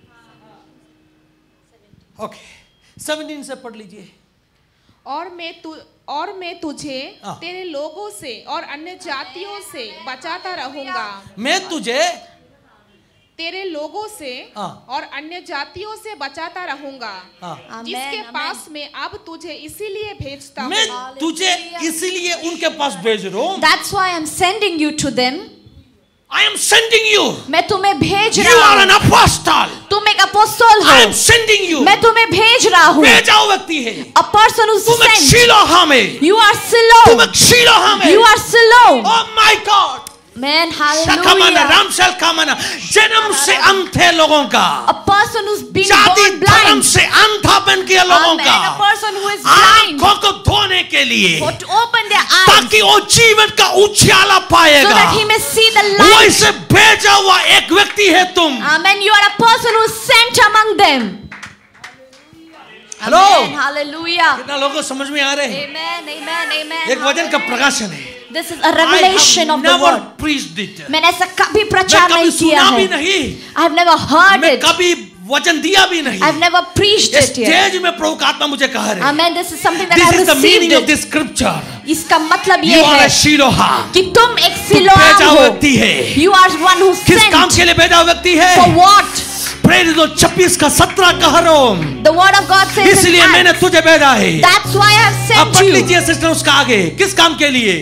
ओके सत्रह से पढ़ लीजिए। और मैं तु और मैं तुझे हाँ। तेरे लोगों से और अन्य जातियों से बचाता रहूंगा। मैं तुझे तेरे लोगों से हाँ। और अन्य जातियों से बचाता रहूंगा, हाँ। Amen, जिसके amen. पास मैं अब तुझे इसीलिए भेजता मैं हूँ। तुझे इसीलिए उनके पास भेज रहा हूं। That's why I'm sending you to them. I am sending you. मैं तुम्हें भेज You रहा are an हूँ। apostle. तुम एक अपोस्टल I am हो। sending you. मैं तुम्हें भेज रहा हूँ। भेजा हुआ व्यक्ति है। A person who's तुम एक sent. शीलोहा में। You are तुम Siloam. एक शीलोहा में। You are Siloam. Oh my God. Man, शकामना hallelujah. रामशल कामना जन्म से अंत है लोगों का। A person who's been जाति born धर्म blind. से अंधापन किया लोगों Amen. का। A person who is blind. आंखों को धोने के लिए For to open their eyes ताकि वो जीवन का उछाला so पाएगा। that he may see the light. वैसे भेजा हुआ एक व्यक्ति है तुम। Amen. You are a person who is sent among them. Hello Amen. Hallelujah. कितना लोगों को समझ में आ रहे हैं? Amen. Amen. Amen. एक वचन का प्रकाशन है। This is a revelation I of the have never word. preached it. मैंने ऐसा कभी मैं प्रचार कभी नहीं किया सुना भी है. नहीं। I have never heard मैं it. कभी वचन दिया भी नहीं। I have never preached इस it yet. स्टेज में प्रभु का आत्मा मुझे कहा रहे। Amen. This is something that I This have is the received meaning of it. this scripture. इसका मतलब You ये are a है शीलोहा। कि तुम एक तू सिलोआम भेजा हुआ हो. व्यक्ति है। You are one who किस काम sent. के लिए भेजा हुआ व्यक्ति है? For what? प्रेरित छब्बीस का सत्रह कह रहा हूं। The word of God says in इसलिए मैंने Acts. तुझे भेजा है। That's why I have अब sent पढ़ you. लीजिए सिस्टर उसका आगे किस काम के लिए?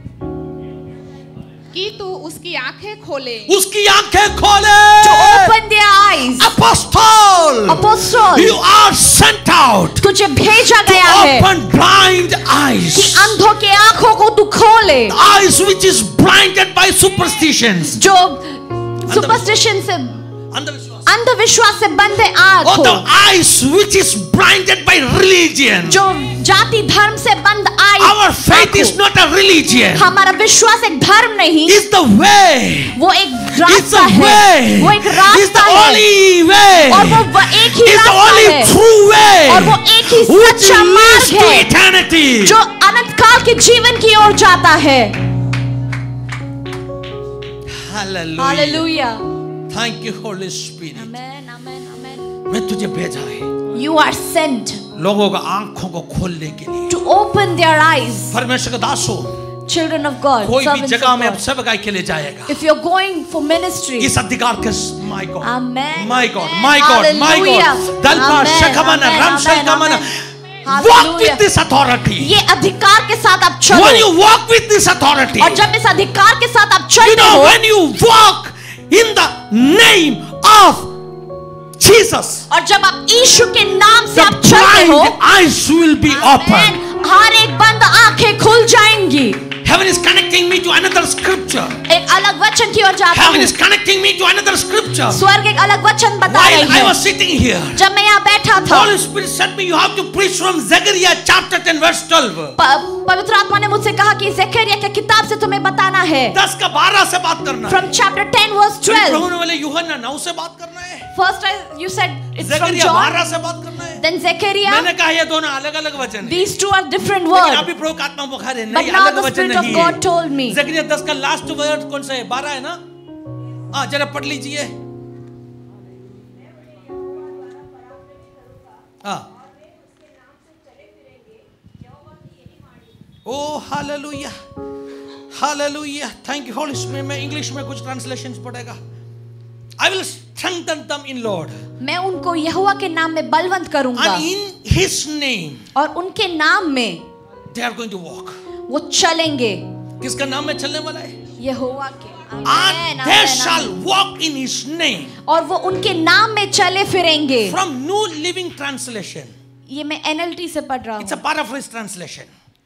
कि तू उसकी आंखें खोले, उसकी आंखें खोले। To open their eyes. Apostle, Apostle. you are sent out तुझे भेजा to गया है open blind कि eyes, अंधों के आंखों को तू खोले. eyes which is blinded by superstitions. जो सुपरस्टिशन से अंधविश्वास। अंधविश्वास से बंधे आंख Or हो. the eyes which is blinded by religion. जो जाति धर्म से बंद आई. Our faith is not a religion. हमारा विश्वास एक धर्म नहीं, It's the way. वो एक It's रास्ता the है. way. वो एक It's रास्ता the है only way. और वो व- एक ही It's the रास्ता only है true way. और वो एक ही Which सच्चा leads मार्ग to है eternity. जो अनंत काल के जीवन की ओर जाता है. Hallelujah. Hallelujah. Thank you, Holy Spirit. Amen, amen, amen. मैं तुझे भेजा है You are sent लोगों को आंखों को खोलने के लिए। to open their eyes. परमेश्वर का दास हो, Children of God, कोई भी servants जगह of में अब God. सेवकाई के लिए जाएगा If you're going for ministry, इस अधिकार के my God, Amen. my God, my God, my Hallelujah. God, दलपा Amen, शखमना amen, रामशल amen, कमना, amen. walk Hallelujah. with this authority. ये अधिकार के साथ आप चलो. When you walk with this authority, और जब इस अधिकार के साथ आप you चलते know हो when you walk in the name of Jesus, और जब आप यीशु के नाम से the आप चलते हो, blind eyes will be open. Amen. हर एक बंद आंखें खुल जाएंगी. Heaven is connecting me to another scripture. एक अलग वचन की ओर जाता Heaven हूँ. is connecting me to another scripture. स्वर्ग एक अलग वचन बता While रही I है. was sitting here, जब मैं यहाँ बैठा था, Holy Spirit said me, you have to preach from Zechariah chapter ten verse twelve. प- पवित्र आत्मा ने मुझसे कहा कि ज़करिया की किताब से तुम्हें बताना है. दस का बारह से बात करना है। From chapter ten verse फिर twelve. प्रभु ने बोले यूहन्ना नौ से बात करना है। First, I, you said it's from Zechariah John. बारह से बात करना है। Then Zechariah. मैंने कहा ये दोनों अलग अलग वचन हैं। These two are different लेकिन words. अभी प्रभु का आत्मा बुखार है, But नहीं now अलग the वचन Spirit of नहीं God है। told me. जकरिया दस का लास्ट वर्ड कौन सा है? बारह है ना? हाँ जरा पढ़ लीजिए। हाँ। ओ hallelujah, hallelujah, thank you Holi spirit. मैं इंग्लिश में कुछ ट्रांसलेशंस पढ़ेगा। I will strengthen them in Lord. मैं उनको यहोवा के नाम में बलवंत करूंगा। And in His name. और उनके नाम में They are going to walk. वो चलेंगे। किसका नाम में चलने वाला है? यहोवा के। And they shall walk in His name. और वो उनके नाम में चले फिरेंगे। From New Living Translation. ये मैं N L T से पढ़ रहा हूँ। It's a paraphrase translation.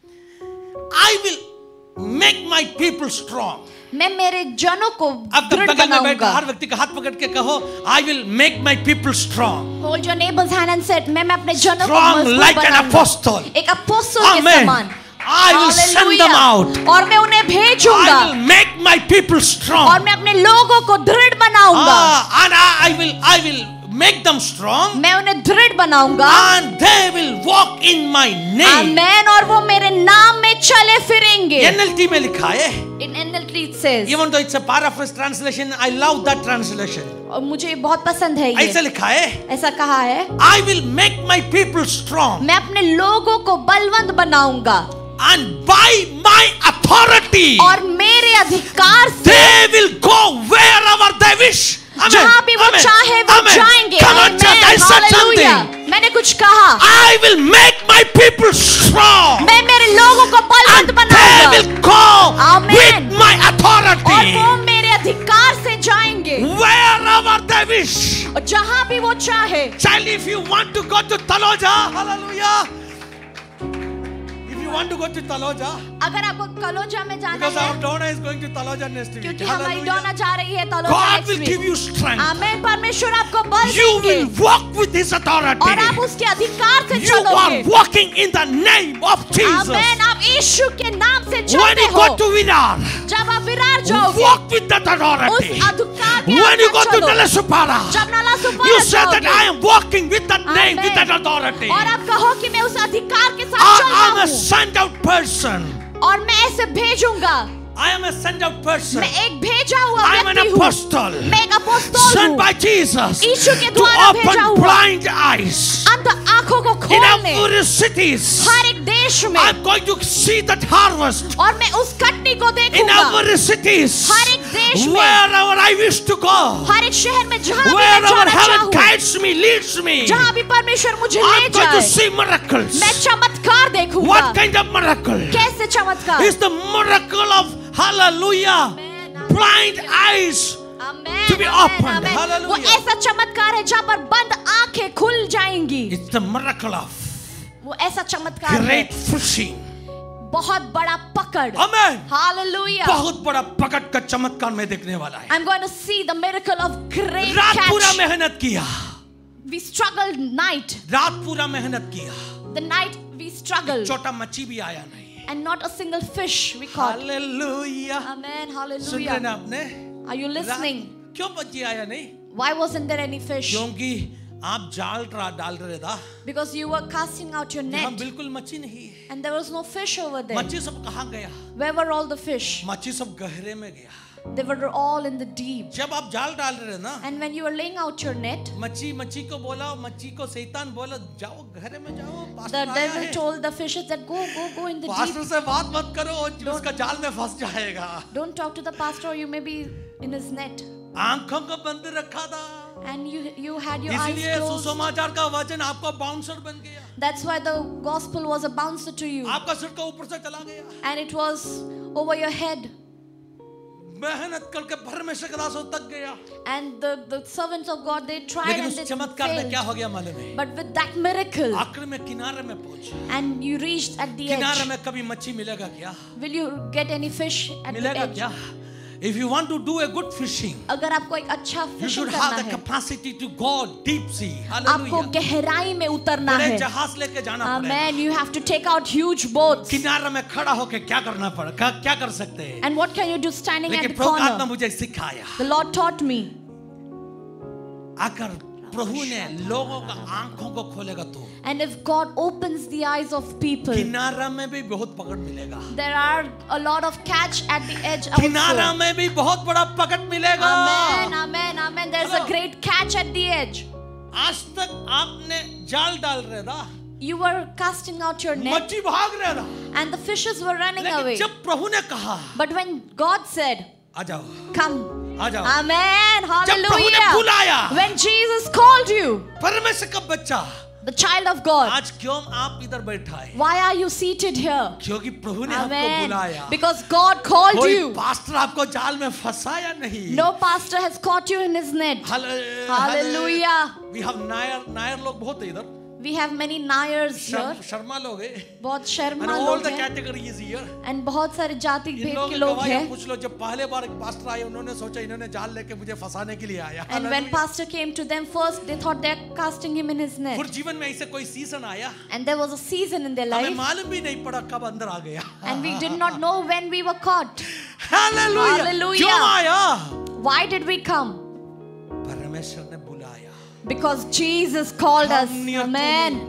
I will make my people strong. मैं मेरे जनों को अब दृढ़ बगल में बैठा बनाऊंगा। हर व्यक्ति का हाथ पकड़ के कहो, I will make my people strong. Hold your neighbor's hand and said, मैं मैं अपने जनों को Strong मजबूत like an बनाऊंगा। apostle. एक अपोस्तल के Amen. समान। I will send them out. और मैं उन्हें भेजूंगा। I will make my people strong. और मैं अपने लोगों को दृढ़ बनाऊंगा। Ah, and I, I will, I will make them strong. मैं उन्हें दृढ़ बनाऊंगा। And they will walk in my name. आमेन। और वो मेरे नाम में चले फिरेंगे। N L T में लिखा है। In N L T it says. Even though it's a paraphrase translation, I love that translation. और मुझे बहुत पसंद है ये। ऐसा लिखा है। ऐसा कहा है। I will make my people strong. मैं अपने लोगों को बलवंत बनाऊंगा। And by my authority, और मेरे अधिकार से they will go wherever they wish. Amen. जहाँ भी वो Amen. चाहे वो Amen. जाएंगे। Come on, church, I said hallelujah. something. मैंने कुछ कहा। I will make my people strong. मैं मेरे लोगों को बलवंत And they बनाऊंगा। will go Amen. with my और authority वो मेरे अधिकार से जाएंगे। wherever they wish. और जहाँ भी वो चाहे। Child, if you want to go to Taloja, hallelujah. If you want to go to Taloja, अगर आपको कलोजा में जाना because our है, Donna is going to Taloja next week. क्योंकि हमारी Hallelujah. डोना जा रही है Taloja God next will week। give you strength. आमेन। परमेश्वर आपको बल You देंगे। will walk with His authority. और आप उसके अधिकार से You are चलोगे। walking in the name of Jesus. आमेन। आप यीशु के नाम से When चलते you हो। go to Virar, जब आप विरार जाओगे, walk with that उस authority. अधिकार के When you अंदर go to चलो। Nalasupara, जब नाला you सुपारा say that जाओगे, I am walking with that name, with amen. that authority. और आप कहो कि मैं उस अधिकार के साथ I चलता am a हूँ। sent out person. और मैं ऐसे भेजूंगा। I am a sent out person. मैं एक भेजा हुआ I am an व्यक्ति हूँ। apostle. मैं एक अपोस्तल Sent हूँ। by Jesus यीशु के to द्वारा भेजा open हुआ। blind eyes अंत आंखों को in खोलने our cities. हर एक देश में। I'm going to see that harvest और मैं उस कटनी को in देखूंगा। our cities. हर एक देश में। Wherever I wish to go. हर एक शहर में जहाँ भी मैं Wherever जाना heaven चाहूँ, guides me, leads me, जहाँ भी परमेश्वर मुझे ले I'm going जाए, to see miracles. मैं चमत्कार देखूंगा। What kind of miracle? कैसे चमत्कार? It's the miracle of hallelujah. Blind eyes amen, to be amen, opened. Amen. Hallelujah. वो ऐसा चमत्कार है जहाँ पर बंद आंखें खुल जाएंगी। It's the miracle of वो ऐसा चमत्कार है। great fishing. बहुत बड़ा पकड़। Amen. हालेलुया। बहुत बड़ा पकड़ का चमत्कार में देखने वाला है। I'm going to see the miracle of great रात पूरा catch. मेहनत किया। We struggled night. रात पूरा मेहनत किया। The night we struggled. छोटा मच्छी भी आया नहीं। And not a single fish we caught. Hallelujah. Amen. सुन रहे ना Hallelujah. आपने? Are you listening? रात- क्यों मच्छी आया नहीं? Why wasn't there any fish? क्योंकि आप जाल ट्रा- डाल रहे था। Because you were casting out your हम net बिल्कुल मच्छी नहीं है। and there was no fish over there. मच्छी सब कहाँ गया? Where were all the fish? मच्छी सब गहरे में गया। They were all in the deep. जब आप जाल डाल रहे ना, And when you were laying out your net, मच्छी मच्छी को बोला, मच्छी को शैतान बोला, जाओ गहरे में जाओ। the पास्टर आया devil है। told the fishes that go, go, go in the pastor deep. से बात मत करो, उसका जाल में फंस जाएगा। Don't talk to the pastor or you may be in his net. आंखों को बंद रखा था। And you you had your eyes इसलिए closed. सुसमाचार का वचन आपको बाउंसर बन गया। That's why the gospel was a bouncer to you. आपका सिर का ऊपर से चला गया। And it was over your head. मेहनत करके परमेश्वर के दासों तक गया। And the, the servants of God, they tried लेकिन and उस they चमत्कार में क्या failed. हो गया मालूम है? But with that miracle, आखिर में किनारे में पहुंचे। and you reached at the किनारे edge, में कभी मच्छी मिलेगा क्या? will you get any fish at the मिलेगा edge? क्या? If you want to do a good fishing, अगर आपको एक अच्छा you फिशिंग should have करना the है, capacity to go deep sea. आपको Hallelujah. गहराई में उतरना बड़े है. जहाज लेके जाना पड़ेगा। Amen. You have to take out huge boats. किनारे में खड़ा होके क्या करना पड़ेगा? क्या कर सकते हैं? And what can you do standing at लेकिन the प्रभु का आत्मा corner? मुझे सिखाया। The Lord taught me. अगर प्रभु ने लोगों का आंखों को खोलेगा तो And if God opens the eyes of people, किनारा में भी बहुत पकड़ मिलेगा, there are a lot of catch at the edge किनारा also. में भी बहुत बड़ा पकड़ मिलेगा। Amen, amen, amen. There's a great catch at the edge. आज तक आपने जाल डाल रहे था, You were casting out your net मच्छी भाग रहा था, and the fishes were running लेकिन away. जब प्रभु ने कहा But when God said, आ जाओ, come, आ जाओ, amen, जब प्रभु ने hallelujah. बुलाया, When Jesus called you, परमेश्वर का बच्चा, the child of God, आज क्यों आप इधर बैठा है? why are you seated here? क्योंकि प्रभु ने आपको Amen. बुलाया। Because God called कोई you. पास्टर आपको जाल में फंसाया नहीं। No pastor has caught you in his net. Halle- Hallelujah. We have Nair Nair लोग बहुत है इधर, We have many Nayars here. शर्म- शर्मा लोग हैं, बहुत and शर्मा all लोग the हैं categories here। and बहुत सारे जाति इन भेद लोगों के की लोग गवाहियां हैं. पूछ लो, जब पहले बार एक पास्टर आए उन्होंने सोचा इन्होंने जाल लेके मुझे फंसाने के लिए आया। And when Hallelujah। pastor came to them first, they thought they're casting him in his net. फिर जीवन में ऐसे कोई सीजन आया, And there was a season in their हमें life, मालूम भी नहीं पड़ा कब अंदर आ गया। and we did not know when we were caught. Hallelujah। Hallelujah। क्यों आया? Why did we come? परमेश्वर ने बुलाया। Because Jesus called us. Come near to Amen.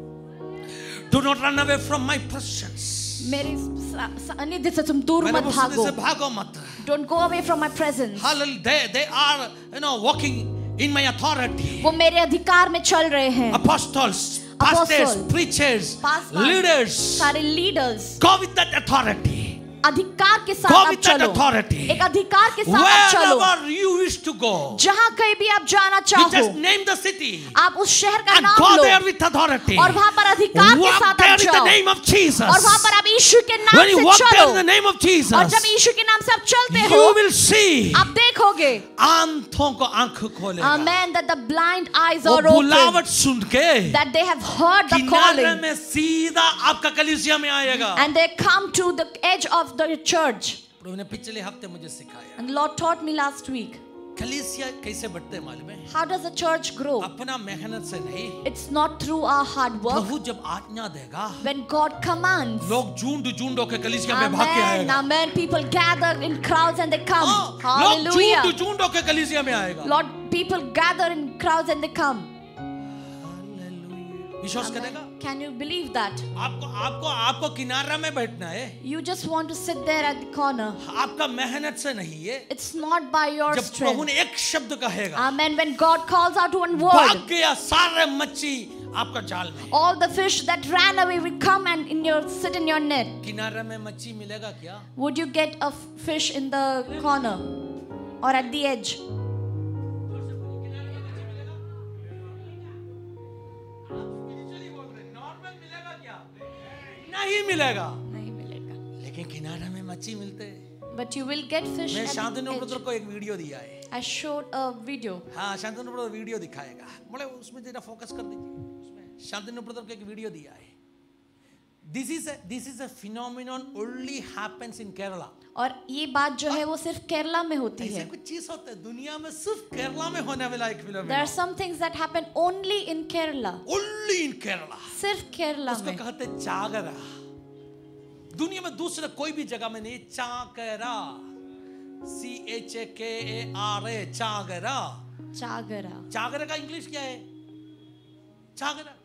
Do not run away from my presence। मेरी सानिध्य से तुम दूर मेरे मत मुझसे भागो. भागो मत। Don't go away from my presence. Hallelujah। They they are you know walking in my authority। वो मेरे अधिकार में चल रहे हैं. Apostles, pastors, Apostle, preachers, Pastor, leaders, सारे leaders go with that authority। अधिकार के साथ Go आप with that चलो. authority। एक अधिकार के साथ आप चलो. Wherever you wish to go, जहाँ कहीं भी आप जाना you चाहो, just name the city आप उस शहर का and नाम go low there with authority। और वहाँ पर अधिकार के Walk साथ there आप in the जाओ name of Jesus। और वहाँ पर आप यीशु के नाम When you से walk there in the चलो name of Jesus, और जब यीशु के नाम से आप चलते हो, you will see आप देखोगे, आंखों को आंख खोलेगा। amen, that the blind eyes वो are open, बुलावट सुन के that they have heard the किनारे calling में सीधा आपका कलीसिया में आएगा। and they come to the edge of the church. प्रभु ने पिछले हफ्ते मुझे सिखाया, And the Lord taught me last week, कलीसिया कैसे बढ़ते हैं मालूम है? how does a church grow? अपना मेहनत से नहीं, It's not through our hard work. प्रभु जब आज्ञा देगा, When God commands, लोग झुंड झुंड होकर कलीसिया में भाग के amen, आएगा। amen, people gather in crowds and they come. हाँ, लोग Hallelujah. झुंड झुंड होकर कलीसिया में आएगा। Lord, people gather in crowds and they come. विश्वास Amen. करेगा? Can you believe that? आपको आपको आपको किनारा में बैठना है, You just want to sit there at the corner. आपका मेहनत से नहीं है। It's not by your जब प्रभु strength. ने एक शब्द कहेगा, Amen. When God calls out one भाग word, गया सारे मच्छी आपका जाल में। all the fish that ran away will come and in your sit in your net. किनारे में मच्छी मिलेगा क्या? Would you get a fish in the corner or at the edge? नहीं मिलेगा, नहीं मिलेगा. लेकिन किनारे में मच्छी मिलते हैं। But you will get fish मैं at Shantanu the brother edge. को एक वीडियो दिया है। I showed a video. हाँ, शांतनु ब्रदर वीडियो दिखाएगा, बोले उसमें जरा फोकस कर दीजिए। उसमें शांतनु ब्रदर को एक वीडियो दिया है। This is a this is a phenomenon only happens in Kerala। और ये बात जो है वो सिर्फ केरला में होती ऐसे है. कुछ चीज होता है दुनिया में, सिर्फ केरला में होने वाला एक There are phenomenon, some things that happen only in Kerala. only in Kerala। सिर्फ केरला उसको में. कहते हैं चागरा। दुनिया में दूसरे कोई भी जगह में नहीं, चागरा, सी एच ए के ए आर ए, चागरा। चागरा. चागरा का इंग्लिश क्या है? चागरा।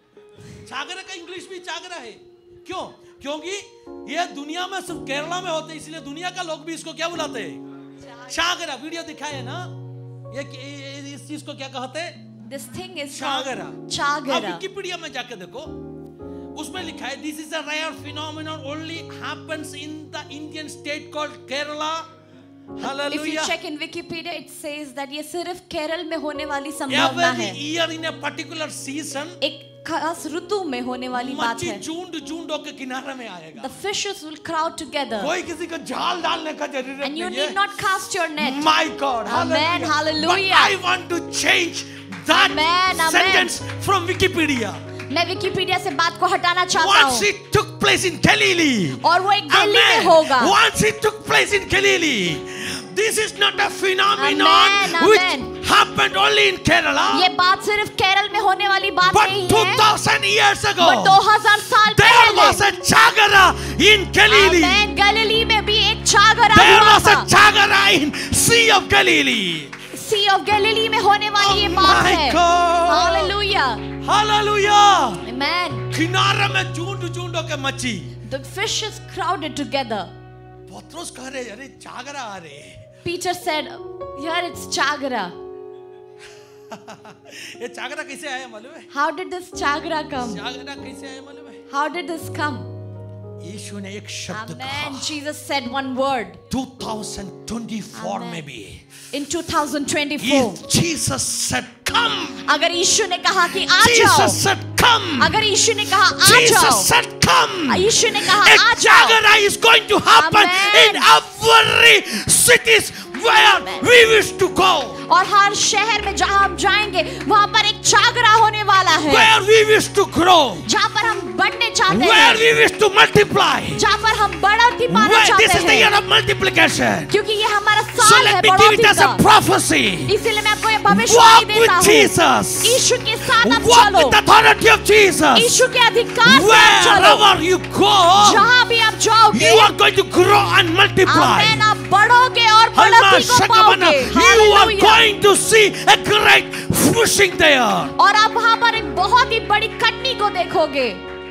चागरा का इंग्लिश भी चागरा है। क्यों? क्योंकि ये दुनिया में सिर्फ केरला में होते हैं, इसलिए दुनिया का लोग भी इसको क्या बुलाते हैं? चागरा। वीडियो दिखाए ना, ये, ये इस चीज को क्या कहते हैं? This thing is चागरा। called आप चागरा. विकिपीडिया में जाके देखो, उसमें लिखा है this is a rare phenomenon only happens in the Indian state called Kerala. If you hallelujah. check in Wikipedia, it says that ये सिर्फ केरल में होने वाली संभावना एवरी है. Year in a particular season एक खास ऋतु में होने वाली बात मच्छी है. झुंड झुंड होकर किनारे में आएगा। The fishes will crowd together, कोई किसी को जाल डालने का जरूरत and you नहीं need है। not cast your net. My God, Amen, hallelujah. But I want to change that Amen, amen. sentence from Wikipedia. मैं विकिपीडिया से बात को हटाना चाहता Once हूँ. it took place in Galilee. और वो एक गली में Amen. होगा. Once it took place in Galilee. This is not a phenomenon Amen, which amen. happened only in Kerala. ये बात सिर्फ केरल में होने वाली बात But नहीं two है. thousand years ago, But दो हज़ार साल there was पहले a chagara in Galilee. Amen, गलीली में भी एक चागरा There हुआ was a था. chagara in Sea of Galilee. Sea of Galilee में होने वाली ये Oh बात my है। God. Hallelujah. हालेलुया। Amen. किनारे में झुंड झुंड होके मच्छी। The fish is crowded together. पतरस कह रहे अरे चागरा आ रहे। Peter said, here it's chagara. ये चागरा कैसे आया मालूम है? How did this chagara come? चागरा कैसे आया मालूम है? How did this come? यीशु ने एक शब्द Amen. कहा। Jesus said one word. twenty twenty-four Amen. में भी। In twenty twenty-four. If Jesus said come. अगर यीशु ने कहा कि आ Jesus जाओ, said come. अगर यीशु ने कहा आ Jesus जाओ, said come. यीशु ने कहा A आ जाओ, Jagara is going to happen Amen. in every cities where Amen. we wish to go. और हर शहर में जहाँ हम जाएंगे वहाँ पर एक चागरा होने वाला है, Where we wish to grow. जहाँ पर हम बढ़ने चाहते Where हैं, we wish to multiply. जहाँ पर हम बढ़ोतरी पाना Where this is चाहते the year हैं, of multiplication. क्योंकि ये हमारा So साल है let me give it बढ़ोतरी as a का। prophecy. इसीलिए मैं आपको ये भविष्यवाणी Walk देता with हूँ। Jesus. यीशु के साथ आप Walk चलो, with the authority of Jesus. यीशु के अधिकार से आप चलो। Wherever you go, जहाँ भी आप जाओगे, you are going to grow and multiply. आमेन, आप बढ़ोगे और Halma बढ़ोतरी को Shakabana, पाओगे। you are hallelujah. going to see a great fishing there. और आप वहाँ पर एक बहुत ही बड़ी कटनी को देखोगे।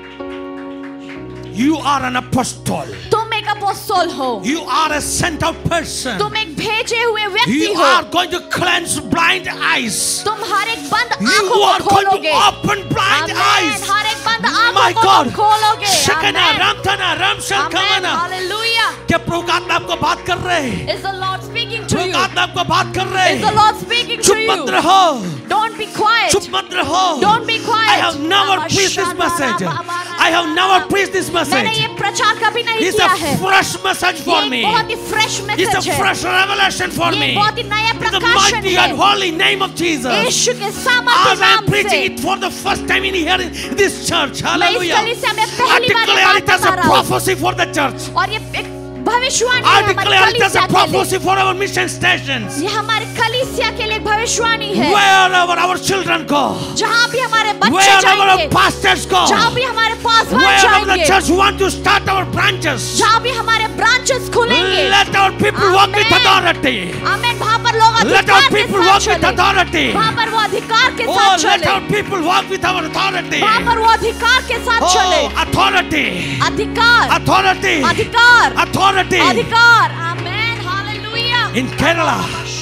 You are an apostle. तुम एक अपोस्तल हो, You are a sent out person. तुम एक भेजे हुए व्यक्ति You हो, are going to cleanse blind eyes. तुम हर एक बंद You आंखों are को going खोलोगे। to open blind amen, eyes. हर एक बंद My आंखों को God. तुम खोलोगे। Shekana, amen, Ramtana, Ramshan, amen, Kamana. Hallelujah. क्या प्रभु का आत्मा आपको बात कर रहे हैं? Is the Lord speaking to Prabhu you? का आत्मा आपको बात कर रहे Is the हैं? Lord speaking to चुप मत you? रहो. Don't be quiet. चुप मत रहो. Don't be quiet. I have never preached this message. I have never preached this मैंने message. ये प्रचार कभी नहीं It's किया a है। fresh message for ये me. एक बहुत ही fresh It's message a है। fresh revelation for ये me. एक बहुत ही नया In the प्रकाशन mighty है। and holy name of Jesus. यीशु के सामर्थ्य As I am नाम preaching से it for the first time in here in this church. मैं इस Hallelujah. कलीसिया में I पहली बार ये declare बात it as बता a रहा हूँ। prophecy for the church. और ये एक भविष्यवाणी I है हमारी declare it as कलीसिया a के लिए। prophecy for our mission stations. ये हमारे कलीसिया के लिए भविष्यवाणी है। Wherever our children go. जहाँ भी हमारे बच्चे Wherever our जाएंगे, pastors go. जहाँ भी हमारे पासवान Wherever the जाएंगे, church want to start our branches. जहाँ भी हमारे ब्रांचेस खुलेंगे, Let our people walk with Amen. authority. आमेन, वहाँ पर लोग Let our अधिकार के people साथ walk with चले। authority. वहाँ पर वो अधिकार के Oh, साथ let चले। our people walk with our authority. वहाँ पर वो अधिकार के साथ चले। Oh, authority. अधिकार, Authority. अधिकार, Authority. अधिकार। Amen, hallelujah. In Kerala.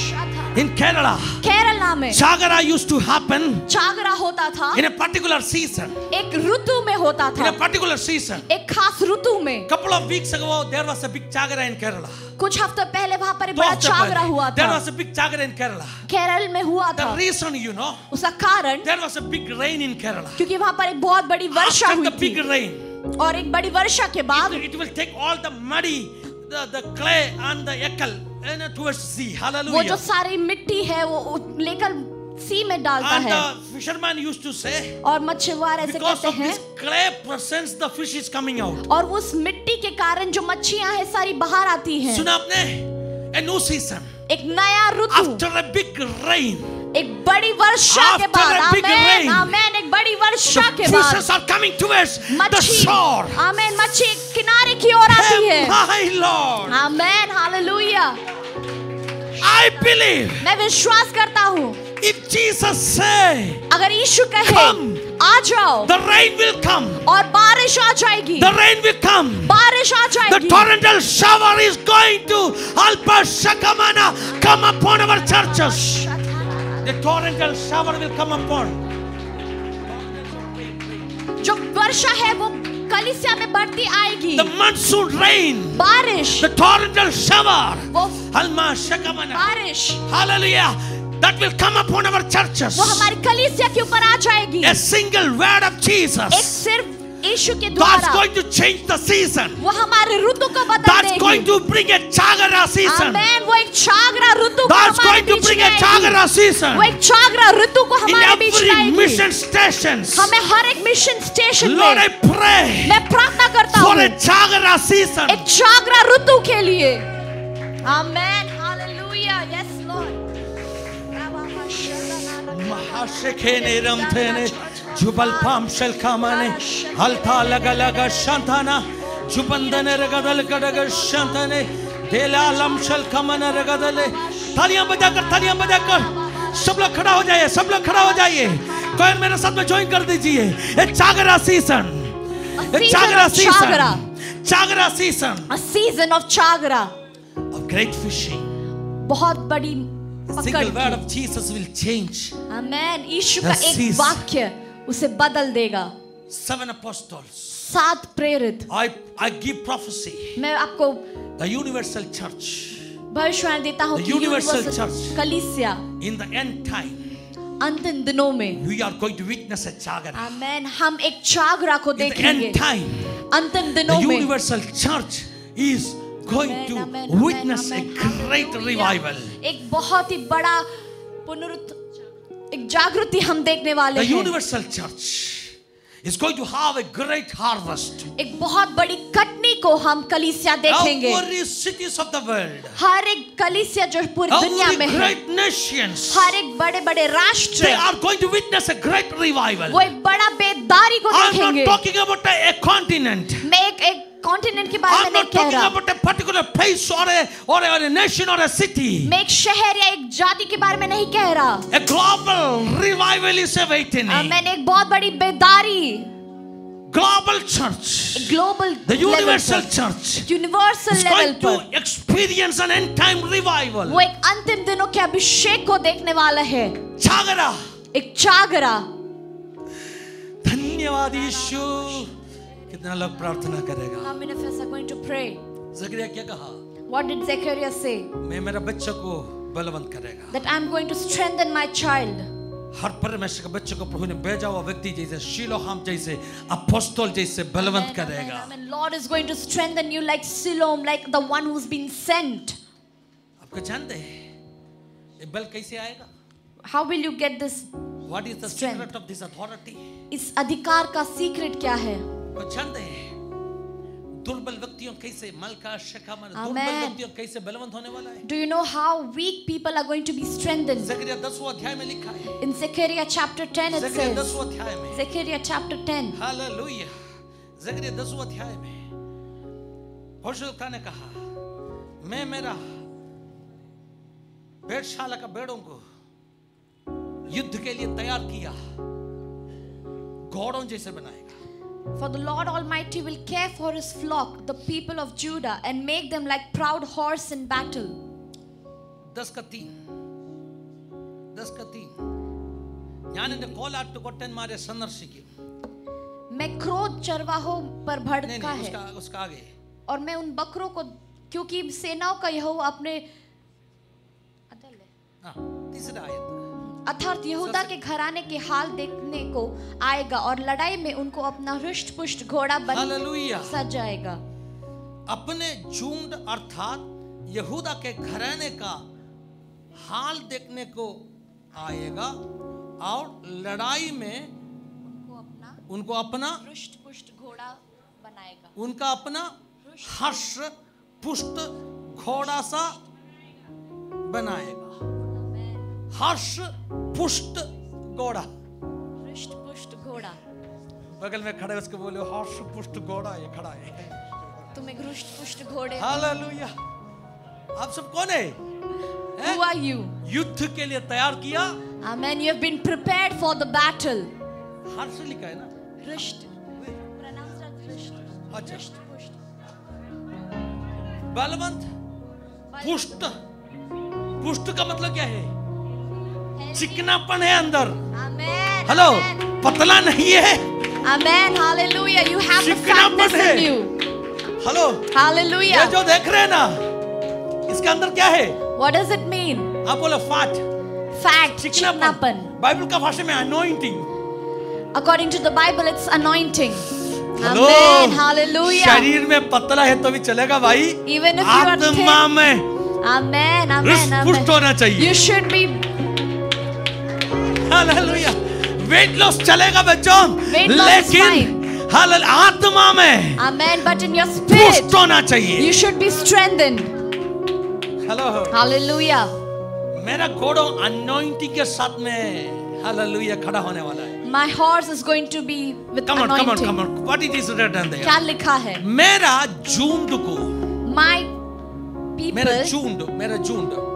In Kerala. Kerala में Jagara used to happen जागरा होता था, in a particular season. एक ऋतु में होता In a था, particular season. एक खास ऋतु में। Couple of weeks ago, there was a big Jagara in Kerala. कुछ हफ्ते पहले वहाँ पर एक दो बड़ा हफ्ते जागरा पहले, हुआ There था, was a big Jagara in Kerala. Kerala में हुआ The था। reason, you know, उसका कारण there was a big rain in Kerala. क्योंकि वहाँ पर एक बहुत बड़ी वर्षा After हुई the big थी, rain, और एक बड़ी वर्षा के बाद it, it will take all the muddy, the, the clay and the ekal you know, towards sea. वो जो Hallelujah. सारी मिट्टी है वो लेकर सी में डालता And है। the fisherman used to say, और मछुआर ऐसे because कहते of हैं, this clay presence, the fish is coming out. और उस मिट्टी के कारण जो मच्छियां हैं सारी बाहर आती हैं। सुना आपने? A new season. एक नया ऋतु, After a big rain, एक बड़ी वर्षा के After बाद, a big आमेन, rain, आमेन, एक बड़ी वर्षा the के बाद fishes are coming towards the मच्छी, shore. आमेन, मच्छी किनारे की ओर आती है। Hey, my Lord, amen, hallelujah. I believe मैं विश्वास करता हूँ, if Jesus say, अगर यीशु कहे Come. आ जाओ, the rain will come. और बारिश आ जाएगी, The rain will come. बारिश आ The जाएगी, torrential shower is going to help us Shakamana come upon our churches. The torrential shower will come upon. जो वर्षा है वो कलीसिया में बढ़ती आएगी। The monsoon rain, बारिश, the torrential shower, वो Halma Shakamana. बारिश, Hallelujah. That will come upon our churches. वो हमारी कलीसिया के ऊपर आ जाएगी। A single word of एक Jesus. सिर्फ यीशु के That's द्वारा going to change the season. वो हमारे ऋतु को बदल That's going देगी। to bring a Jagara season. आमेन, वो एक छागरा ऋतु को That's हमारे going to बीच bring में a आएगी। Jagara season. वो एक छागरा ऋतु को In हमारे बीच में every आएगी। mission stations. हमें हर एक मिशन स्टेशन Lord, I में pray मैं प्रार्थना करता for हूँ a Jagara season. एक छागरा ऋतु के लिए। Amen, hallelujah, yes lord. Mahashekene ramtene jubal pam shel kamane halta laga laga shantana jubandane ragadal kadaga shantane dela lam shel kamane ragadale तालियां बजाकर तालियां बजाकर सब लोग खड़ा हो जाइए, सब लोग खड़ा हो जाइए। कोई मेरे साथ में ज्वाइन कर दीजिए। ये चागरा सीजन, ये चागरा सीजन, चागरा season, a season of chagara, of great fishing. बहुत बड़ी Single word पकड़। of Jesus will change. आमेन। यीशु का The एक season. वाक्य उसे बदल देगा। Seven apostles. सात प्रेरित। I I give prophecy. मैं आपको The universal church भविष्यवाणी देता हूँ The कि universal यूनिवर्सल church. कलीसिया in the end time अंतिम दिनों में, we are going to witness a chagara. आमेन, हम एक चागरा को In the देखेंगे। end time अंतिम the दिनों में universal church is going Amen, to amen, amen, witness a amen. great Hallelujah. revival. एक बहुत ही बड़ा पुनरुत्थान, एक जागृति हम देखने वाले The हैं। universal church is going to have a great harvest. एक बहुत बड़ी कटनी को हम कलीसिया देखेंगे। Every cities of the world, हर एक कलीसिया जो पूरी दुनिया every में है, great nations, हर एक बड़े बड़े they राष्ट्र are going to witness a great revival. वो एक बड़ा बेदारी को I'm देखेंगे। not talking about a, a continent. मैं एक एक कॉन्टिनेंट के बारे में I'm नहीं not कह talking रहा। about a particular place or a, or a, or a nation or a city. मैं एक शहर या एक जाति के बारे में नहीं कह रहा। A global revival is awaiting. मैंने एक बहुत बड़ी बेदारी, Global church, global, the universal church universal is level going पर to experience an end time revival. वो एक अंतिम दिनों के अभिषेक को देखने वाला है। Chagara. एक चागरा। धन्यवाद यीशु। कितना लोग प्रार्थना करेगा? How many of us are going to pray? Zakaria क्या कहा? What did Zechariah say? मैं मेरा बच्चा को बलवंत करेगा। That I'm going to strengthen my child. हर परमेश्वर के बच्चे को प्रभु ने भेजा हुआ व्यक्ति जैसे शीलोहाम जैसे अपोस्तल जैसे बलवंत Amen, करेगा। amen, amen. Lord is going to strengthen you like Siloam, like the one who's been sent. आपको जानते हैं ये बल कैसे आएगा? How will you get this? What is the Strength. secret of this authority? इस अधिकार का सीक्रेट क्या है? आपको जानते हैं दुर्बल व्यक्तियों कैसे मलका शकामर दुर्बल Amen. व्यक्तियों कैसे बलवंत होने वाला है? Do you know how weak people are going to be strengthened? Zakaria दसवां अध्याय में लिखा है। In Zechariah chapter ten it Zakaria says, दसवां अध्याय में Zechariah chapter ten, हालेलुया ज़करिया दसवां अध्याय में पवित्रता ने कहा मैं मेरा भेड़शाला का भेड़ों को युद्ध के लिए तैयार किया घोड़ों जैसे बनाएगा। For the Lord Almighty will care for his flock, the people of Judah, and make them like proud horse in battle. दस का तीन दस का तीन ഞാൻ എൻ്റെ കോലാട്ട് കൊട്ടന്മാരെ സന്ദർശിക്കും मैं क्रोध चरवाहों पर नहीं भड़का नहीं है उसका उसका आगे और मैं उन बकरों को, क्योंकि सेनाओं का यहोवा अपने हाँ तीसरा आयत अर्थात यहूदा के घराने के हाल देखने को आएगा और लड़ाई में उनको अपना हृष्ट पुष्ट घोड़ा बन हालेलुया सज जाएगा। अपने झुंड अर्थात यहूदा के घराने का हाल देखने को आएगा और लड़ाई में उनको अपना उनको अपना हृष्ट पुष्ट घोड़ा बनाएगा। उनका अपना हर्ष पुष्ट घोड़ा सा बनाएगा। हर्ष पुष्ट घोड़ा हृष्ट पुष्ट घोड़ा। बगल में खड़े उसको बोले हर्ष पुष्ट घोड़ा ये खड़ा है। तुम एक हृष्ट पुष्ट घोड़े। हालेलुया। आप सब कौन है? Who are you? युद्ध के लिए तैयार किया। Amen. You have been prepared for the battle. हर्ष लिखा है ना? हृष्ट। Pronounce that हृष्ट। अच्छा। हृष्ट पुष्ट। बलवंत पुष्ट पुष्ट का मतलब क्या है? चिकनापन है अंदर। Amen. Hello Amen. पतला नहीं है। Amen. Hallelujah. You have the चिकनापन fatness है। in you. Hello Hallelujah. ये जो देख रहे हैं ना इसके अंदर क्या है? What does it mean? आप बोले फैट Fat, चिकनापन। चिकनापन. बाइबल का भाषा में anointing. According to the Bible, it's anointing. Hello Amen. Hallelujah. शरीर में पतला है तो भी चलेगा भाई। Even if you are आत्मा thin. में Amen. Amen. हृष्ट पुष्ट Amen. होना चाहिए। You should be. Hallelujah. Weight loss चलेगा बच्चों Weight loss is लेकिन हालेलुया आत्मा में Amen. But in your spirit, पुष्ट होना चाहिए। you should be strengthened. Hello Hallelujah. मेरा घोड़ा अनॉइंटिंग के साथ में हालेलुया खड़ा होने वाला है। My horse is going to be with Come on, come on, anointing. come on. What it is written there? क्या लिखा है? मेरा झुंड को My मेरा people, झुंड मेरा झुंड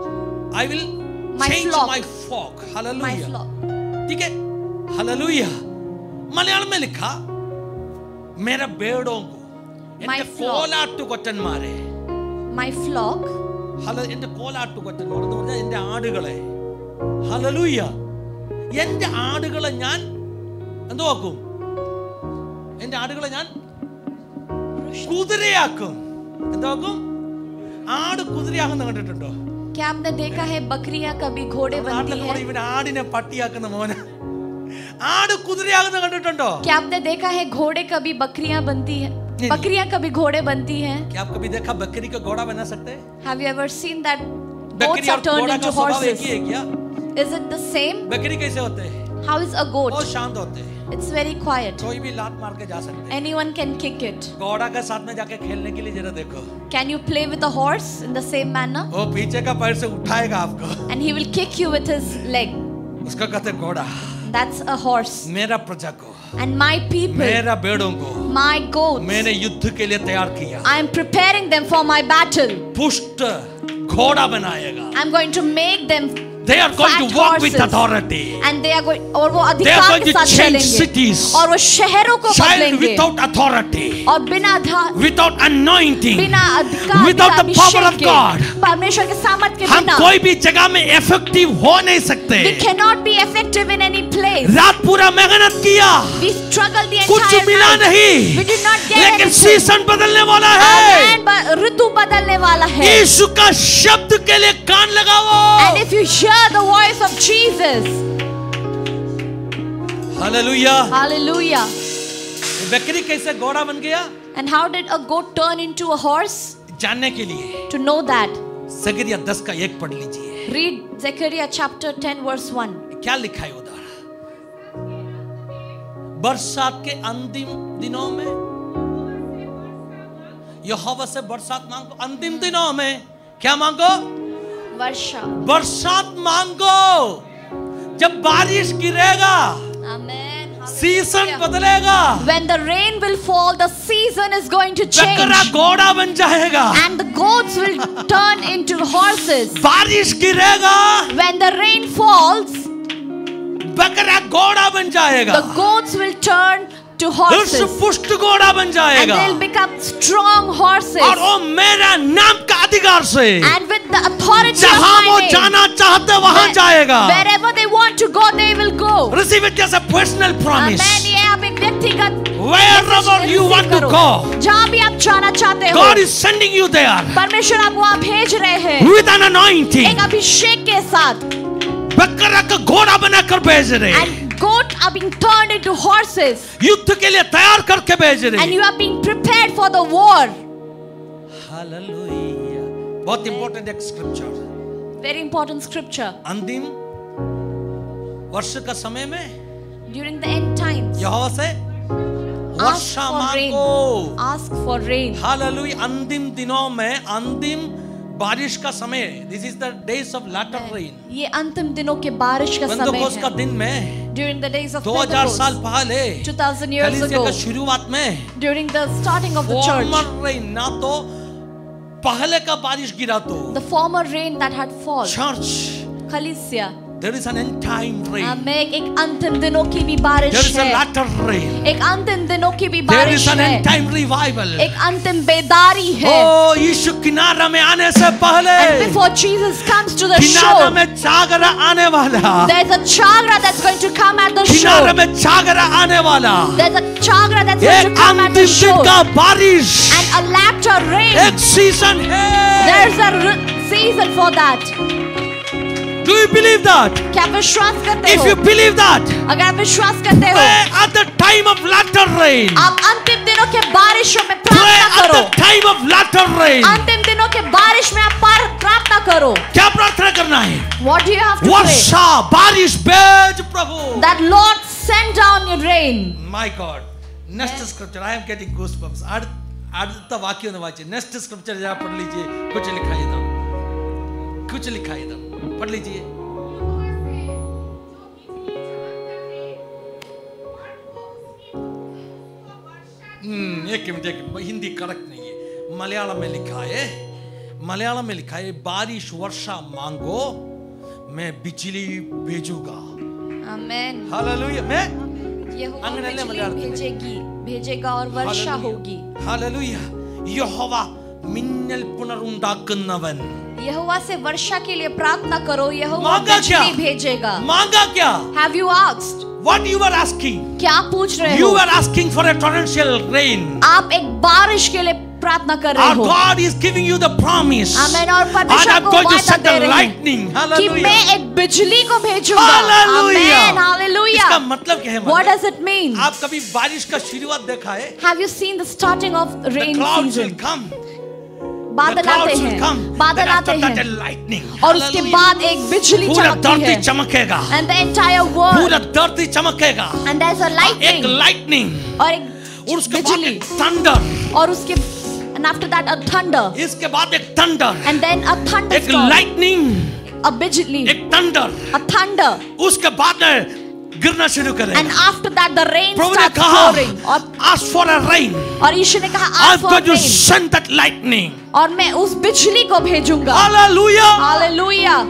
I will My change flock. my flock. My Hallelujah. flock. ठीक है, Hallelujah. മലയാളം में लिखा मेरा बेड़ों को My എന്റെ flock. കോലാട്ടുകൊറ്റന്മാരെ. My flock. ഹല എന്റെ കോലാട്ടുകൊറ്റന്മാർ എന്ന് പറഞ്ഞാൽ എന്റെ ആടുകളെ. ഹല്ലേലൂയ. എന്റെ ആടുകളെ ഞാൻ എന്തോ ആക്കും? എന്റെ ആടുകളെ ഞാൻ കുതിരയാക്കും. എന്താക്കും? ആട് കുതിരയാകുന്ന കണ്ടിട്ടുണ്ടോ? क्या आपने देखा है बकरियां कभी घोड़े बनती है? ഇവൻ ആടിനെ പട്ടിയാക്കുന്ന മോനെ. ആട് കുതിരയാകുന്ന കണ്ടിട്ടുണ്ടോ? क्या आपने देखा है घोड़े कभी बकरियां बनती है? बकरियां कभी घोड़े बनती हैं? क्या आप कभी देखा बकरी को घोड़ा बना सकते हैं? Have you ever seen that बकरी goats और are turned घोड़ा into का स्वभाव एक horses? ही है क्या? Is it the same? बकरी कैसे होते हैं? How is a goat? बहुत शांत होते हैं. It's very quiet. कोई भी लात मार के जा सकते हैं. Anyone can kick it. घोड़ा के साथ में जाके खेलने के लिए जरा देखो. Can you play with a horse in the same manner? वो पीछे का पैर से उठाएगा आपको. And he will kick you with his leg. उसका कहते हैं घोड़ा. That's a horse. मेरा प्रजा को, And my people, मेरा बेड़ों को my goats, मैंने युद्ध के लिए तैयार किया. I am preparing them for my battle. पुष्ट घोड़ा बनाएगा. I'm going to make them They are going fat to walk with horses. authority. And they are going और वो They are अधिकार going के to साथ change चलेंगे cities. और वो शहरों को Child बदलेंगे without authority, और बिना धा- without anointing, बिना अधिकार without बिना the power of अभिषेक के, God, परमेश्वर के सामर्थ के हम बिना कोई भी जगह में इफेक्टिव हो नहीं सकते. we cannot be effective in any place. रात पूरा मेहनत किया, We struggle the कुछ entire मिला night. नहीं, We did not get लेकिन anything. सीजन बदलने वाला है. Amen. ब- ऋतु बदलने वाला है. यीशु का शब्द के लिए कान लगाओ. And if you hear the voice of Jesus, hallelujah. hallelujah. बकरी कैसे घोड़ा बन गया? And how did a goat turn into a horse? जानने के लिए To know that, जकरिया दस का एक पढ़ लीजिए. read Zechariah chapter ten verse one. क्या लिखा है उधर? बरसात के अंतिम दिनों में यहोवा से बरसात मांगो. अंतिम दिनों में क्या मांगो? वर्षा. बरसात मांगो. जब बारिश गिरेगा, Amen. Season Hallelujah. बदलेगा. When the rain will fall, the season is going to change. बकरा घोड़ा बन जाएगा. And the goats will turn into horses. बारिश गिरेगा, When the rain falls, बकरा घोड़ा बन जाएगा. the goats will turn to उस horses. पुष्ट घोड़ा बन And जाएगा. they'll become strong horses. और वो मेरा नाम का अधिकार से And with the authority of जहां वो my name, जाना चाहते वहां where- जाएगा. wherever they want to go, they will go. Receive it as a personal promise. Amen. ये आप एक व्यक्तिगत Wherever you receive want to करो. go, जहां भी आप जाना चाहते हो, God is sending you there परमेश्वर आपको वहां भेज रहे हैं with an anointing. एक अभिषेक के साथ. बकरा का घोड़ा बनाकर भेज रहे हैं. And goats are being turned into horses. युद्ध के लिए तैयार करके भेज रहे And हैं. you are being prepared for the war. Hallelujah. बहुत इंपॉर्टेंट एक स्क्रिप्चर. Very important scripture. अंतिम वर्ष का समय में During the end times, यहोवा से ask वर्षा for rain. मांगो. Ask for rain. हालेलुया. अंतिम दिनों में अंतिम बारिश का समय. This is the days of latter rain. ये अंतिम दिनों के बारिश का समय पेंटेकोस्ट का है. दिन में During the days of दो हज़ार साल Pentecost, पहले two thousand years कलीसिया ago, का शुरुआत में during the starting of the church, former rain, ना तो पहले का बारिश गिरा तो the former rain that had fallen, church, Khalesia, there is an end time rain, में एक अंतिम दिनों की भी बारिश there is a है. latter rain, एक अंतिम दिनों की भी there is बारिश an है. end time revival. एक अंतिम बेदारी है. ओ यीशु किनारा में आने से And पहले before Jesus comes to the किनारा shore, में चागरा आने वाला. there's a chagra that's going to come at the किनारे shore. में चागरा आने वाला. There's a chagra that's going एक to come at the अंतिम दिन shore. का बारिश. And a latter rain. एक सीजन है. There's a r- season for that. Do you believe that? क्या आप विश्वास करते If हो? you believe that, अगर आप विश्वास करते हो, pray at the time of latter rain. आप अंतिम दिनों के बारिशों में Pray प्रार्थना at करो. the time of latter rain. अंतिम दिनों के बारिश में आप पार- प्रार्थना करो. क्या प्रार्थना करना है? What do you have to pray? वर्षा बारिश भेज प्रभु. That Lord send down your rain. My God. Next scripture. I am getting goosebumps. അടുത്ത അടുത്ത വാക്യം ഒന്ന് വായിച്ചേ. Next scripture जरा पढ़ लीजिए. कुछ लिखा है इधर. कुछ लिखा है इधर. पढ़ लीजिए. हम्म एक मिनट एक मिनट हिंदी करेक्ट नहीं है. मलयालम में लिखा है मलयालम में लिखा है बारिश वर्षा मांगो मैं बिजली भेजूंगा. Amen. हालेलुया. मैं यहोवा അങ്ങനെയല്ലേ बिजली മലയാളത്തിൽ? भेजेगी, भेजेगा और वर्षा होगी. हालेलुയ. യഹോവ മിന്നൽ പുനരുണ്ടാക്കുന്നവൻ. यहोवा से वर्षा के लिए प्रार्थना करो, यहोवा मांगा क्या? बिजली भेजेगा. मांगा क्या? Have you asked? What you are asking? क्या पूछ रहे You हो? are asking for a torrential rain. आप एक बारिश के लिए प्रार्थना कर रहे Our हो. God is giving you the promise. आमेन. और And परमेश्वर I'm को going to वादा send दे the रहे हैं lightning. कि Hallelujah. मैं एक बिजली को भेजूंगा. Hallelujah. आमेन. हालेलुया. इसका मतलब क्या है? What मतलब? does it mean? आप कभी बारिश का शुरुआत देखा है? Have you seen the starting of The rain clouds will season? come. The बादल आते clouds will हैं, come. बादल Then after आते that a हैं lightning. और उसके Hallelujah. बाद एक बिजली पूरा चमकती धरती है. चमकेगा. And the entire world. पूरा धरती चमकेगा. And there's a एक lightning. lightning. और एक और उसके बाद बिजली. एक thunder. और उसके and after that a thunder. इसके बाद एक thunder. And then a एक thunderstorm. lightning. A बिजली. एक thunder. A thunder. उसके बाद गिरना शुरू करेगा. And after that the rain प्रभु ने starts कहा pouring. और ask for a rain. और यीशु ने कहा I'm ask for going to rain. send that lightning. और मैं उस बिजली को भेजूंगा. Hallelujah. हालेलुया.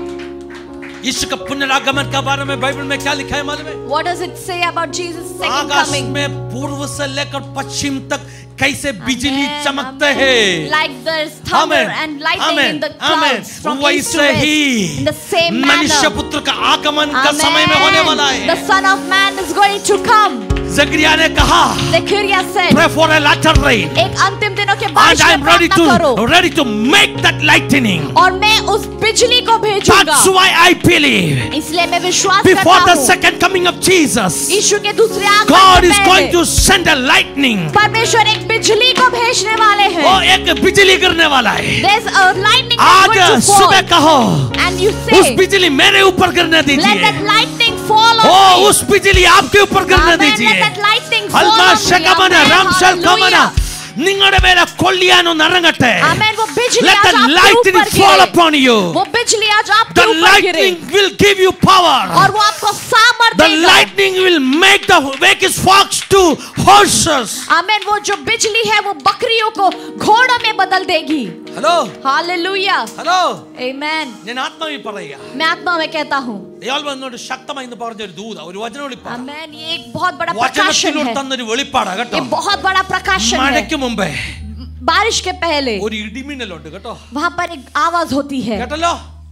यीशु का पुनरागमन के बारे में बाइबल में क्या लिखा है मालूम है? What does it say about Jesus' second Akash coming? में पूर्व से लेकर पश्चिम तक कैसे बिजली Amen, चमकते amen. हैं. Like there's thunder Amen. and lightning Amen. in the Amen. clouds from east to वैसे west. He In the same मनुष्य manner. पुत्र का आगमन का समय में होने वाला Amen. है. The Son of Man is going to come. जकरिया ने कहा Zechariah said, pray for a latter rain. एक अंतिम दिनों के And बारिश I में am ready प्रार्थना करो to ready to make that lightning. और मैं उस बिजली को भेजूंगा. That's why I believe इसलिए मैं विश्वास before करता the हूँ second coming of Jesus, यीशु के दूसरे आगमन God से is going पहले to send a lightning. परमेश्वर एक बिजली को भेजने वाले हैं. वो एक बिजली गिरने वाला है. There's a lightning that's going आज to fall. सुबह कहो And you उस say, बिजली मेरे ऊपर गिरने let that दीजिए. lightning fall O on me. उस बिजली आपके ऊपर गिरने Amen. दीजिए. Let that lightning fall हल्का on me. ശകമന Amen. രാംശൽ കമന Hallelujah. നിങ്ങളുടെ മേലെ കൊള്ളിയാനൊന്ന് ഇറങ്ങട്ടെ. Amen. वो बिजली Let आज the आपके lightning ऊपर fall गिरे. upon you. वो बिजली आज आपके The ऊपर गिरे lightning will give you power. और वो आपको सामर्थ The देगा. lightning will make the make his flocks to horses. आमेन. वो जो बिजली है वो बकरियों को घोड़ों में बदल देगी. Hello hallelujah. Hello Amen. ഞാൻ ആത്മാവിൽ പറയുക. मैं आत्मा में कहता हूँ. ഇയാൾ വന്നോട് ശക്തമായി എന്ന് പറഞ്ഞ ഒരു ദൂത ഒരു വചന വെളിപ്പാട്. आमेन. ये एक बहुत बड़ा प्रकाशन വചനത്തിലൂടെ है. തന്നൊരു വെളിപ്പാടാ കേട്ടോ. ये बहुत बड़ा प्रकाशन है. മഴയ്ക്ക് മുമ്പേ बारिश के पहले ഒരു ഇടിമിന്നലുണ്ട് കേട്ടോ. वहां पर एक आवाज होती है. കേട്ടല്ലോ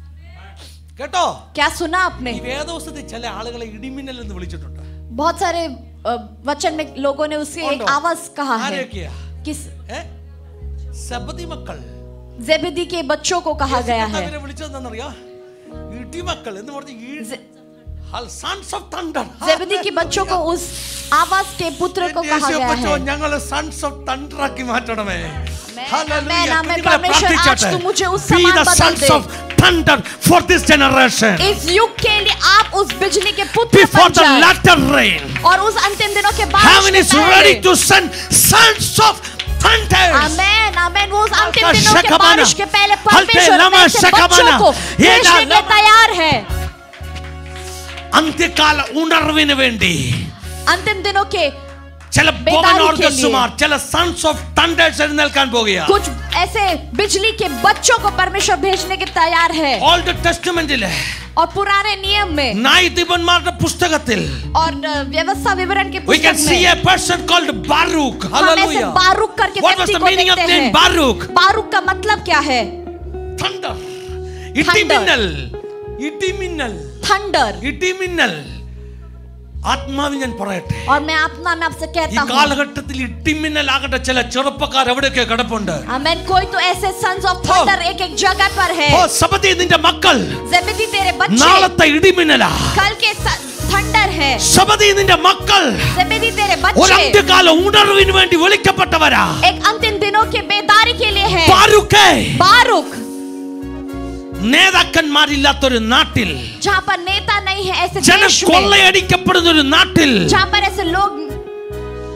കേട്ടോ. क्या सुना आपने? ഈ വേദപുസ്തകത്തിൽ ചില ആളുകളെ ഇടിമിന്നൽ എന്ന് വിളിച്ചിട്ടുണ്ട്. बहुत सारे अ, वचन में लोगों ने उससे एक ഉണ്ടോ? आवाज कहा है. ആരെയൊക്കെയാ? किस ഏ? സബദി മക്കൾ. जेबेदी के बच्चों को कहा गया है. അവരെ വിളിച്ചതെന്നറിയോ? ഇടിമക്കൾ എന്ന് പറഞ്ഞ जे- സൺസ് ഓഫ് തണ്ടർ. जेबेदी के बच्चों को उस आवाज के पुत्र को कहा गया है. ഞങ്ങൾ സൺസ് ഓഫ് തണ്ടർ ആക്കി മാറ്റണമേ. Amen, Hallelujah. amen. കുഞ്ഞുങ്ങളെ परमेश्वर आज പ്രാർത്ഥിച്ചോട്ടെ. तू मुझे उस Be समान the बदल sons they. of thunder for this generation. इस युग के लिए आप उस बिजली के पुत्र Before बन the जाए latter rain, और उस अंतिम दिनों के बाद heaven is ready to send sons of thunder. आमेन आमेन. वो उस अंतिम हल्का दिनों के शकमाना, बारिश के पहले हल्के परमेश्वर लमा अपने ऐसे बच्चों शकमाना, को ये भेजने ना के लिए लमा- तैयार है. അന്ത്യകാല ഉണർവിന് വേണ്ടി अंतिम दिनों के ചില बेदारी के ബോമനോർഗസുമാർ ചില സൺസ് ഓഫ് തണ്ടേഴ്സ് എഴുന്നേൽക്കാൻ പോകുകയാണ്. कुछ ऐसे बिजली के बच्चों को परमेश्वर भेजने के तैयार है. ഓൾഡ് ടെസ്റ്റമെന്റിലെ और पुराने नियम में ന്യായാധിപന്മാരുടെ പുസ്തകത്തിൽ और अ, व्यवस्था विवरण के we can पुस्तक see में a person called Baruch. हम ऐसे Hallelujah. बारूक करके What was व्यक्ति the को meaning of देखते name हैं. Baruch? बारूक का मतलब क्या है? Thunder. ഇടിമിന്നൽ. ഇടിമിന്നൽ. थंडर. ഇടിമിന്നൽ. ആത്മാവിൽ ഞാൻ പറയട്ടെ. और मैं आत्मा में आपसे ഈ कहता हूँ കാലഘട്ടത്തിൽ ഇടിമിന്നൽ ആകട്ടെ ചില ചെറുപ്പക്കാർ എവിടെയൊക്കെ കിടപ്പുണ്ട്. आमेन. कोई तो ऐसे सन्स ऑफ थंडर एक एक जगह पर है. ഓ സബദി നിന്റെ മക്കൾ जेबेदी तेरे बच्चे നാളത്തെ ഇടിമിന്നലാ. कल के थंडर है. സബദി നിന്റെ മക്കൾ जेबेदी तेरे ഒരു बच्चे അന്ത്യകാല ഉണർവിന് വേണ്ടി വിളിക്കപ്പെട്ടവരാ. एक अंतिम दिनों के बेदारी के लिए है. ബാരുക്കേ बारूक നേതാക്കന്മാരില്ലാത്തൊരു നാട്ടിൽ जहाँ पर नेता नहीं है ऐसे ജനം देश में കൊള്ളയടിക്കപ്പെടുന്ന ഒരു നാട്ടിൽ जहाँ पर ऐसे लोग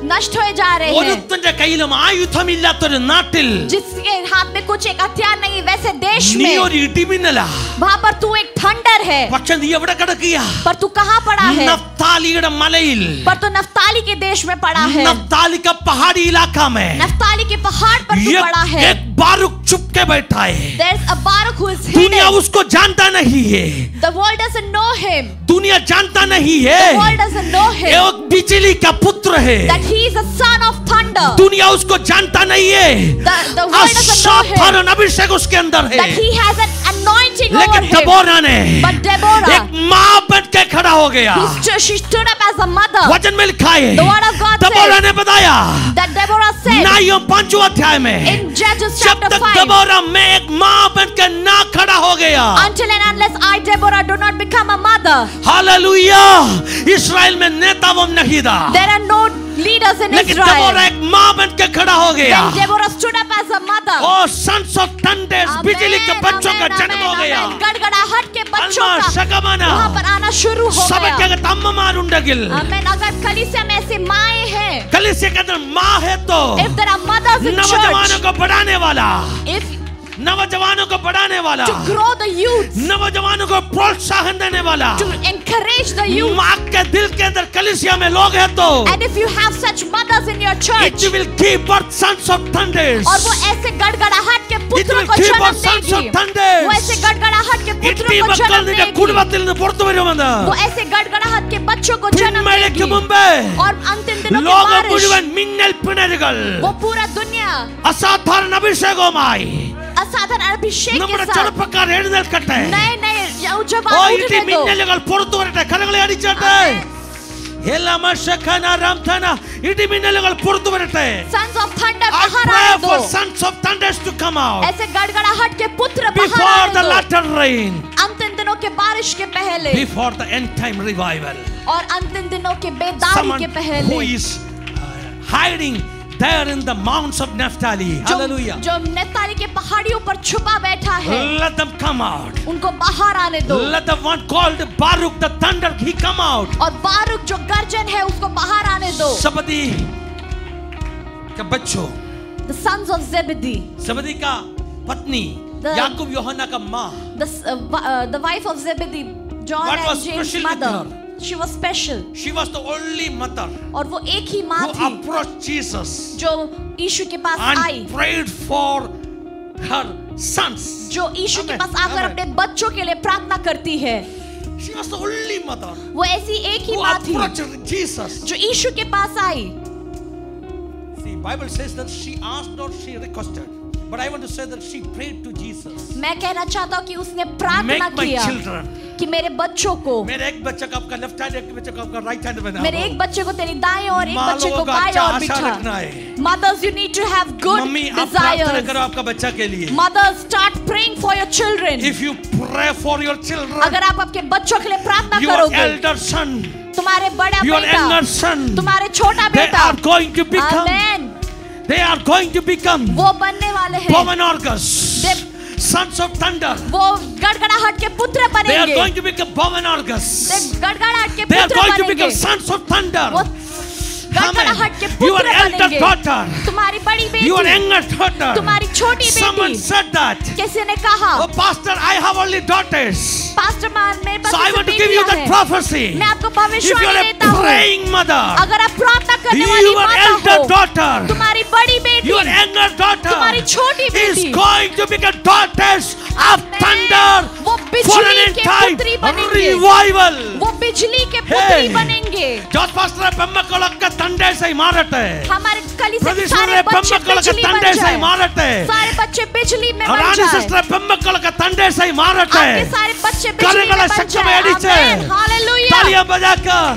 नष्ट हो जा रहे हैं, ഒരുത്തന്റെ കയ്യിലും ആയുധമില്ലാത്തൊരു നാട്ടിൽ जिसके हाथ में कुछ एक हथियार नहीं, वैसे देश നീ में ഒരു ഇടിമിന്നലാ. वहाँ पर तू एक थंडर है, പക്ഷെ നീ എവിടെ കിടക്കുക? पर तू कहाँ पड़ा है? नफ्तालीയുടെ മലയിൽ, पर तू नफ्ताली के देश में पड़ा है, नफ्ताली का पहाड़ी इलाका में नफ्ताली के पहाड़ पर तू पड़ा है. एक बारूक चुपके बैठा है. There's a Baruch who is दुनिया hidden. उसको जानता नहीं है. The world doesn't know him. दुनिया जानता नहीं है The world doesn't know him. एक बिजली का पुत्र है. That he is a son of thunder. दुनिया उसको जानता नहीं है. The, the world doesn't know him. असाधारण अभिषेक उसके अंदर है. That he has an anointing over लेकिन him. दबोरा ने But Deborah, एक माँ बन के खड़ा हो गया. he st- she stood up as a mother. वचन में लिखा है, The word of God Deborah says ने बताया that Deborah said नाइयों पांचवें अध्याय में, in Judges जब chapter तक five, दबोरा में एक माँ बनकर ना खड़ा हो गया. until and unless I, Deborah, do not become a mother, hallelujah. इस्राएल में नेता वो नहीं था, there are no leaders in लेकिन Israel. दबोरा एक माँ बन के खड़ा हो गया. When Deborah stood up as a mother, और सन्स ऑफ थंडर्स, Amen, बिजली के बच्चों का amen, जन्म हो amen, गया. amen. गड़गड़ाहट के बच्चों अल्मा का शकमाना वहाँ पर आना शुरू हो सबके गया. अगर अम्ममारुंडगिल, Amen. अगर कलीसिया में ऐसी माएं हैं, कलीसिया के अंदर माँ है तो if there are mothers in नौजवानों church, को बढ़ाने वाला, if नौजवानों को बढ़ाने वाला, to grow the youth, नौजवानों को प्रोत्साहन देने वाला, to encourage the youth, माँ के दिल के अंदर कलीसिया में लोग हैं तो and if you have such mothers in your it church, will give birth sons of thunders. और वो ऐसे गड़गड़ाहट के It पुत्रों will को give जन्म birth sons of देगी, thunders. वो ऐसे गड़गड़ाहट के पुत्रों ഇട്ടി को जन्म മക്കളുടെ देगी, കുടുംബത്തിൽ നിന്ന് പുറത്തു വരുമെന്ന് वो ऐसे गड़गड़ाहट के बच्चों को जन्म പിന്മഴയ്ക്ക് देगी, മുമ്പേ और अंतिम दिनों की ലോകം बारिश, മുഴുവൻ മിന്നൽ പിണരുകൾ वो पूरा दुनिया അസാധാരണ അഭിഷേകവുമായി असाधारण अभिषेक നമ്മുടെ के साथ ചെറുപ്പക്കാർ എഴുന്നേൽക്കട്ടെ. नए नए ഓ जवान ഇടി उठने दो. മിന്നലുകൾ പുറത്തു വരട്ടെ. കരങ്ങളെ അടിച്ചട്ടെ. എല്ലാ മശഖന രാംധന ഇടി മിന്നലുകൾ പുറത്തു വരട്ടെ. Sons of thunder I बाहर pray आने for दो. sons of thunders to come out ऐसे गड़गड़ाहट के पुत्र बाहर before आने the दो. latter rain, अंतिम दिनों के बारिश के पहले before the end time revival. और अंतिम दिनों के बेदारी Someone के who पहले is hiding there in the mounts of Naphtali. जो, Hallelujah. जो नप्ताली के पहाड़ियों पर छुपा बैठा है, Let them come out. उनको बाहर आने दो. Let the one called Baruch the thunder he come out. और बारूक जो गर्जन है उसको बाहर आने दो. सबदी का बच्चों, The sons of Zebedee, सबदी का पत्नी, The- याकूब यूहन्ना का माँ, the uh, uh, the wife of Zebedee, John What and was James' special with mother. her? She was special. she was the only mother और वो एक ही माँ who थी approached Jesus जो यीशु के पास आई, and prayed for her sons. जो यीशु के Amen. पास आकर Amen. अपने बच्चों के लिए प्रार्थना करती है. She was the only mother वो ऐसी एक ही who माँ थी approached Jesus. जो यीशु के पास आई. See, Bible says that she asked or she requested, but I want to say that she prayed to Jesus. मैं कहना चाहता हूँ कि उसने प्रार्थना Make my किया children. कि मेरे बच्चों को, मेरे एक बच्चे को आपका लेफ्ट हैंड, एक बच्चे को आपका राइट हैंड बना मेरे एक बच्चे को तेरी दाएं और एक माँ बच्चे को लोगों का बाएं अच्छा और आशा रखना बिठा. है. Mothers, you need to have good mummy आप प्रार्थना desires. करो आपका बच्चा के लिए. Mothers, start praying for your children. If you pray for your children, अगर आप आपके बच्चों के लिए प्रार्थना your करोगे, elder son, तुम्हारे बड़ा your बेटा, younger son, तुम्हारे छोटा they बेटा, are going to become, amen, they are going to become वो बनने वाले हैं. Bowanorgas, They- sons of thunder. वो गड़गड़ाहट के पुत्र They are बनेंगे. going to become Bowanorgas. वे गड़गड़ाहट के They are पुत्र going to बनेंगे. become sons of thunder. वो गड़गड़ाहट के Your पुत्र elder बनेंगे. daughter, तुम्हारी बड़ी your बेटी, younger daughter. तुम्हारी छोटी Someone बेटी. said that. किसी ने कहा, Oh, pastor, I have only daughters. Pastor मान मेरे पास So I सिर्फ want to give you बेटियां that हैं. prophecy. मैं आपको If you भविष्यवाणी are देता a हूँ. praying mother, अगर आप प्रार्थना करने वाली your माता elder हो, daughter, तुम्हारी बड़ी बेटी, your younger daughter तुम्हारी छोटी is बेटी, going to become daughters of Amen. thunder वो for बिजली an के entire पुत्री बनेंगे. revival. वो बिजली के Hey. पुत्री बनेंगे. Just pastor பெம்மக்களுக்கு தண்டை செய் மாறட்டே. हमारे कलीसिया के Brother सारे sister बच्चे பெம்மக்களுக்கு बिजली बन தண்டை செய் जाए. மாறட்டே. सारे बच्चे बिजली में बन ராணி जाए. sister பெம்மக்களுக்கு தண்டை செய் மாறட்டே. आपके सारे बच्चे बिजली में கரங்களை बन சத்தமே जाए. அடிச்சு. Amen. Hallelujah. तालियां बजाकर.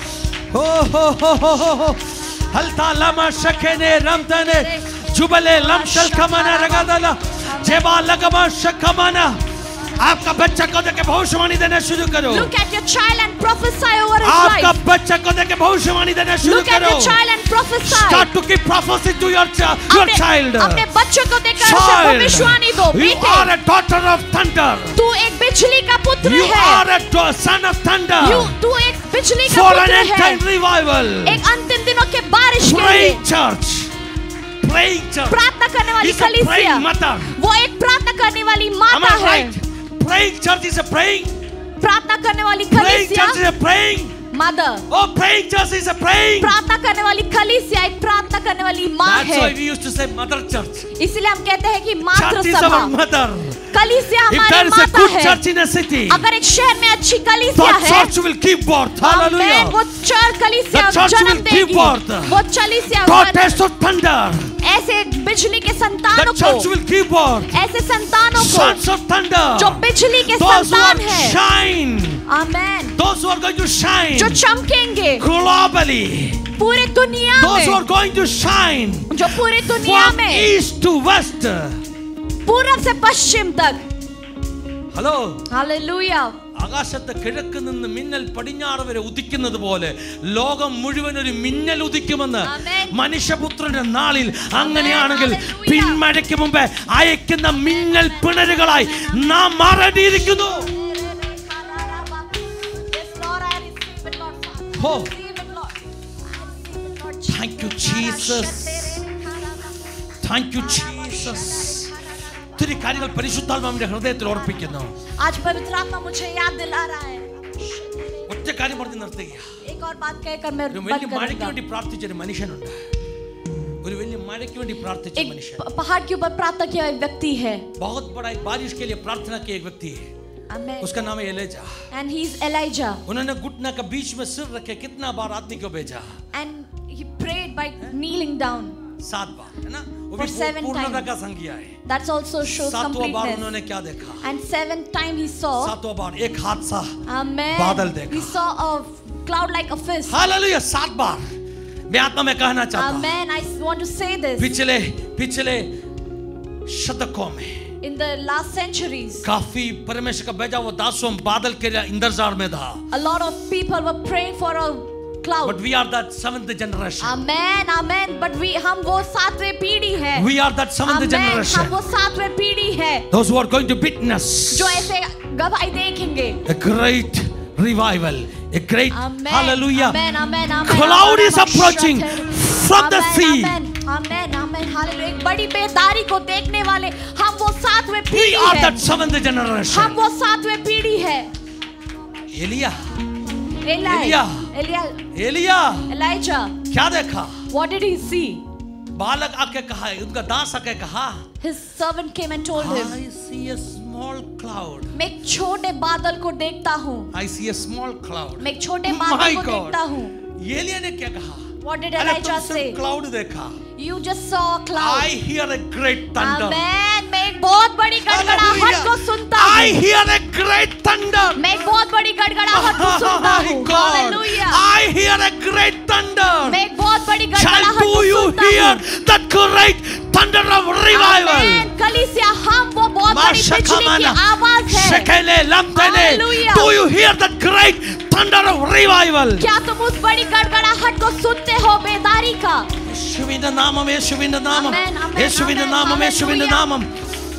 हो हो हो हो हो हो. हल्ता लमा शकेने रमतने जुबले लमशल कमाना रगादला जेबा लगमा शकमाना. आपका बच्चा को देखे भविष्यवाणी देना शुरू करो. Look at your child and prophesy over his आपका life. बच्चा को देखे भविष्यवाणी देना शुरू Look at करो. your child and prophesy. Start to give prophecy to your child. Your अपने, child. अपने बच्चों को देखकर उसे Child. भविष्यवाणी दो. You बेटे, are a daughter of thunder. तू एक बिजली का पुत्र You है. are a do- son of thunder. You, तू एक बिजली का For an पुत्र end time है. revival. एक अंतिम दिनों के बारिश के लिए praying church. Praying church. प्रार्थना करने वाली It's a कलीसिया, praying mother. वो एक प्रार्थना करने वाली Am माता I है। right? Praying church is a praying. प्रार्थना करने वाली Praying कलीसिया church is a praying. Mother, Oh, praying church is a praying. प्रार्थना करने वाली कलीसिया एक प्रार्थना करने वाली माँ That's why है। we used to say mother church. इसलिए हम कहते हैं कि मातृ Church is our सभा, mother. कलीसिया If हमारी there is a माता good है। church in a city, अगर एक शहर में अच्छी the कलीसिया है, church will give birth. Amen, Hallelujah. वो चर्च कलीसिया The church जन्म will give देगी। birth. वो कलीसिया God has to thunder. ऐसे बिजली के The संतानों church को, will give birth. ऐसे संतानों को Sons of thunder. जो बिजली के Those who संतान are है, shine. Amen, Those who are going to shine जो चमकेंगे globally. पूरे दुनिया Those who are में, going to shine जो पूरे दुनिया from में east to west. पूरब से पश्चिम तक, ഹലോ, हालेलुया, ആകാശത്ത് കിഴക്ക് നിന്ന് മിന്നൽ പടിഞ്ഞാറ് വരെ ഉദിക്കുന്നത് പോലെ ലോകം മുഴുവൻ ഒരു മിന്നൽ ഉദിക്കുമെന്ന് ആമേൻ. മനുഷ്യപുത്രന്റെ നാളിൽ അങ്ങനെയാണെങ്കിൽ ഹല്ലേലൂയ. പിന്മഴയ്ക്ക് മുമ്പേ അയക്കുന്ന മിന്നൽ പിണരുകളായി നാം മാറേണ്ടിയിരിക്കുന്നു. Oh. Thank you, Jesus. Thank you, Jesus. ഒത്തിരി കാര്യങ്ങൾ പരിശുദ്ധാത്മാവിന്റെ ഹൃദയത്തിൽ ഓർപ്പിക്കുന്നു. आज पवित्र आत्मा मुझे याद दिला रहा है। ഒറ്റ കാര്യം പറഞ്ഞ് നിർത്തുക. एक और बात कहकर मैं ഒരു बंद വലിയ മഴയ്ക്ക് करूंगा। വേണ്ടി പ്രാർത്ഥിച്ച ഒരു മനുഷ്യനുണ്ട്. ഒരു വലിയ മഴയ്ക്ക് വേണ്ടി പ്രാർത്ഥിച്ച एक മനുഷ്യൻ. प- पहाड़ के ऊपर प्रार्थना किया एक व्यक्ति है, बहुत बड़ा एक बारिश के लिए प्रार्थना की एक व्यक्ति है. आमेन, उसका नाम है Elijah. and he is Elijah, उन्होंने घुटना का बीच में सिर रखे कितना बार आदमी को भेजा? and he prayed by kneeling down. सात बार, है ना? वो For भी seven पूर्णता times. का संज्ञा है. That also shows सातवां बार completeness. उन्होंने क्या देखा? And seven time he saw, सातवां बार एक हादसा. आमेन, बादल देखा. he saw a cloud like a fist. Hallelujah. सात बार मैं आत्मा में कहना चाहता हूं. Amen. I want to say this. पिछले पिछले शतकों में In the last centuries, काफी परमेश्वर का भेजा हुआ दासों बादल के इंतजार में था. a lot of people were praying for a cloud. But we are that seventh generation. Amen, amen. But we, हम वो सातवें पीढ़ी है. We are that seventh Amen. generation. हम वो सातवें पीढ़ी है Those who are going to witness जो ऐसे गवाही देखेंगे. a great revival, a great Amen. hallelujah. Amen, amen, amen. Cloud is approaching from the Amen, sea. Amen, amen, amen. Hallelujah. एक बड़ी बेदारी को देखने वाले हम वो सातवें We पीढ़ी are है. that seventh generation. हम वो सातवें पीढ़ी है. एलिया एलिया, एलिया। एलिया, एलिया Elijah. क्या देखा? What did he see? बालक आके कहा, उनका दास आके कहा, His servant came and told him, I see a small cloud. मैं एक छोटे बादल को देखता हूँ. I see a small cloud. मैं एक छोटे My बादल को God. देखता हूँ. एलिया ने क्या कहा? What did अरे Elijah तुम say? सिर्फ क्लाउड देखा. You just saw a cloud. I hear a great thunder. Amen. मैं एक बहुत बड़ी गड़गड़ाहट को सुनता I हूँ. hear a great thunder. मैं एक बहुत बड़ी गड़गड़ाहट को सुनता My हूँ. God. Hallelujah. I hear a great thunder. मैं एक बहुत बड़ी Child, गड़गड़ाहट do को you सुनता hear हूँ. that great thunder of revival? Amen. कलीसिया हम वो बहुत बड़ी बिजली की Mashakamana, आवाज है. Shekele, Lamtene. Hallelujah. Do you hear that great thunder of revival? क्या तुम उस बड़ी गड़गड़ाहट को सुनते हो बेदारी का? യേശുവിന്റെ നാമം, യേശുവിന്റെ നാമം, Amen, amen, യേശുവിന്റെ amen, നാമം, യേശുവിന്റെ hallelujah. നാമം.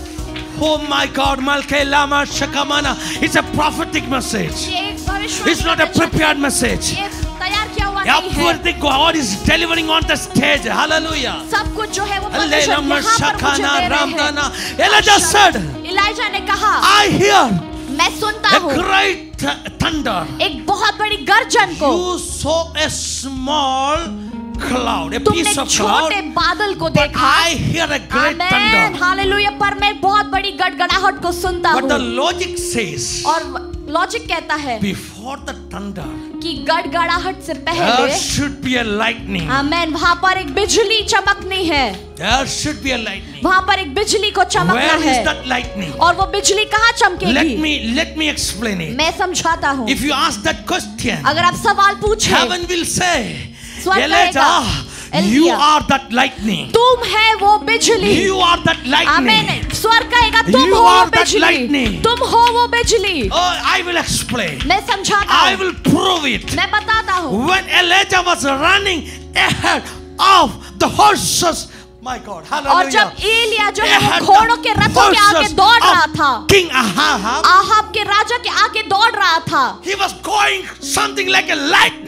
Oh my God, Malke Lama Shakamana. It's a prophetic message. ये एक भविष्यवाणी It's not a का prepared message. ये तैयार किया हुआ नहीं है. Everything God is delivering on the stage. Hallelujah. सब कुछ जो है वो Hallelujah. परमेश्वर यहाँ पर मुझे Shakana दे रहे Ramdana. हैं. Elijah said, इलाइजा ने कहा, I hear मैं सुनता a हूँ great thunder. एक बहुत बड़ी गर्जन को. You saw a small cloud, a तुमने piece एक of cloud. छोटे बादल को But देखा. I hear a great amen, thunder. Hallelujah. पर मैं बहुत बड़ी गड़गड़ाहट को सुनता But the हूँ. logic says, और लॉजिक कहता है before the thunder, कि गड़गड़ाहट से there पहले, should be a lightning. आमेन, वहाँ पर एक बिजली चमकनी है. There should be a lightning. वहाँ पर एक बिजली को चमकना Where is है. that lightning? और वो बिजली कहाँ Let चमकेगी? me let me explain it. मैं समझाता हूँ. If you ask that question, अगर आप सवाल पूछे, heaven will say, स्वर्ग Elijah, कहेगा, you Elia, are that lightning. तुम है वो बिजली. You are that lightning. आमेन. स्वर्ग कहेगा तुम You हो वो are that बिजली. lightning. तुम हो वो बिजली. Oh, I will explain. मैं समझाता I हूँ. will prove it. मैं बताता हूँ. When Elijah was running ahead of the horses, my God, और hallelujah. जब एलिया जो है Ahead वो घोड़ों the के रथों के आगे horses दौड़ रहा of था. King Ahab, आहाब के राजा के आगे दौड़ रहा था. he was going something like a lightning.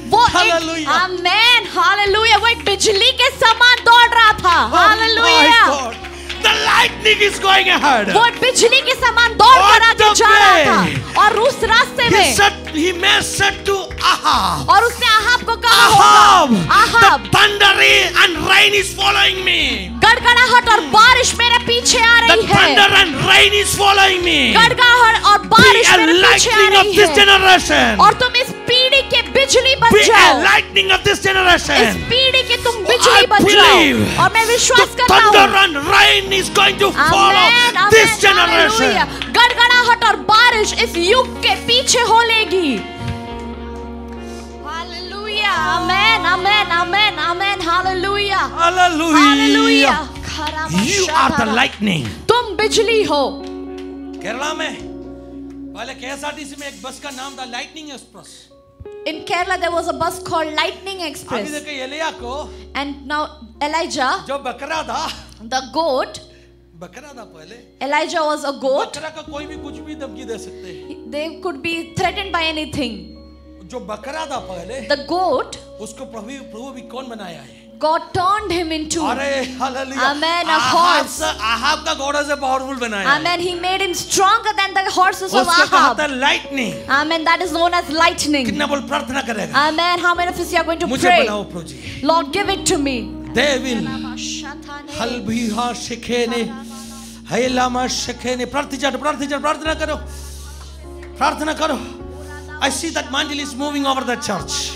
वो एक Hallelujah. आमेन हालेलुया वो एक बिजली के समान दौड़ रहा था Oh my hallelujah God. The lightning is going ahead. वो बिजली के समान दौड़ On कर आगे the जा रहा way. था और उस रास्ते He में said, he may said to Ahab, और उसने आहाब को कहा Ahab, होगा Ahab the thunder and rain is following me. गड़गड़ाहट और बारिश मेरे पीछे आ The रही है thunder and rain is following me. गड़गड़ाहट और Be बारिश a मेरे पीछे आ lightning of रही this है generation. और तुम इस पीढ़ी के बिजली बन Be a जाओ lightning of this इस generation. पीढ़ी के तुम I बिजली बन believe जाओ और मैं विश्वास the करता thunder हूँ and rain is going to amen, follow amen, this generation. Hallelujah. गड़गड़ाहट और बारिश इस युग के पीछे हो लेगी hallelujah amen amen amen amen hallelujah hallelujah Hallelujah. खराबा You are the शादारा। lightning. तुम बिजली हो केरला में पहले के एस आर टी सी में एक बस का नाम था lightning express. In Kerala there was a bus called Lightning अभी Express देखे एलिया को and now Elijah जो बकरा था the goat बकरा था पहले Elijah was a goat बकरा का कोई भी कुछ भी धमकी दे सकते हैं. they could be threatened by anything जो बकरा था पहले the goat उसको प्रभु प्रभु भी कौन बनाया है. God turned him into अरे hallelujah. Amen, a Ahab horse. से आहाब का घोड़ा से पावरफुल बनाया है. Amen he made him stronger than the horses of उसको कहा था Ahab lightning. Amen that is known as lightning कितना बोल प्रार्थना करेगा. Amen how many of us are going to मुझे pray बनाओ प्रभु जी. Lord give it to me They will हलबिहा शिखेने हैलामा शिखेने प्रार्थना प्रार्थना प्रार्थना करो प्रार्थना करो. I see that mantle is moving over the church.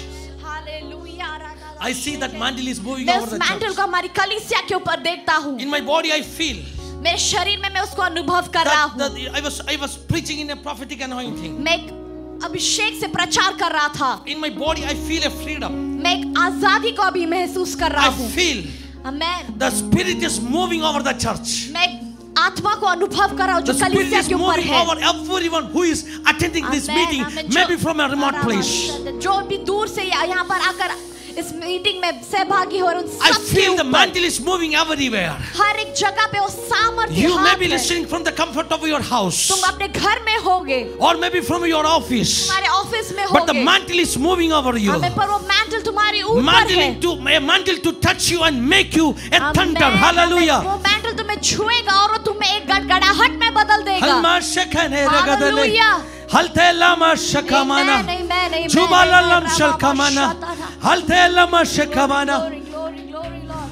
I see that mantle is moving मैं over उस the मैंटल church. को हमारी कलीसिया के ऊपर देखता हूँ In my body I feel मेरे शरीर में मैं उसको अनुभव कर रहा that, हूँ that I was I was preaching in a prophetic anointing. मैं एक अभिषेक से प्रचार कर रहा था In my body I feel a freedom. मैं एक आजादी को अभी महसूस कर रहा I हूँ feel Amen the spirit is moving over the church. मैं एक आत्मा को अनुभव कर रहा हूँ The जो spirit कलीसिया is के ऊपर moving है over everyone who is attending this Amen, meeting, amen. maybe जो- from a remote place. जो भी दूर से या- यहाँ पर आकर इस मीटिंग में सहभागी हो रहे हैं, उन I सबके feel the ऊपर mantle is moving everywhere. हर एक जगह पे वो सामर्थ्य You may हाथ be है। listening from the comfort of your house, तुम अपने घर में होगे or maybe from your office, तुम्हारे ऑफिस में but the होगे mantle is moving over you. हमें पर वो मैंटल तुम्हारी ऊपर Mantle है to a mantle to touch you and make you a Amen, thunder. amen. Hallelujah. वो मैंटल तुम्हें छुएगा और वो तुम्हें एक गड़गड़ाहट में बदल देगा Halma shekane regadale. Hallelujah. Halte lama shekamana. Amen, amen, amen, Jubala amen. lam shalkamana. Halte lama shekamana. Glory, glory, glory, Lord.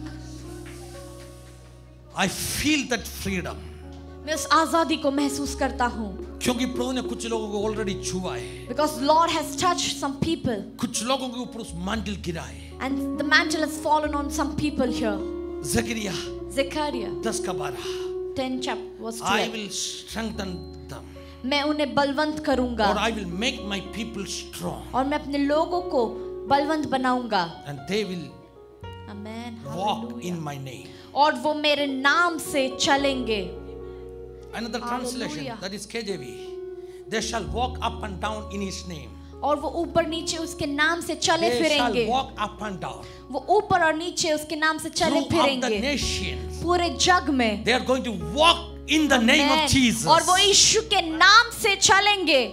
I feel that freedom. मैं उस आजादी को महसूस करता हूँ क्योंकि प्रभु ने कुछ लोगों को ऑलरेडी छुआ है. because Lord has touched some people कुछ लोगों के ऊपर उस mantle गिरा है. and the mantle has fallen on some people here. Zechariah Zechariah दस का बारह. ten chapter verse I twelve. will strengthen them मैं उन्हें बलवंत करूंगा or I will make my people strong और मैं अपने लोगों को बलवंत बनाऊंगा and they will Amen. walk Hallelujah. in my name. और वो मेरे नाम से चलेंगे Another translation, Hallelujah. that is K J V. They shall walk up and down in his name. और वो ऊपर नीचे उसके नाम से चले They shall फिरेंगे walk up and down. वो ऊपर और नीचे उसके नाम से चले Throughout the फिरेंगे nations, पूरे जग में they are going to walk in the name Amen. of Jesus. और वो यीशु के नाम से चलेंगे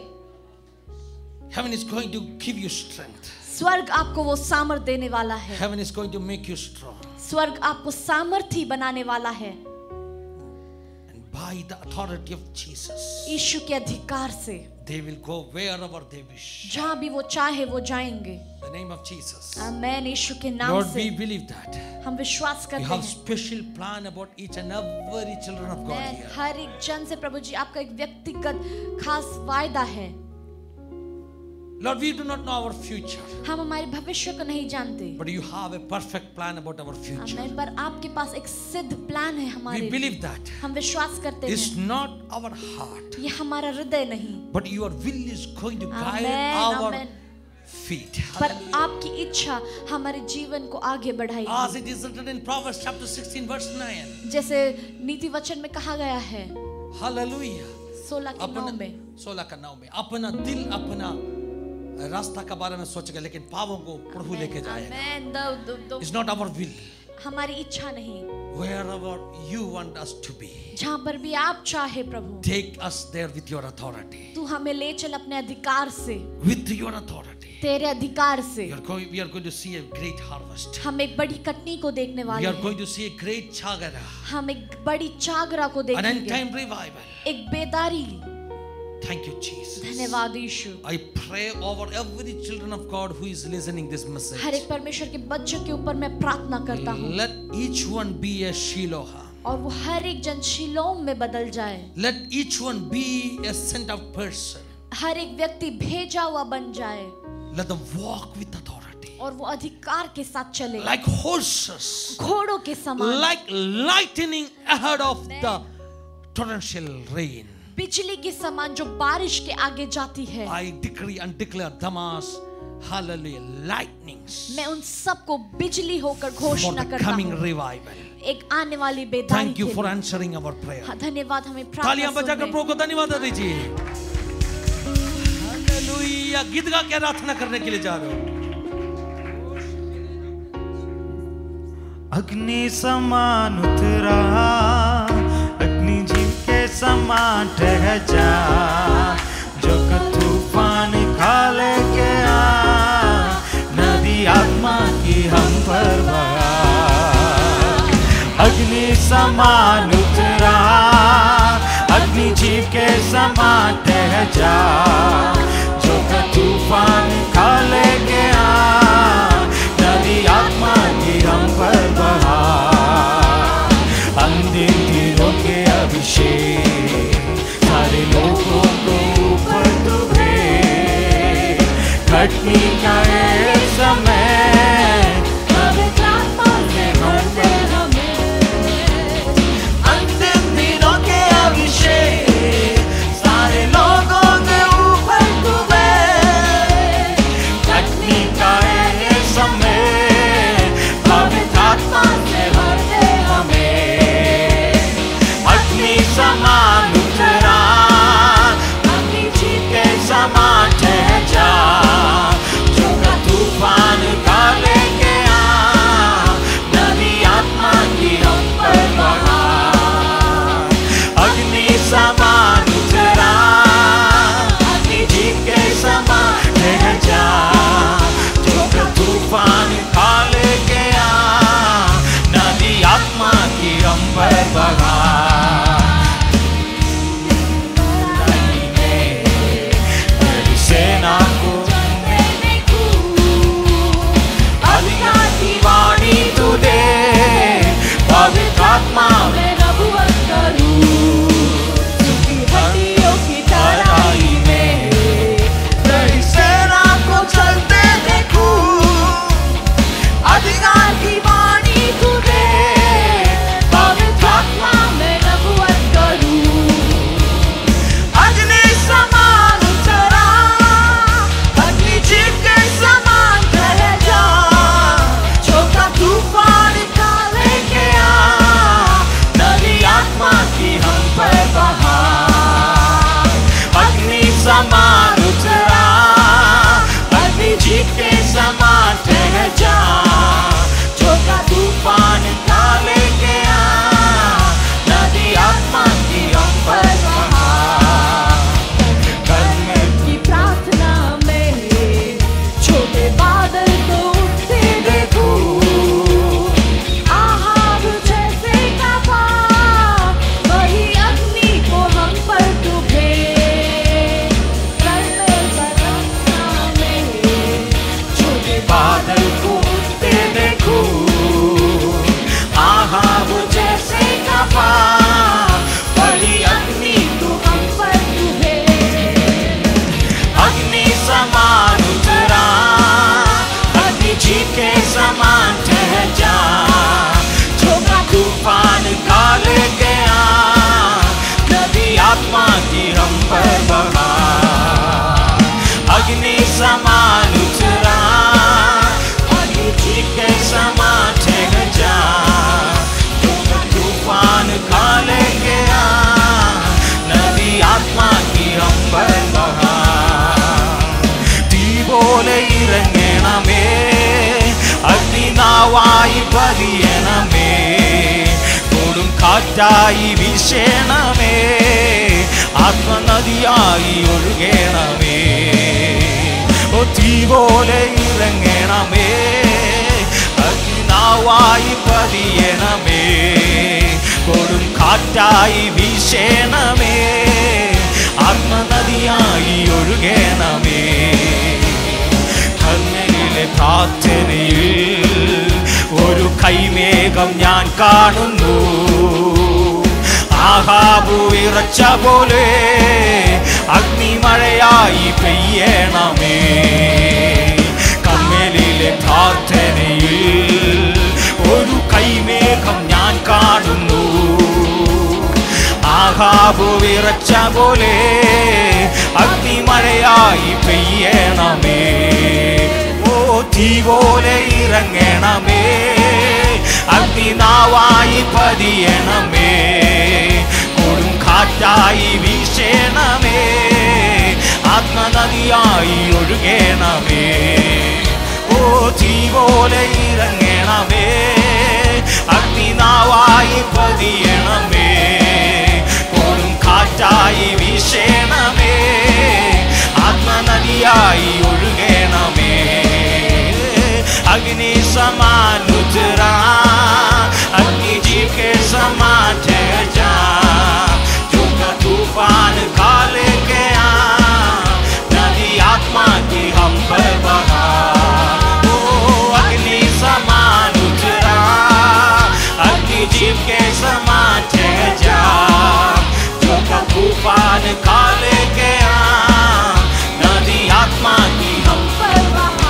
Heaven is going to give you strength. स्वर्ग आपको वो सामर्थ देने वाला है Heaven is going to make you strong. स्वर्ग आपको सामर्थी बनाने वाला है And by the authority of Jesus, यीशु के अधिकार से they will go wherever they wish. जहाँ भी वो चाहे वो जाएंगे The name of Jesus. आमेन यीशु के नाम Lord, से we believe that. हम विश्वास You करते have हैं special plan about each and every children of God amen here. हर एक जन से प्रभु जी आपका एक व्यक्तिगत खास वायदा है Lord, we do not know our future, हम हमारे भविष्य को नहीं जानते but you have a perfect plan about our future. आमेन पर आपके पास एक सिद्ध प्लान है हमारे We लिए। believe that. हम विश्वास करते It's हैं not our heart, ये हमारा हृदय नहीं but your will is going to guide amen our amen feet. पर Hallelujah. आपकी इच्छा हमारे जीवन को आगे बढ़ाएगी As it is written in Proverbs chapter sixteen verse nine. जैसे नीति वचन में कहा गया है Hallelujah. सोलह के नौ में अपना सोलह का नौ में अपना दिल अपना रास्ता का बारे में सोचेगा लेकिन पापों को प्रभु लेके जाएगा. Amen the- the- the- It's not our will. हमारी इच्छा नहीं Wherever you want us to be, जहाँ पर भी आप चाहे प्रभु take us there with your authority. तू हमें ले चल अपने अधिकार से With your authority. तेरे अधिकार से We are going, we are going to see a great harvest. हम एक बड़ी कटनी को देखने We वाले are हैं। going to see a great chagara, हम एक बड़ी चागरा को an end देखेंगे, time revival. एक बेदारी। Thank you, Jesus. धन्यवाद यीशु। I pray over every children of God who is listening this message. हर एक परमेश्वर के बच्चों के ऊपर मैं प्रार्थना करता हूँ Let each one be a Shiloh. और वो हर एक जन शिलोम में बदल जाए। Let each one be a sent out person. हर एक व्यक्ति भेजा हुआ बन जाए Let them walk with authority. और वो अधिकार के साथ चले, Like horses. घोड़ों के समान, Like lightning ahead of the torrential rain. बिजली के समान जो बारिश के आगे जाती है। I decree and declare Damas, hallelujah, lightnings मैं उन सबको बिजली होकर for घोषणा the करता coming हूँ revival. एक आने वाली बेदारी Thank you के for लिए। answering our prayer. हाँ, धन्यवाद हमें तालियां प्रार्थना बजाकर सुनने। प्रभु को धन्यवाद दीजिए। हालेलुया, गीत गा के प्रार्थना करने के लिए जा रहे हो। अग्नि समान उतरा, अग्नि जीव के समान ठह जा, जो का तूफान खा लेके आ, नदी आत्मा की हम पर बहा। अग्नि समान उतरा, अग्नि जीव के समान ठह जा, जो का तूफान खा लेके आ, नदी आत्मा की हम पर बहा। अंतिम दिनों के अभिषेक सारे लोगों को ऊपर तू भेज, घटनी का ये समय पवित्र आत्मा से भर दे हमें। अंतिम दिनों के अभिषेक सारे लोगों के ऊपर तू भेज, घटनी का ये समय पवित्र आत्मा से भर दे हमें। अग्नि समान उतरा, अग्नि जीव के समान ठह जा, जो का तूफान खा लेके आ, नदी आत्मा की हम पर बहा। अग्नि समान उतरा, अग्नि जीव के समान ठह जा, जो का तूफान खा लेके आ, नदी आत्मा की हम पर बहा। तेरी सेना को अधिकार की वाणी तू दे, पवित्र आत्मा में नबूवत करूं, सुखी हड्डियों की तराई में तेरी सेना को चलते देखूं। अधिकार की वाणी तू दे, पवित्र आत्मा में नबूवत करूं। अग्नि समान उतरा, अग्नि जीव के समान ठह जा, जो का तूफान खा लेके आ, नदी आत्मा की हम पर बहा। अग्नि समान उतरा, अग्नि जीव के समान ठह जा, जो का तूफान खा लेके आ, नदी आत्मा की हम पर बहा। करने की प्रार्थना में छोटे बादल को उठते देखूं, आहाब जैसे कहा, वही अग्नि को हम पर तू भेज। करने की प्रार्थना में छोटे बादल को उठते देखूं, आहाब जैसे कहा, वही अग्नि को हम पर तू भेज। अग्नि समान उतरा, अग्नि जीव के समान ठह जा, जो का तूफान खा लेके आ, नदी आत्मा की हम पर बहा। अग्नि समान उतरा, अग्नि जीव के समान ठह जा, जो का तूफान खा लेके आ, नदी आत्मा की हम पर बहा। തീ പോലെ ഇറങ്ങണമേ, അഗ്നിനാവായി പതിയണമേ, കൊടും കാറ്റായി വീശണമേ, ആത്മനദിയായി ഒഴുകണമേ। ഓ ഓ തീ പോലെ ഇറങ്ങണമേ, അഗ്നിനാവായി പതിയണമേ, കൊടും കാറ്റായി വീശണമേ, ആത്മനദിയായി ഒഴുകണമേ. കർമ്മയിലെ പ്രാർത്ഥനയിൽ ഒരു കൈമേഘം ഞാൻ കാണുന്നു, ആഹാബു വിറച്ച പോലെ അഗ്നിമഴയായി പെയ്യണമേ. കർമ്മയിലെ പ്രാർത്ഥനയിൽ ഒരു കൈമേഘം ഞാൻ കാണുന്നു, ആഹാബു വിറച്ച പോലെ അഗ്നിമഴയായി പെയ്യണമേ. ഓ തീ പോലെ ഇറങ്ങണമേ, അഗ്നിനാവായി പതിയണമേ, കൊടും കാറ്റായി വീശണമേ, ആത്മനദിയായി ഒഴുകണമേ. ഓ തീ പോലെ ഇറങ്ങണമേ, അഗ്നിനാവായി പതിയണമേ, കൊടും കാറ്റായി വീശണമേ, ആത്മനദിയായി ഒഴുകണമേ. अग्नि समान उतरा, अग्नि जी के समान ठहर जा, जो का तूफान खा लेके आ, नदी आत्मा की हम पर बहा. ओ अग्नि समान उतरा, अग्नि जी के समान ठहर जा, जो का तूफान खा लेके आ, नदी आत्मा की हम पर बहा.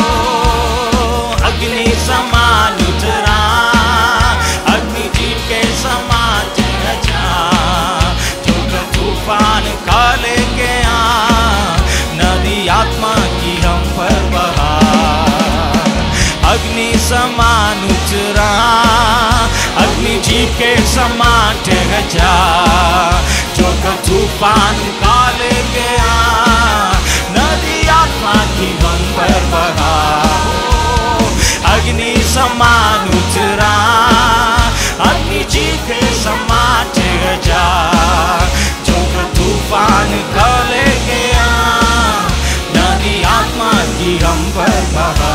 अग्नि समान उतरा, अग्नि जीव के समान ठहर जा, जो का तूफान खा लेके आ, नदी आत्मा की हम पर बहा. अग्नि समान उतरा, अग्नि जीव के समान ठहर जा, जो का तूफान खा लेके आ, नदी आत्मा की हम पर बहा. अग्नि समान उतरा, अग्नि जी के समान ठहर जा, जो का तूफान खा लेके आ, नदी आत्मा की हम पर बहा.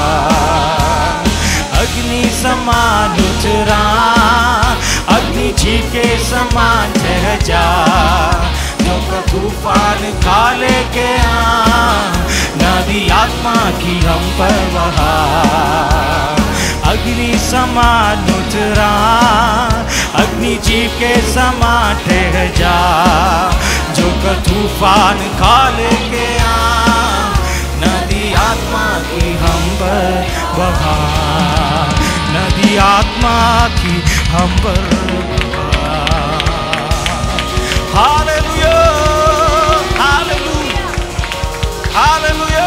अग्नि समान उतरा, अग्नि जी के समान ठहर जा, जो का तूफान खा लेके आ, नदी आत्मा की हम पर बहा. अग्नि समान उतरा, अग्नि जीव के समान ठहर जा, जो का तूफान खा लेके आ, नदी आत्मा की हम पर बहा. नदी आत्मा की हम पर बहा. Hallelujah, hallelujah, hallelujah.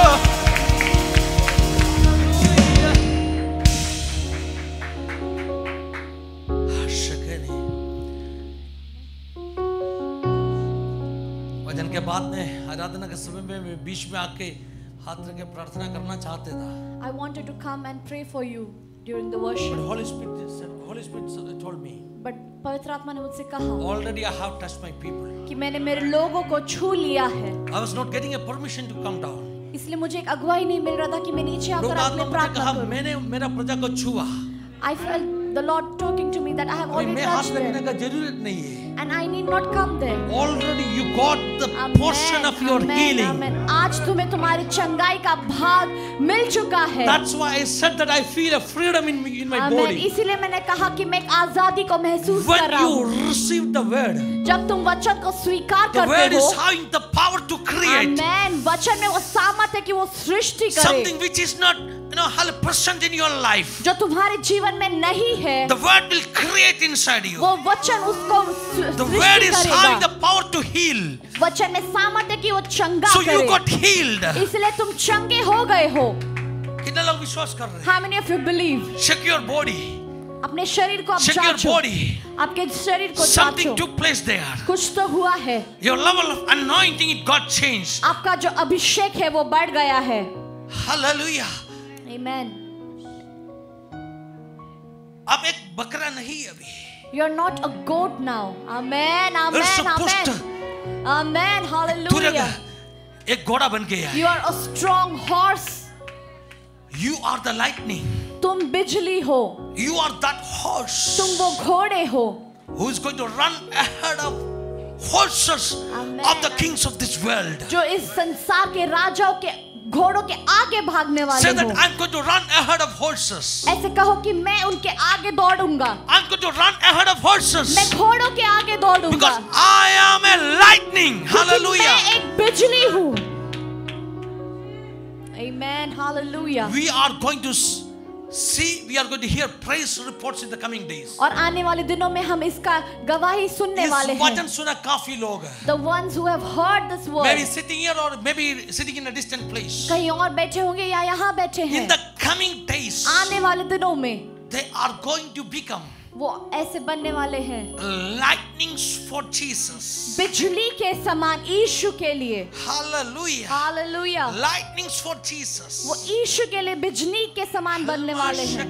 वचन के बाद में आराधना के समय में मैं बीच में आके हाथ रख के प्रार्थना करना चाहते था. I wanted to come and pray for you during the But worship. Holy Spirit said, Holy Spirit told me, But पवित्र आत्मा ने मुझसे कहा already I have touched my people. कि मैंने मेरे लोगों को छू लिया है. I was not getting a permission to come down. इसलिए मुझे एक अगुवाई नहीं मिल रहा था कि मैं नीचे आकर लोग आपके आत्मा मुझे प्रार्थना कहा करूं. मैंने मेरा प्रजा को छुआ. I felt the Lord talking to me that I have अभी already मैं हाथ touched रखने them का जरूरत नहीं है. and I need not come there. Already you got the portion Amen, of your amen, healing. amen. आज तुम्हें तुम्हारी चंगाई का भाग मिल चुका है. That's why I said that I feel a freedom in me, in my Amen. body. इसीलिए मैंने कहा कि मैं एक आजादी को महसूस कर When रहा हूँ. you receive the word, जब तुम वचन को स्वीकार the word करते is हो. having the power to create Amen. वचन में वो सामर्थ्य है कि वो सृष्टि करे. something which is not, you know, one hundred percent in your life. जो तुम्हारे जीवन में नहीं है, The word will create inside you. वो वचन उसको The word Srishti is having the करेगा. power to heal. वचन में सामर्थ्य कि वो चंगा So you करे. got healed. इसलिए तुम चंगे हो गए हो. कितने लोग विश्वास कर रहे हैं? How many of you believe? Check your body. अपने शरीर को आप Check your जांचो. body. आपके शरीर को Something जांचो. took place there. कुछ तो हुआ है. Your level of anointing, it got changed. आपका जो अभिषेक है वो बढ़ गया है. Hallelujah. Amen. अब एक बकरा नहीं है अभी. You're not a goat now. Amen. You're Amen. supposed Amen. to. Amen. तू Hallelujah. जगह एक घोड़ा बन के आए. You are a strong horse. You are the lightning. तुम बिजली हो. You are that horse. तुम वो घोड़े हो. Who is going to run ahead of horses Amen. of the kings of this world. जो इस संसार के राजाओं के घोड़ों के आगे भागने वाले Say हो. that I'm going to run ahead of horses. ऐसे कहो कि मैं उनके आगे दौड़ूंगा. I'm going to run ahead of horses. मैं घोड़ों के आगे दौड़ूंगा. Because I am a lightning. क्योंकि Hallelujah. मैं एक बिजली हूँ. Amen. Hallelujah. We are going to see, we are going to hear praise reports in the coming days. और आने वाले दिनों में हम इसका गवाही सुनने वाले इस हैं. वचन सुना काफी लोग हैं. The ones who have heard this word. Maybe sitting here or maybe sitting in a distant place. कहीं और बैठे होंगे या यहाँ बैठे हैं. In the coming days, आने वाले दिनों में they are going to become वो ऐसे बनने वाले हैं. lightnings for Jesus. बिजली के समान यीशु के लिए. Hallelujah. Hallelujah. Lightnings for Jesus. वो यीशु के लिए बिजली के समान बनने वाले हैं.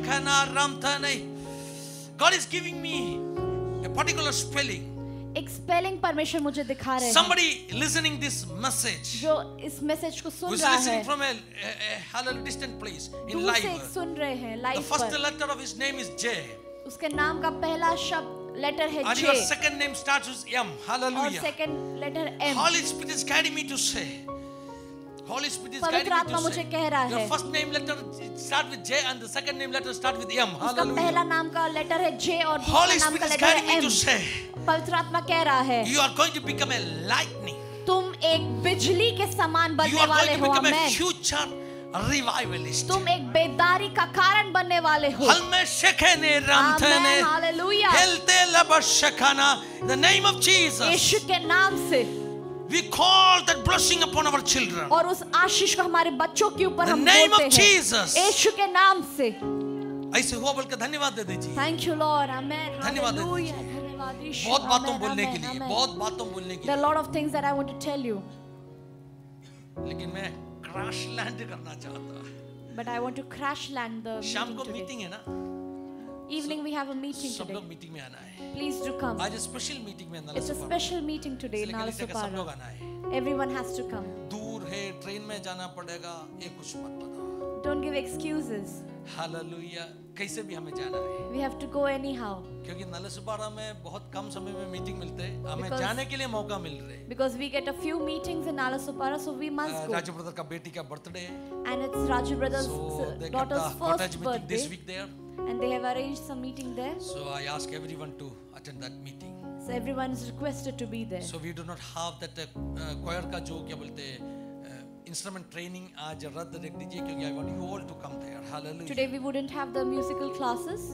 God is giving me a particular spelling. एक स्पेलिंग परमेश्वर मुझे दिखा रहे हैं. Somebody listening this message, जो इस मैसेज को सुन who is रहा listening है, from a, a, a, a distant place in दूर से live. सुन रहे हैं The लाइव first पर. letter of his name is J. उसके नाम का पहला शब्द लेटर है And J. your second name starts with M. और Hallelujah. Second letter M. Holy Spirit is guiding me to say. Holy Spirit is guiding पवित्र me आत्मा to मुझे say. कह रहा Your है. first name letter start with J and the second name letter start with M. उसका पहला Hallelujah. नाम का लेटर है जे और Holy दूसरा नाम Spirit का is लेटर guiding है me to एम. say, पवित्र आत्मा कह रहा है you are going to become a lightning. तुम एक बिजली के समान You बनने are going वाले to हो. become a amen. future revivalist. तुम एक बेदारी का कारण बनने वाले हो. Halme shekhene ramthene. Amen. Hallelujah. Helte labashakana. In the name of Jesus, यीशु के नाम से we call that blessing upon our children. और उस आशीष को हमारे बच्चों के ऊपर The हम name of बोलते हैं. Jesus. यीशु के नाम से. ऐसे हुआ बोलकर धन्यवाद दे दीजिए. Thank you lord. आमेन. धन्यवाद दे हालेलुया. धन्यवाद यीशु. बहुत बातों आमेन, बोलने के आमेन, लिए, आमेन. बहुत बातों बोलने के There are a लिए. lot of things that I want to tell you, लेकिन मैं क्रैश लैंड करना चाहता. but I want to crash land the शाम meeting को today. मीटिंग है ना. Evening we have a meeting सब today. लोग मीटिंग में आना है. Please do come. आज स्पेशल मीटिंग में It's a special meeting today in सब लोग Alasupara. आना है. Everyone has to come. दूर है, ट्रेन में जाना पड़ेगा, ये कुछ मत बताओ. Don't give excuses. हालेलुया. कैसे भी हमें जाना है. We have to go anyhow. क्योंकि नलसुबारा में बहुत कम समय में मीटिंग मिलते हैं. हमें Because- जाने के लिए मौका मिल रहे. Because we get a few meetings in Alasupara, so we must go. Raju brother का बेटी का बर्थडे है. And it's Raju brother's So uh, they get daughter's the first cottage meeting this birthday, week there. and they have arranged some meeting there. So I ask everyone to attend that meeting. So everyone is requested to be there. So we do not have that uh, choir का जो क्या बोलते हैं instrument training आज रद्द रख दीजिए क्योंकि I want you all to come there. Hallelujah. Today we wouldn't have the musical classes.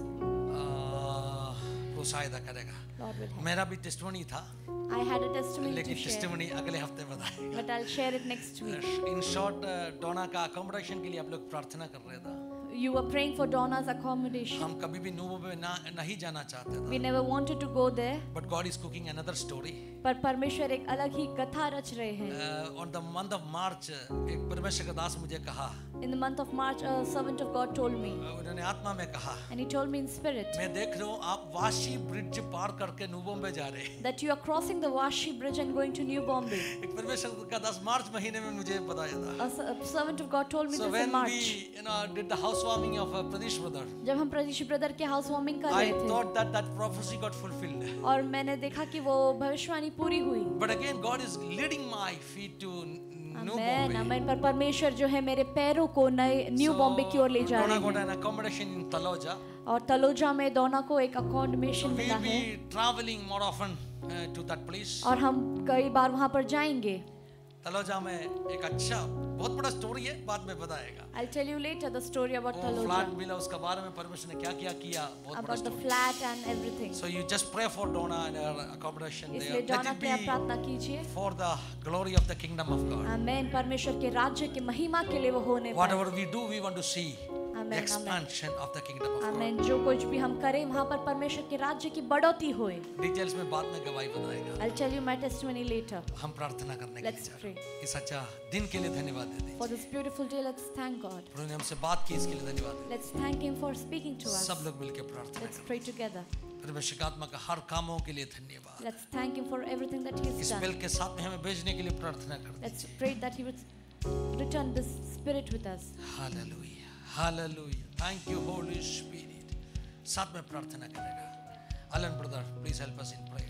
Uh, वो सहायता करेगा. Lord will help. मेरा भी टेस्टिमनी था. I had a testimony लेकिन to share, टेस्टिमनी अगले हफ्ते बताएगा. but I'll share it next week. In short Dona का अकोमोडेशन के लिए आप लोग प्रार्थना कर रहे थे. You were praying for Donna's accommodation. हम कभी भी नुबो में ना नहीं जाना चाहते We थे. never wanted to go there, But God is cooking another story. पर परमेश्वर एक अलग ही कथा रच रहे हैं. Uh, on the month of March एक परमेश्वर का दास मुझे कहा. In the month of March, a servant of God told me, uh, उन्होंने आत्मा में कहा. and he told me in spirit, मैं देख रहा हूँ आप वाशी ब्रिज पार करके नुबो में जा रहे हैं. that you are crossing the Washi bridge and going to New Bombay. एक परमेश्वर का दास मार्च महीने में मुझे बताया था. A, s- a servant of God told me So this when in March. we you know did the housewarming of uh, Pradesh brother, जब हम प्रदीश ब्रदर के हाउस वार्मिंग कर I रहे थे, thought that that prophecy got fulfilled. और मैंने देखा कि वो भविष्यवाणी पूरी हुई. But again, God is leading my feet to New amen. Bombay. आमेन. पर परमेश्वर जो है मेरे पैरों को नए न्यू बॉम्बे की ओर ले जा Donna रहे got हैं. an accommodation in Taloja. और तलोजा में दोना को एक So अकोमोडेशन मिला we'll है, be traveling more often uh, to that place. और हम कई बार वहां पर जाएंगे. तलोजा में एक अच्छा बहुत बड़ा स्टोरी है, बाद में बताएगा. I'll tell you later the story about वो Taloja, फ्लैट मिला उसके बारे में परमेश्वर ने क्या क्या किया, बहुत बड़ा about the story. flat and everything. So you just pray for Donna and her accommodation there. इसलिए Let दोना it के लिए be प्रार्थना कीजिए. for the glory of the kingdom of God. आमेन. परमेश्वर के राज्य की महिमा के लिए वो होने पाए. Whatever we do, we want to see Amen, the expansion of the kingdom of God. आमेन. जो कुछ भी हम करें वहां पर परमेश्वर के राज्य की बढ़ोतरी होए. Details में बाद में गवाही बताएगा. I'll tell you my testimony later. हम प्रार्थना करने के Let's लिए pray. इस अच्छा दिन के लिए धन्यवाद देते हैं. For this beautiful day, let's thank God. उन्होंने हमसे बात की इसके लिए धन्यवाद देते Let's thank Him for speaking to हैं. us. सब लोग मिलकर प्रार्थना Let's pray together. करें. परमेश्वर की आत्मा का हर कामों के लिए धन्यवाद। Let's thank Him for everything that He has इस done. बेल के साथ में हमें भेजने के लिए प्रार्थना करते Let's pray that He would return this Spirit with us. हैं। हालेलुया, hallelujah. Thank you Holi spirit. साथ में प्रार्थना करेगा Alan brother, please help us in prayer.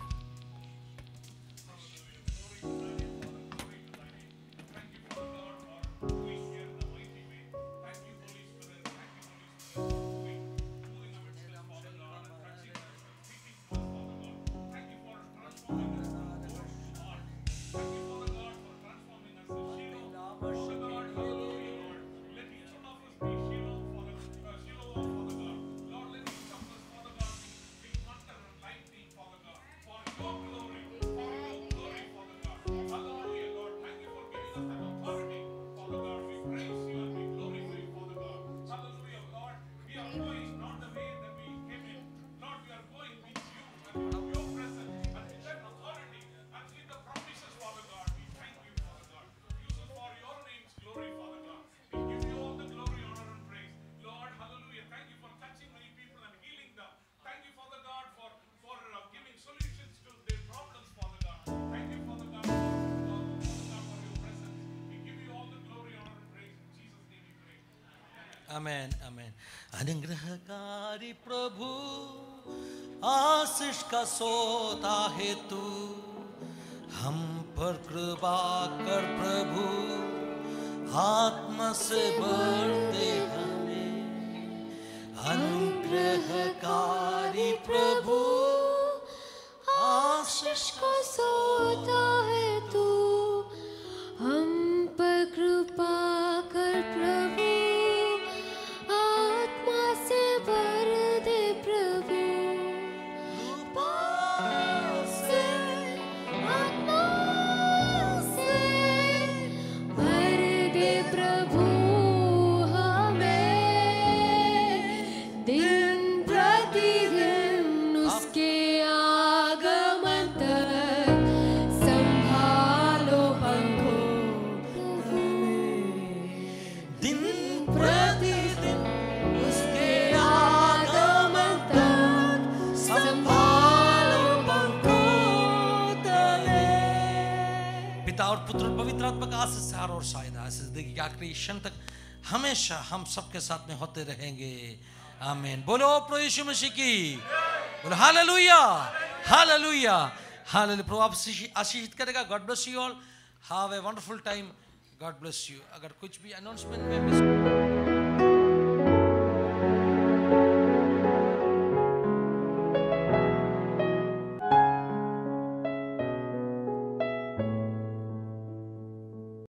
Amen, amen. अनुग्रहकारी प्रभु, आशीष का सोता है तू, हम पर कृपा कर प्रभु, आत्मा से भर दे हमें। अनुग्रहकारी प्रभु, आशीष का सोता है तू, हम पर कृपा कर प्रभु, आत्मा से भर दे प्रभु। से आत्मा से भर दे प्रभु हमें, दिन प्रतिदिन उसके आगमन तक संभालो हमको। दिन प्रतिदिन उसके आगमन तक संभालो हमको तले। पिता और पुत्र और पवित्र आत्मा का आशीष से हर और शायद आशीष जिंदगी के आखिरी क्षण तक हमेशा हम सबके साथ में होते रहेंगे। आमीन। बोलो प्रभु यीशु मसीह की, बोलो हालेलुया, हालेलुया, हालेलुया। प्रभु आप आशीषित करेगा। God bless you all, have a wonderful time. God bless you. अगर कुछ भी अनाउंसमेंट में